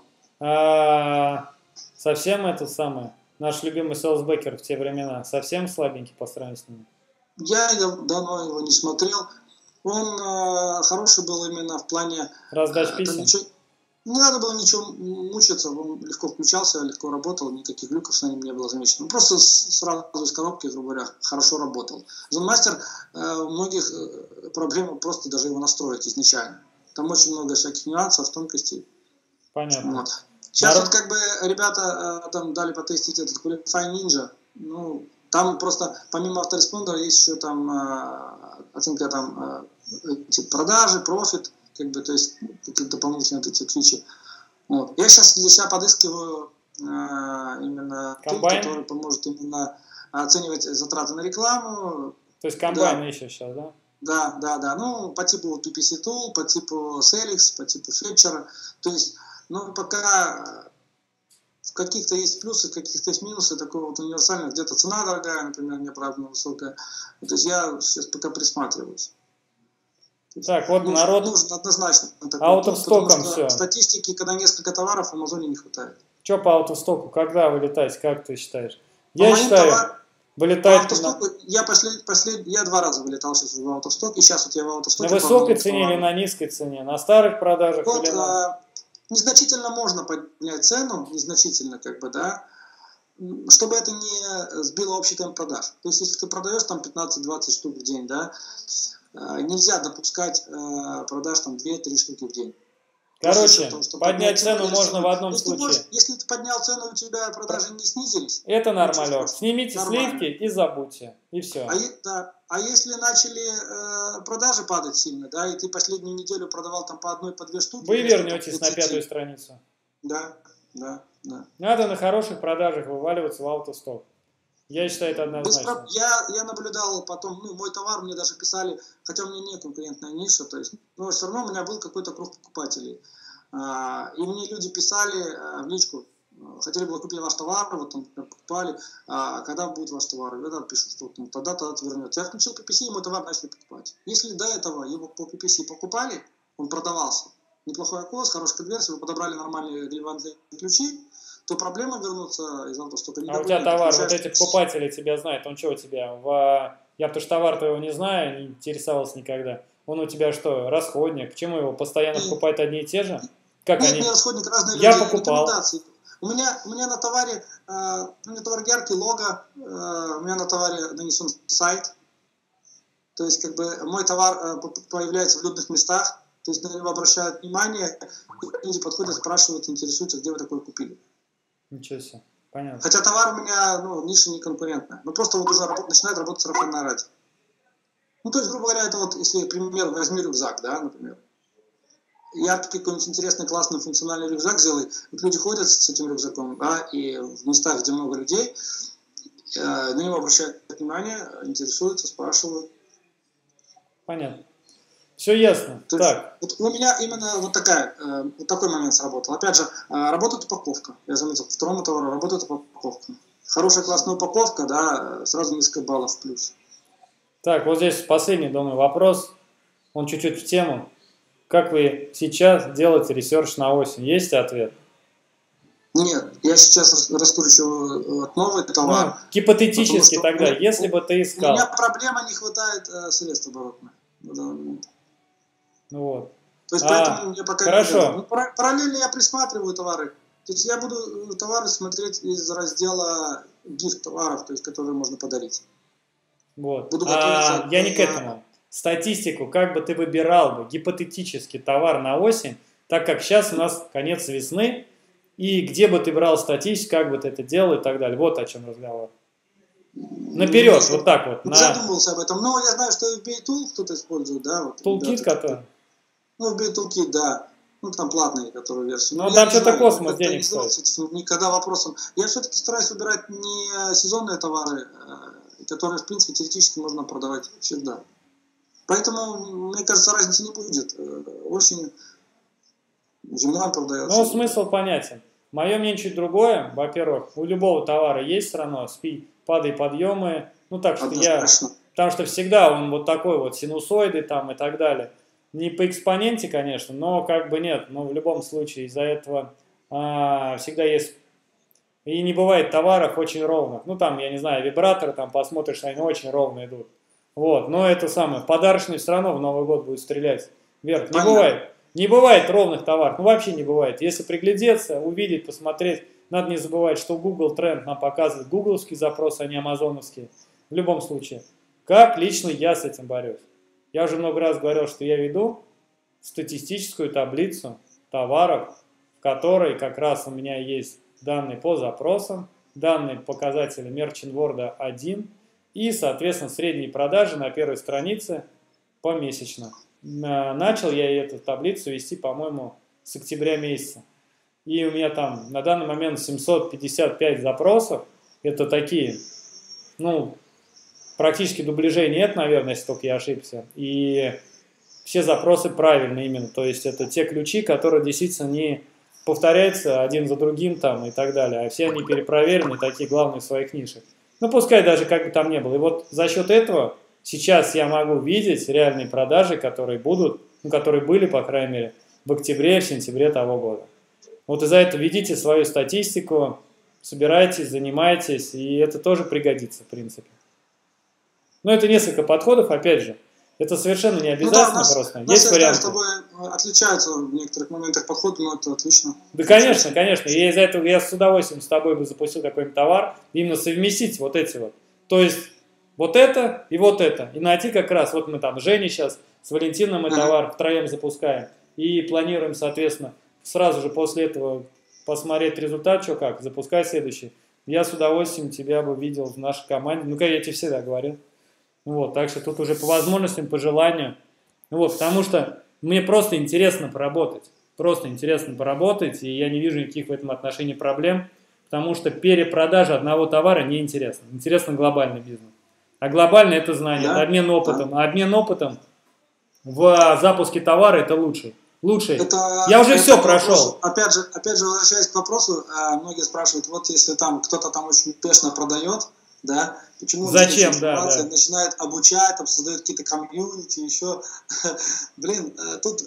совсем это самое, наш любимый селсбекер в те времена, совсем слабенький по сравнению с ним? Я давно его не смотрел. Он хороший был именно в плане... Раздач писем? Не надо было ничего мучиться, он легко включался, легко работал, никаких глюков с ним не было замечено. Он просто сразу из коробки, грубо говоря, хорошо работал. Зонмастер, у многих проблем просто даже его настроить изначально. Там очень много всяких нюансов, тонкостей. Понятно. Вот. Сейчас вот как бы ребята там дали потестить этот Qualify Ninja. Ну, там просто помимо автореспондера есть еще там оценка там продажи, профит. Как бы, то есть какие-то дополнительные эти фичи. Вот. Я сейчас для себя подыскиваю именно тул, который поможет именно оценивать затраты на рекламу. То есть комбайн ищешь сейчас, да? Да. Ну, по типу PPC Tool, по типу Celix, по типу Fetcher. То есть, ну, пока в каких-то есть плюсы, в каких-то есть минусы, такого вот универсального. Где-то цена дорогая, например, неправильно высокая. То есть я сейчас пока присматриваюсь. Так, вот народ... Нужно однозначно. Аутофстоком все. Статистики, когда несколько товаров в Амазоне не хватает. Что по аутостоку? Когда вылетать? Как ты считаешь? Я считаю, вылетает... Я 2 раза вылетал сейчас в аутосток, и сейчас вот я в аутостоке... На высокой цене или на низкой цене? На старых продажах вот, или на... Незначительно можно поднять цену, незначительно как бы, да, чтобы это не сбило общий темп продаж. То есть, если ты продаешь там 15-20 штук в день, да, нельзя допускать продаж там 2-3 штуки в день. Короче, поднять цену можно в одном случае. Если ты поднял цену, у тебя продажи не снизились. Это нормалек. Снимите сливки и забудьте. И все. А если начали продажи падать сильно, да, и ты последнюю неделю продавал там по 1, по 2 штуки. Вы вернетесь на 5-ю страницу. Да. Надо на хороших продажах вываливаться в аутосток. Я считаю, это однозначно. Я наблюдал потом, ну, мой товар мне даже писали, хотя у меня не конкурентная ниша, то есть, но все равно у меня был какой-то круг покупателей. И мне люди писали в личку, хотели бы купить ваш товар, вот там покупали, когда будет ваш товар, и тогда пишут, что там, тогда вернется. Я включил PPC, и мой товар начали покупать. Если до этого его по PPC покупали, он продавался, неплохой окос, хорошая конверсия, вы подобрали нормальные релевантные ключи, то проблема вернуться из аутостока не у тебя товар, вот эти покупатели тебя знают, он что у тебя? Я потому что товар твоего не знаю, не интересовался никогда. Он у тебя что, расходник? Почему его постоянно покупают одни и те же? Как нет, они? Не расходник, разные я люди, покупал. У меня на товаре, у меня товар яркий, лого, у меня на товаре нанесен сайт. То есть, как бы, мой товар появляется в людных местах, то есть на него обращают внимание, люди подходят, спрашивают, интересуются, где вы такое купили. Ничего себе, понятно. Хотя товар у меня, ну, ниша не конкурентная. Но просто вот уже начинает работать сарафанное радио. Ну, то есть, грубо говоря, это вот, если, например, возьми рюкзак, да, например. Яркий какой-нибудь интересный, классный, функциональный рюкзак сделай. Вот люди ходят с этим рюкзаком, да, и в местах, где много людей, на него обращают внимание, интересуются, спрашивают. Понятно. Все ясно. То так. Вот у меня именно вот такой момент сработал. Опять же, работает упаковка. Я заметил, к второму товару работает упаковка. Хорошая классная упаковка, да, сразу несколько баллов в плюс. Так, вот здесь последний, думаю, вопрос. Он чуть-чуть в тему. Как вы сейчас делаете ресерч на осень? Есть ответ? Нет, я сейчас раскручиваю новый товар. Ну, гипотетически тогда, если бы ты искал. У меня проблема, не хватает средств оборотных на данный момент. Ну вот. То есть поэтому мне пока хорошо. Ну, параллельно я присматриваю товары. То есть я буду товары смотреть из раздела гифт товаров, то есть которые можно подарить. Вот. Я не к этому. Статистику, как бы ты выбирал бы гипотетически товар на осень, так как сейчас у нас конец весны, и где бы ты брал статистику, как бы ты это делал и так далее. Вот о чем разговор. Наперед, вот так вот. Не задумывался об этом. Но я знаю, что FBA Tool кто-то использует, да. Вот, Toolkit, который? Ну, FBA Toolkit, да. Ну, там платные, которые версии. Ну, там что-то космос денег стоит. Никогда вопросом. Я все-таки стараюсь выбирать не сезонные товары, которые, в принципе, теоретически можно продавать всегда. Поэтому, мне кажется, разницы не будет. Осенью, зимой продается. Ну, смысл понятен. Мое мнение чуть другое. Во-первых, у любого товара есть все равно спи, падай, подъемы. Ну, так что потому что всегда он вот такой вот синусоиды там и так далее. Не по экспоненте, конечно, но как бы нет, но в любом случае из-за этого всегда есть, и не бывает товаров очень ровных. Ну там, я не знаю, вибраторы, там посмотришь, они очень ровно идут. Вот, но это самое, подарочный все равно в Новый год будет стрелять вверх. Не бывает. Не бывает ровных товаров, ну вообще не бывает. Если приглядеться, увидеть, посмотреть, надо не забывать, что Google Тренд нам показывает гугловские запросы, а не амазоновские. В любом случае. Как лично я с этим борюсь? Я уже много раз говорил, что я веду статистическую таблицу товаров, в которой как раз у меня есть данные по запросам, данные показатели Merchant 1 и, соответственно, средние продажи на первой странице помесячно. Начал я эту таблицу вести, по-моему, с октября месяца. И у меня там на данный момент 755 запросов. Это такие, ну, практически дубляжей нет, наверное, если только я ошибся. И все запросы правильные именно. То есть это те ключи, которые действительно не повторяются один за другим там и так далее. А все они перепроверены, такие главные в своих нишах. Ну, пускай даже как бы там не было. И вот за счет этого сейчас я могу видеть реальные продажи, которые будут, ну, которые были, по крайней мере, в октябре, в сентябре того года. Вот из-за этого ведите свою статистику, собирайтесь, занимайтесь, и это тоже пригодится, в принципе. Но это несколько подходов, опять же. Это совершенно не обязательно, ну, да, просто. Есть варианты. с тобой отличаются в некоторых моментах подхода, но это отлично. Да, конечно, конечно. И из-за этого я с удовольствием с тобой бы запустил какой-нибудь товар, именно совместить вот эти вот. То есть вот это и вот это. И найти как раз, вот мы там с Женей сейчас, с Валентином мы товар втроем запускаем. И планируем, соответственно, сразу же после этого посмотреть результат, что как, запускать следующий. Я с удовольствием тебя бы видел в нашей команде. Ну, как я тебе всегда говорил. Вот, так что тут уже по возможностям, по желанию. Вот, потому что мне просто интересно поработать. Просто интересно поработать, и я не вижу никаких в этом отношении проблем, потому что перепродажа одного товара не интересна. Интересно глобальный бизнес. А глобальный это знание, да, это обмен опытом. Да. А обмен опытом в запуске товара это лучший. Я уже все прошел. Опять же, возвращаясь к вопросу, многие спрашивают, вот если там кто-то там очень успешно продает, да, почему зачем, начинает обучать, там создает какие-то комьюнити, еще, блин, тут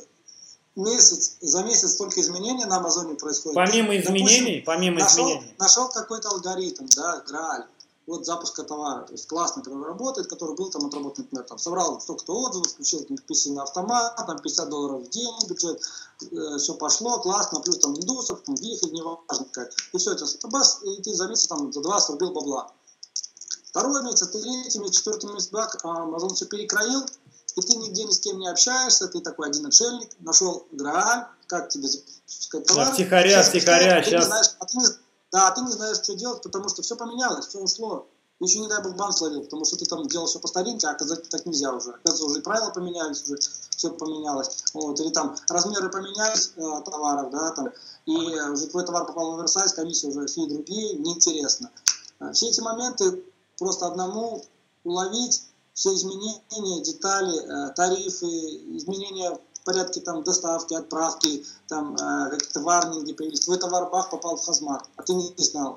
за месяц столько изменений на Амазоне происходит. Помимо изменений, нашел какой-то алгоритм, да, Грааль, вот запуска товара, то есть классный, который работает, который был там отработан, например, там собрал столько-то отзывов, включил PC на автомат, там $50 в день бюджет, все пошло, классно, плюс там индусов, там вихрь, неважно как, и все это, бас, и ты за месяц там за 2 срубил бабла. Второй месяц, третий месяц, четвертый месяц, Amazon все перекроил, и ты нигде ни с кем не общаешься, ты такой один отшельник, нашел Грааль, как тебе запускать товар. Втихаря, сейчас. Ты не знаешь, что делать, потому что все поменялось, все ушло. Еще не дай бог бан словил, потому что ты там делал все по старинке, а оказывается так нельзя уже. Оказывается, уже и правила поменялись, уже все поменялось. Вот. Или там размеры поменялись товаров, да, там, и уже твой товар попал в оверсайз, комиссии уже все другие, неинтересно. Все эти моменты просто одному уловить, все изменения, детали, тарифы, изменения в порядке там доставки, отправки, там какие-то варнинги появились. Твой товар бах попал в хазмат, а ты не знал.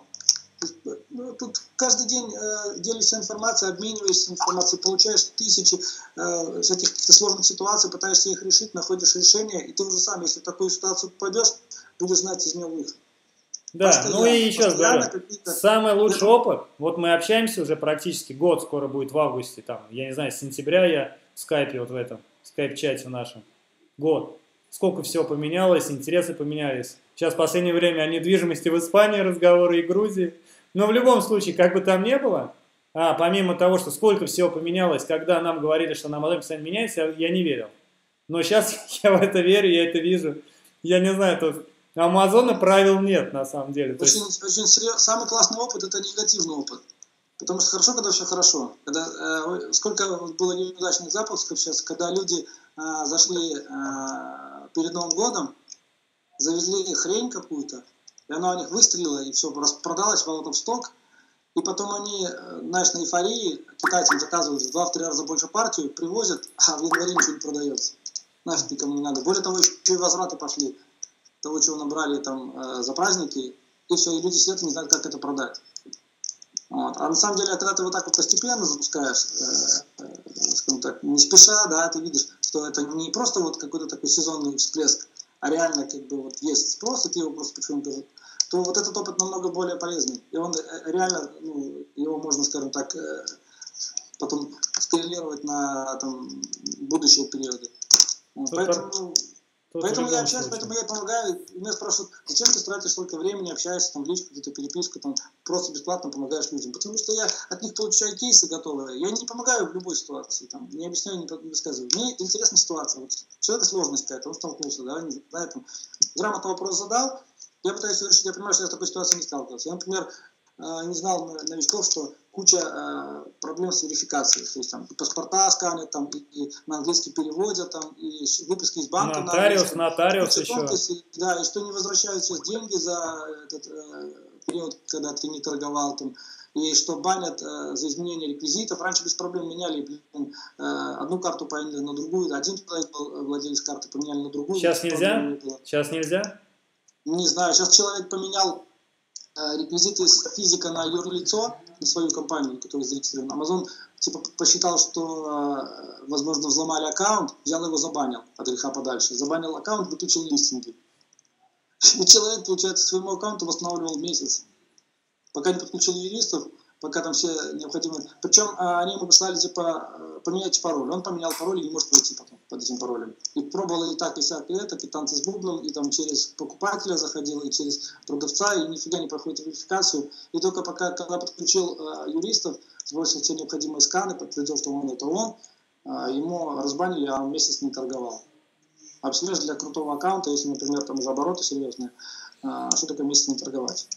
Тут каждый день делишься информацией, обмениваешься информацией, получаешь тысячи всяких каких-то сложных ситуаций, пытаешься их решить, находишь решение, и ты уже сам, если в такую ситуацию попадешь, будешь знать из нее выход. Да, постоянно, ну и еще раз говорю, самый лучший опыт, вот мы общаемся уже практически год, скоро будет в августе, там, я не знаю, с сентября я в скайпе, вот в этом, скайп-чате нашем, год. Сколько всего поменялось, интересы поменялись. Сейчас в последнее время о недвижимости в Испании разговоры и Грузии. Но в любом случае, как бы там ни было, помимо того, что сколько всего поменялось, когда нам говорили, что на Амазоне постоянно меняется, я не верил. Но сейчас я в это верю, я это вижу. Я не знаю, тут Амазона правил нет на самом деле. Самый классный опыт – это негативный опыт. Потому что хорошо, когда все хорошо. Сколько было неудачных запусков сейчас, когда люди зашли перед Новым годом, завезли хрень какую-то, и она у них выстрелила, и все продалось в сток, и потом они, знаешь, на эйфории китайцам заказывают в 2-3 раза больше партию, привозят, а в январе ничего не продается. Нафиг никому не надо. Более того, еще и возвраты пошли того, чего набрали там за праздники, и все, и люди сидят и не знают, как это продать. Вот. А на самом деле, когда ты вот так вот постепенно запускаешь, скажем так, не спеша, да, ты видишь, что это не просто вот какой-то такой сезонный всплеск, а реально как бы вот есть спрос, и ты его просто почему-то, то вот этот опыт намного более полезный. И он реально, ну, его можно, скажем так, потом скоррелировать на там, будущие периоды. Поэтому я общаюсь, поэтому я помогаю. И меня спрашивают, зачем ты тратишь столько времени, общаешься там, в личку, где-то переписку, там, просто бесплатно помогаешь людям. Потому что я от них получаю кейсы готовые. Я не помогаю в любой ситуации, там, не объясняю, не рассказываю. Мне интересна ситуация. Вот, человека сложность какая-то, он столкнулся, да, не знаю, там, грамотно вопрос задал, я пытаюсь решить, я понимаю, что я с такой ситуацией не сталкивался. Я, например, не знал новичков, что куча проблем с верификацией. То есть там и паспорта сканят, там, и на английский переводят, там, и выписки из банка нотариус еще. Да, и что не возвращаются деньги за этот период, когда ты не торговал, там, и что банят за изменение реквизитов. Раньше без проблем меняли одну карту поменяли на другую, один человек был владелец карты, поменяли на другую. Сейчас нельзя? Сейчас нельзя? Не знаю, сейчас человек поменял реквизиты с физика на юрлицо, на свою компанию, которая зарегистрирована. Amazon типа посчитал, что, возможно, взломали аккаунт, взял его, забанил от греха подальше. Забанил аккаунт, выключил листинги. И человек, получается, своему аккаунту восстанавливал месяц. Пока не подключил юристов, пока там все необходимые... Причем они ему прислали, типа, поменяйте пароль. Он поменял пароль и не может войти потом под этим паролем. И пробовал и так, и сяк, и это, и танцы с бубном, и там через покупателя заходил, и через продавца, и нифига не проходит верификацию. И только пока, когда подключил юристов, сбросил все необходимые сканы, подтвердил, что он это он, ему разбанили, а он месяц не торговал. А представляешь, для крутого аккаунта, если, например, там уже обороты серьезные, что такое месяц не торговать?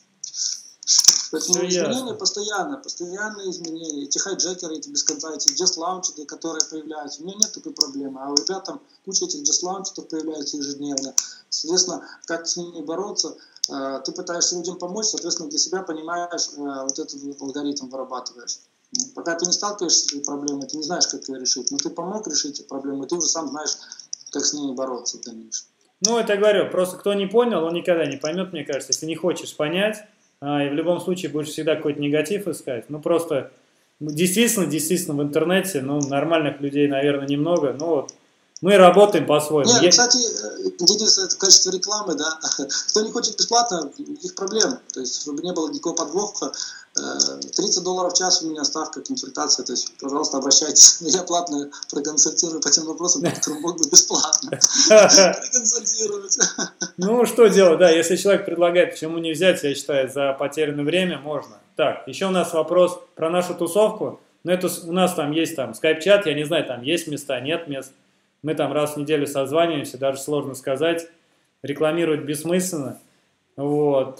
Поэтому изменения постоянные изменения. Эти хайджекеры, эти без конца, эти just launch, которые появляются. У меня нет такой проблемы. А у ребят там куча этих just launch появляются ежедневно. Соответственно, как с ними бороться? Ты пытаешься людям помочь, соответственно, для себя понимаешь, вот этот алгоритм вырабатываешь. Пока ты не сталкиваешься с этой проблемой, ты не знаешь, как ее решить. Но ты помог решить эти проблемы, и ты уже сам знаешь, как с ними бороться в дальнейшем. Ну, это я говорю, просто кто не понял, он никогда не поймет, мне кажется. Если не хочешь понять, и в любом случае будешь всегда какой-то негатив искать. Ну, просто действительно в интернете, ну, нормальных людей, наверное, немного. Ну, вот, мы работаем по-своему. Нет, кстати, Денис, это качество рекламы, да. Кто не хочет бесплатно, их проблем. То есть, чтобы не было никакого подвоха. $30 в час у меня ставка, консультация. То есть, пожалуйста, обращайтесь. Я платно проконсультирую по тем вопросам, по которым мог бы бесплатно проконсультировать. Ну, что делать, да, если человек предлагает, почему не взять, я считаю, за потерянное время можно. Так, еще у нас вопрос про нашу тусовку. Ну, это у нас там есть там скайп-чат, я не знаю, там есть места, нет мест. Мы там раз в неделю созваниваемся, даже сложно сказать. Рекламировать бессмысленно. Вот.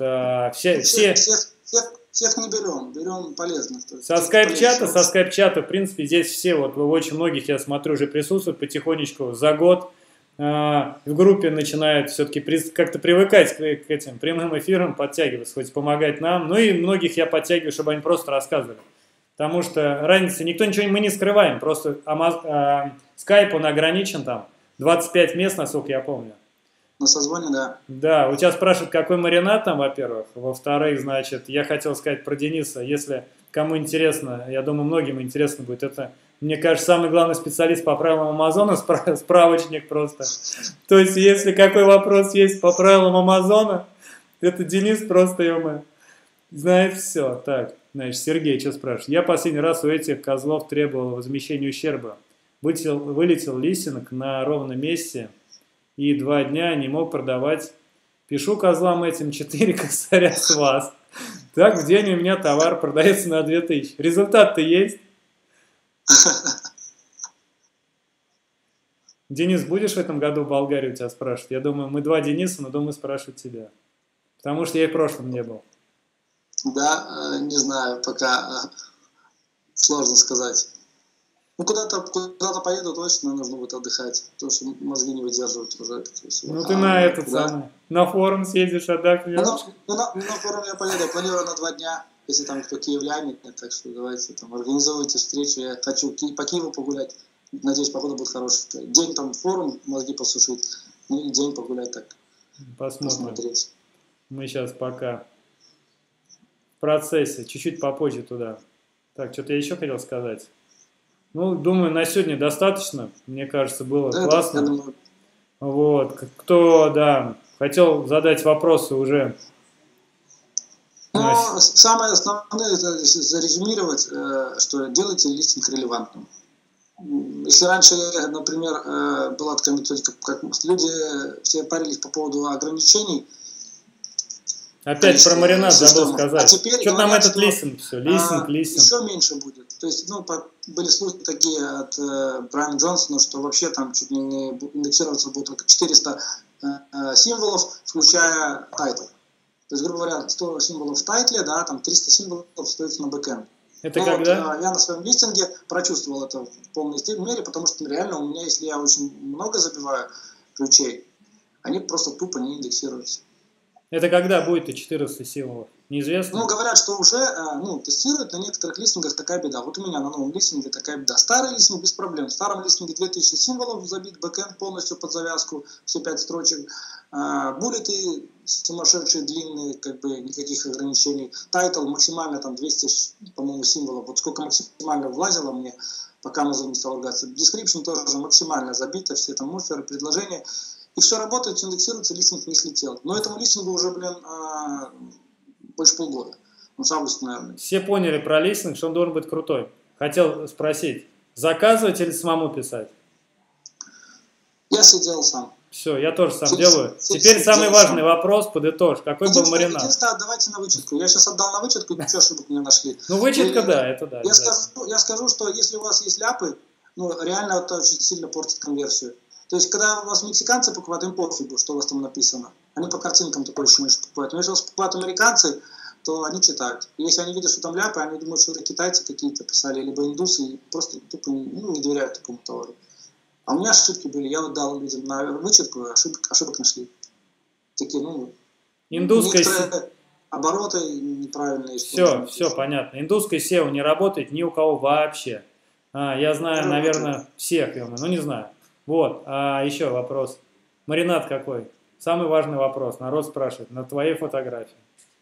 Всех не берем, берем полезных. Со скайп-чата, в принципе, здесь все, вот очень многих, я смотрю, уже присутствуют потихонечку за год. В группе начинают все-таки как-то привыкать к этим прямым эфирам, подтягиваться, хоть помогать нам. Ну и многих я подтягиваю, чтобы они просто рассказывали. Потому что разница, мы не скрываем, просто скайп, он ограничен там, 25 мест, насколько я помню. На созвоне, да. Да, у тебя спрашивают, какой маринад там, во-первых. Во-вторых, значит, я хотел сказать про Дениса, если кому интересно, я думаю, многим интересно будет, это, мне кажется, самый главный специалист по правилам Амазона, справочник просто. То есть, если какой вопрос есть по правилам Амазона, это Денис просто, ё-моё, знает все. Так, значит, Сергей что спрашивает? Я последний раз у этих козлов требовал возмещения ущерба. Вылетел листинг на ровном месте и 2 дня не мог продавать. Пишу козлам этим 4 косаря с вас. Так в день у меня товар продается на 2000. Результат-то есть? Денис, будешь в этом году в Болгарию, тебя спрашивать? Я думаю, мы 2 Дениса, но думаю, спрашивать тебя. Потому что я и в прошлом не был. Да, не знаю, пока сложно сказать. Ну, куда-то поеду, точно нужно будет отдыхать, потому что мозги не выдерживают уже. Ну, ты на форум съездишь, отдохнешь. На форум я поеду, планирую на 2 дня, если там кто киевлянин, так что давайте там организуйте встречу, я хочу по Киеву погулять, надеюсь, погода будет хорошая. День там форум, мозги посушить, ну и день погулять так. Посмотрим. Мы сейчас пока процессе, чуть-чуть попозже туда. Так, что-то я еще хотел сказать. Ну, думаю, на сегодня достаточно. Мне кажется, было Да, классно. я думаю, Вот. Кто, да, хотел задать вопросы уже. но самое основное, это зарезюмировать, что делайте листинг релевантным. Если раньше, например, была такая методика, как люди все парились по поводу ограничений. Опять про маринад забыл сказать. А теперь что нам говорят, этот листинг все? Листинг. Еще меньше будет. То есть, ну, были слухи такие от Брайана Джонсона, что вообще там чуть ли не индексироваться будет только 400 символов, включая тайтл. То есть, грубо говоря, 100 символов в тайтле, да, там 300 символов стоит на бэкэнд. Это когда? Вот, я на своем листинге прочувствовал это в полной мере, потому что реально у меня, если я очень много забиваю ключей, они просто тупо не индексируются. Это когда будет и 14 символов? Неизвестно? Ну, говорят, что уже тестируют на некоторых листингах, такая беда. Вот у меня на новом листинге такая беда. Старый листинг без проблем. В старом листинге 2000 символов забит, бэкэнд полностью под завязку, все 5 строчек. Буллеты сумасшедшие, длинные, как бы никаких ограничений. Тайтл максимально там 200, по-моему, символов. Вот сколько максимально влазило мне, пока Amazon не стал ругаться. Description тоже максимально забито, все там муферы, предложения. И все работает, все индексируется, листинг не слетел. Но этому листингу уже, больше полгода. Ну, с августа, наверное. Все поняли про листинг, что он должен быть крутой. Хотел спросить, заказывать или самому писать? Я сидел сам. Все, я тоже сам делаю. Теперь самый важный вопрос, подытожь. Какой был маринад? Единственное, отдавайте на вычетку. Я сейчас отдал на вычетку, ничего ошибок не нашли. Ну, вычетка, да, это да. Я скажу, что если у вас есть ляпы, реально это очень сильно портит конверсию. То есть, когда у вас мексиканцы покупают, им пофигу, что у вас там написано. Они по картинкам такое еще меньше покупают. Но если у вас покупают американцы, то они читают. И если они видят, что там ляпы, они думают, что это китайцы какие-то писали, либо индусы, и просто тупо не доверяют такому товару. А у меня ошибки были. Я вот дал людям на вычетку, ошибок нашли. Такие, индусская обороты неправильные. Все понятно. Индусская SEO не работает ни у кого вообще. Я знаю, наверное, всех, не знаю. Вот, а еще вопрос. Маринад какой? Самый важный вопрос. Народ спрашивает. На твоей фотографии.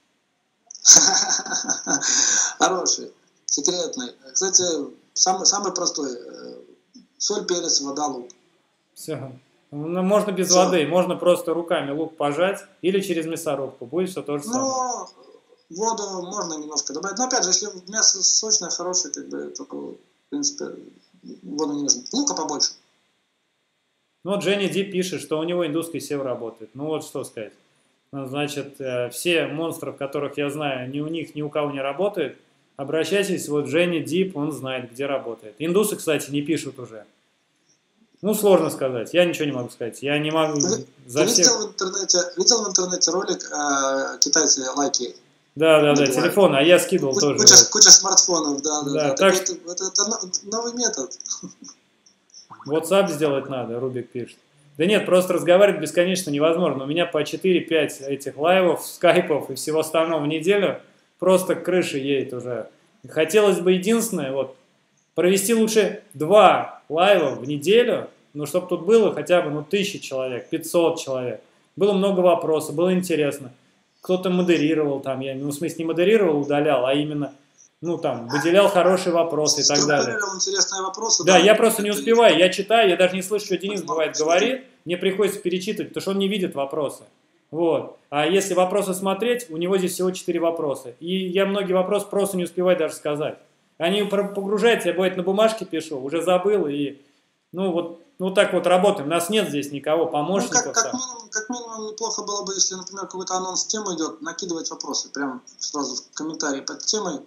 Хороший, секретный. Кстати, самый простой. Соль, перец, вода, лук. Все. Можно без воды. Можно просто руками лук пожать или через мясорубку. Будет все то же самое. Воду можно немножко добавить. Но опять же, если мясо сочное, хорошее, то, в принципе, воду не нужно. Лука побольше. Вот Дженни Ди пишет, что у него индусский SEO работает. Ну вот что сказать. Значит, все монстров, которых я знаю, ни у них, ни у кого не работает. Обращайтесь, вот Дженни Дип, он знает, где работает. Индусы, кстати, не пишут уже. Сложно сказать. Я ничего не могу сказать. Я не могу за всех... Видел в интернете ролик китайцы лайки? Да, телефон, а я скидывал тоже. Куча смартфонов, да. Это новый метод. WhatsApp сделать надо, Рубик пишет. Да нет, просто разговаривать бесконечно невозможно. У меня по 4-5 этих лайвов, скайпов и всего остального в неделю просто крыша едет уже. Хотелось бы единственное, провести лучше 2 лайва в неделю, чтобы тут было хотя бы 1000 человек, 500 человек. Было много вопросов, было интересно. Кто-то модерировал там, в смысле не модерировал, удалял, а именно... выделял хорошие вопросы и так далее. Интересные вопросы. Да, я просто не успеваю, я читаю, я даже не слышу, что Денис бывает говорит, мне приходится перечитывать, потому что он не видит вопросы. Вот. А если вопросы смотреть, у него здесь всего 4 вопроса. И я многие вопросы просто не успеваю даже сказать. Они погружаются, я бывает на бумажке пишу, уже забыл, и так вот работаем. У нас нет здесь никого, помощников. Как минимум неплохо было бы, если, например, какой-то анонс темы идет, накидывать вопросы прямо сразу в комментарии под темой.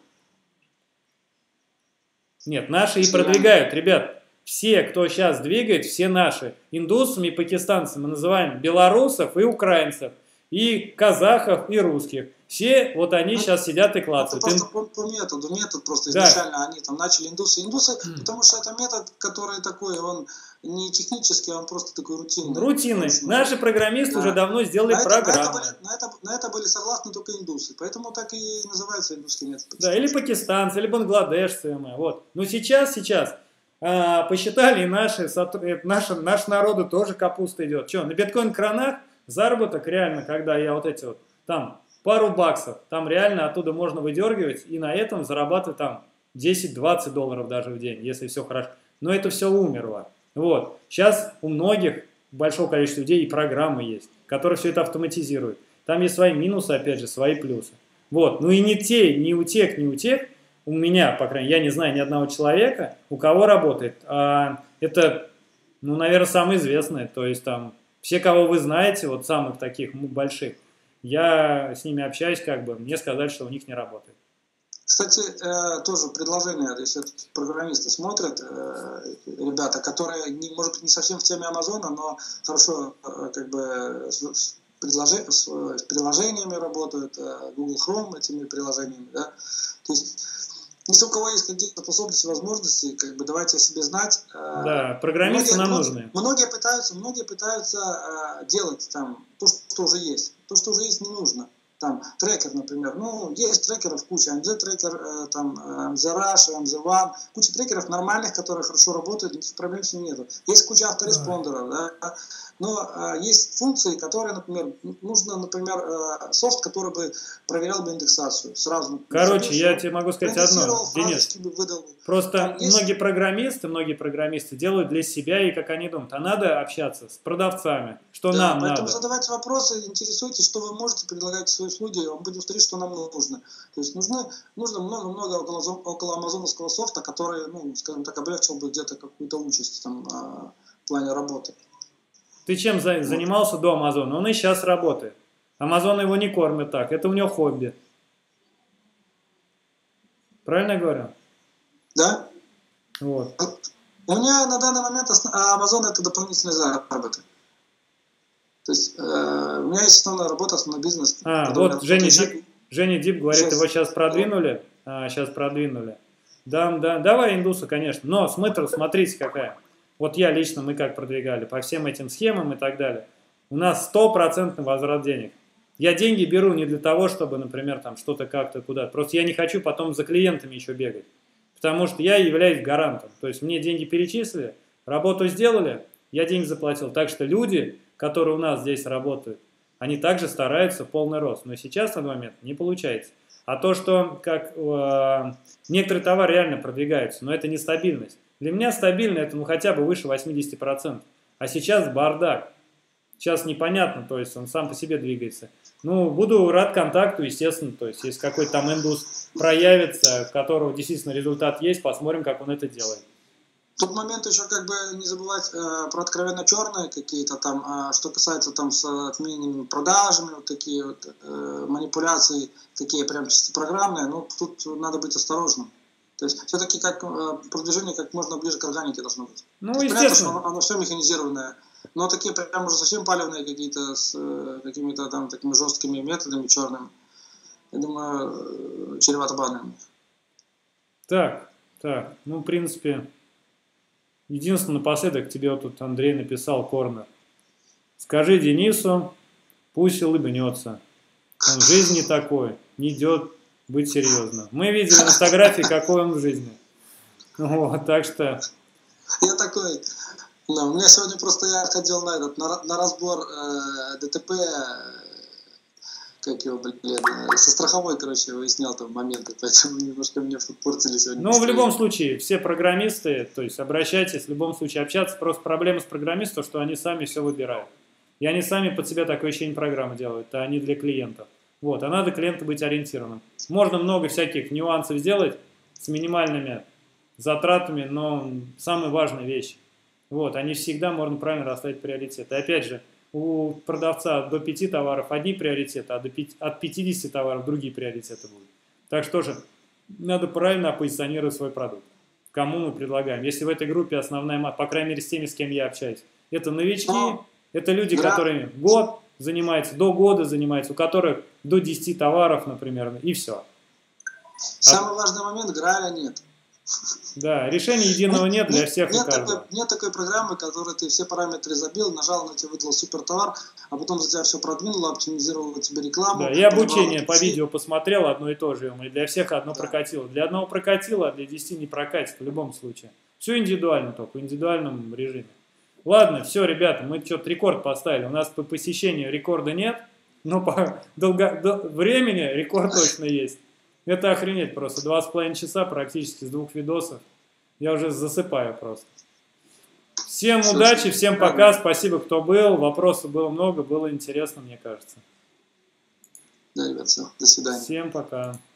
Нет, наши и продвигают, ребят. Все, кто сейчас двигает, все наши. Индусами и пакистанцами мы называем белорусов и украинцев, и казахов, и русских. Все они сейчас сидят и клацают. Это просто по метод просто изначально они там начали индусы, потому что это метод, который такой, он не технический, он просто такой рутинный. Рутинный. Наши программисты уже давно сделали программу. На это были согласны только индусы, поэтому так и называется индусский метод. Да, или пакистанцы, или бангладешцы. Но сейчас посчитали, и наш народу тоже капуста идет. Что, на биткоин-кранах заработок реально, когда я там пару баксов. Там реально оттуда можно выдергивать и на этом зарабатывать там 10-20 долларов даже в день, если все хорошо. Но это все умерло. Вот. Сейчас у многих, большого количества людей и программы есть, которые все это автоматизируют. Там есть свои минусы, опять же, свои плюсы. Вот. Ну и ни у тех, у меня, по крайней мере, я не знаю ни одного человека, у кого работает. Это, ну, наверное, самое известное. То есть там все, кого вы знаете, вот самых таких больших, я с ними общаюсь, как бы, мне сказали, что у них не работает. Кстати, тоже предложение, если программисты смотрят, ребята, которые, может быть, не совсем в теме Амазона, но хорошо как бы с приложениями работают, Google Chrome этими приложениями, да, то есть если у кого есть какие-то способности, возможности, как бы давайте о себе знать. Да, программисты нам нужны. Многие пытаются делать там то, что уже есть. То, что уже есть, не нужно. Там трекер, например. Ну, есть трекеров куча. MZ трекер, там MZ Rush, MZ One. Куча трекеров нормальных, которые хорошо работают, никаких проблем с ним нету. Есть куча автореспондеров, да. Но есть функции, которые, например, нужно, например, софт, который бы проверял бы индексацию сразу. Короче, я тебе могу сказать одно, Денис. Выдал. Просто многие программисты делают для себя и как они думают. А надо общаться с продавцами, что нам надо. Поэтому задавайте вопросы, интересуйтесь, что вы можете, предлагайте свои услуги, мы будем смотреть, что нам нужно. То есть нужно много около амазоновского софта, который, ну, скажем так, облегчил бы где-то какую-то участь там, в плане работы. Ты чем занимался до Амазона? Он и сейчас работает. Амазон его не кормит так. Это у него хобби. Правильно я говорю? Да. Вот. У меня на данный момент Амазон это дополнительный заработок. То есть у меня есть основная работа, основной бизнес. Вот Женя Дип говорит, его сейчас продвинули. Сейчас продвинули. Да, давай индуса, конечно. Но смысл, смотрите какая. Вот я лично, мы как продвигали по всем этим схемам и так далее. У нас 100% возврат денег. Я деньги беру не для того, чтобы, например, там что-то как-то куда-то. Просто я не хочу потом за клиентами еще бегать. Потому что я являюсь гарантом. То есть мне деньги перечислили, работу сделали, я деньги заплатил. Так что люди, которые у нас здесь работают, они также стараются в полный рост. Но сейчас на данный момент не получается. А то, что как некоторые товары реально продвигаются, но это нестабильность. Для меня стабильно это ну хотя бы выше 80%. А сейчас бардак. Сейчас непонятно, то есть он сам по себе двигается. Ну, буду рад контакту, естественно. То есть если какой-то там индус проявится, у которого действительно результат есть, посмотрим, как он это делает. Тут момент еще как бы не забывать про откровенно черные какие-то там, что касается там с отмененными продажами, вот такие вот манипуляции, такие прям чисто программные, ну тут надо быть осторожным. То есть все-таки как продвижение как можно ближе к органике должно быть. Ну, естественно. Понятно, что оно все механизированное, но такие прям уже совсем палевные какие-то с какими-то там такими жесткими методами черными, я думаю, чревато банами. Так, ну в принципе... Единственное, напоследок тебе вот тут Андрей написал Корнер. Скажи Денису, пусть улыбнется. Он в жизни такой, не идет быть серьезным. Мы видели на фотографии, какой он в жизни. Вот, так что... Я такой... Ну, у меня сегодня просто я ходил на разбор ДТП, как его, со страховой, короче, выяснял там моменты, поэтому немножко мне подпортили сегодня. Ну, в любом случае, все программисты, то есть обращайтесь, в любом случае общаться, просто проблема с программистом, что они сами все выбирают. И они сами под себя такое ощущение программы делают, а не для клиентов. Вот, а надо клиенту быть ориентированным. Можно много всяких нюансов сделать с минимальными затратами, но самые важные вещи. Вот, они всегда можно правильно расставить приоритеты. И опять же, у продавца до 5 товаров одни приоритеты, а от 50 товаров другие приоритеты будут. Так что же, надо правильно оппозиционировать свой продукт. Кому мы предлагаем. Если в этой группе основная, по крайней мере с теми, с кем я общаюсь, это новички, это люди, которые год занимаются, до года занимаются, у которых до 10 товаров, например, и все. Самый важный момент – граля нет. Да, решения единого нет для всех и каждого. Нет такой программы, которой ты все параметры забил, нажал, на тебе выдал супер товар, а потом за тебя все продвинуло, оптимизировало тебе рекламу. Да, и обучение по видео посмотрел одно и то же, и для всех одно прокатило. Для одного прокатило, а для 10 не прокатит в любом случае. Все индивидуально только, в индивидуальном режиме. Ладно, все, ребята, мы что-то рекорд поставили. У нас по посещению рекорда нет. Но по времени рекорд точно есть. Это охренеть просто. 2,5 часа практически с 2 видосов. Я уже засыпаю просто. Всем удачи, всем пока. Спасибо, кто был. Вопросов было много, было интересно, мне кажется. Да, ребят, все. До свидания. Всем пока.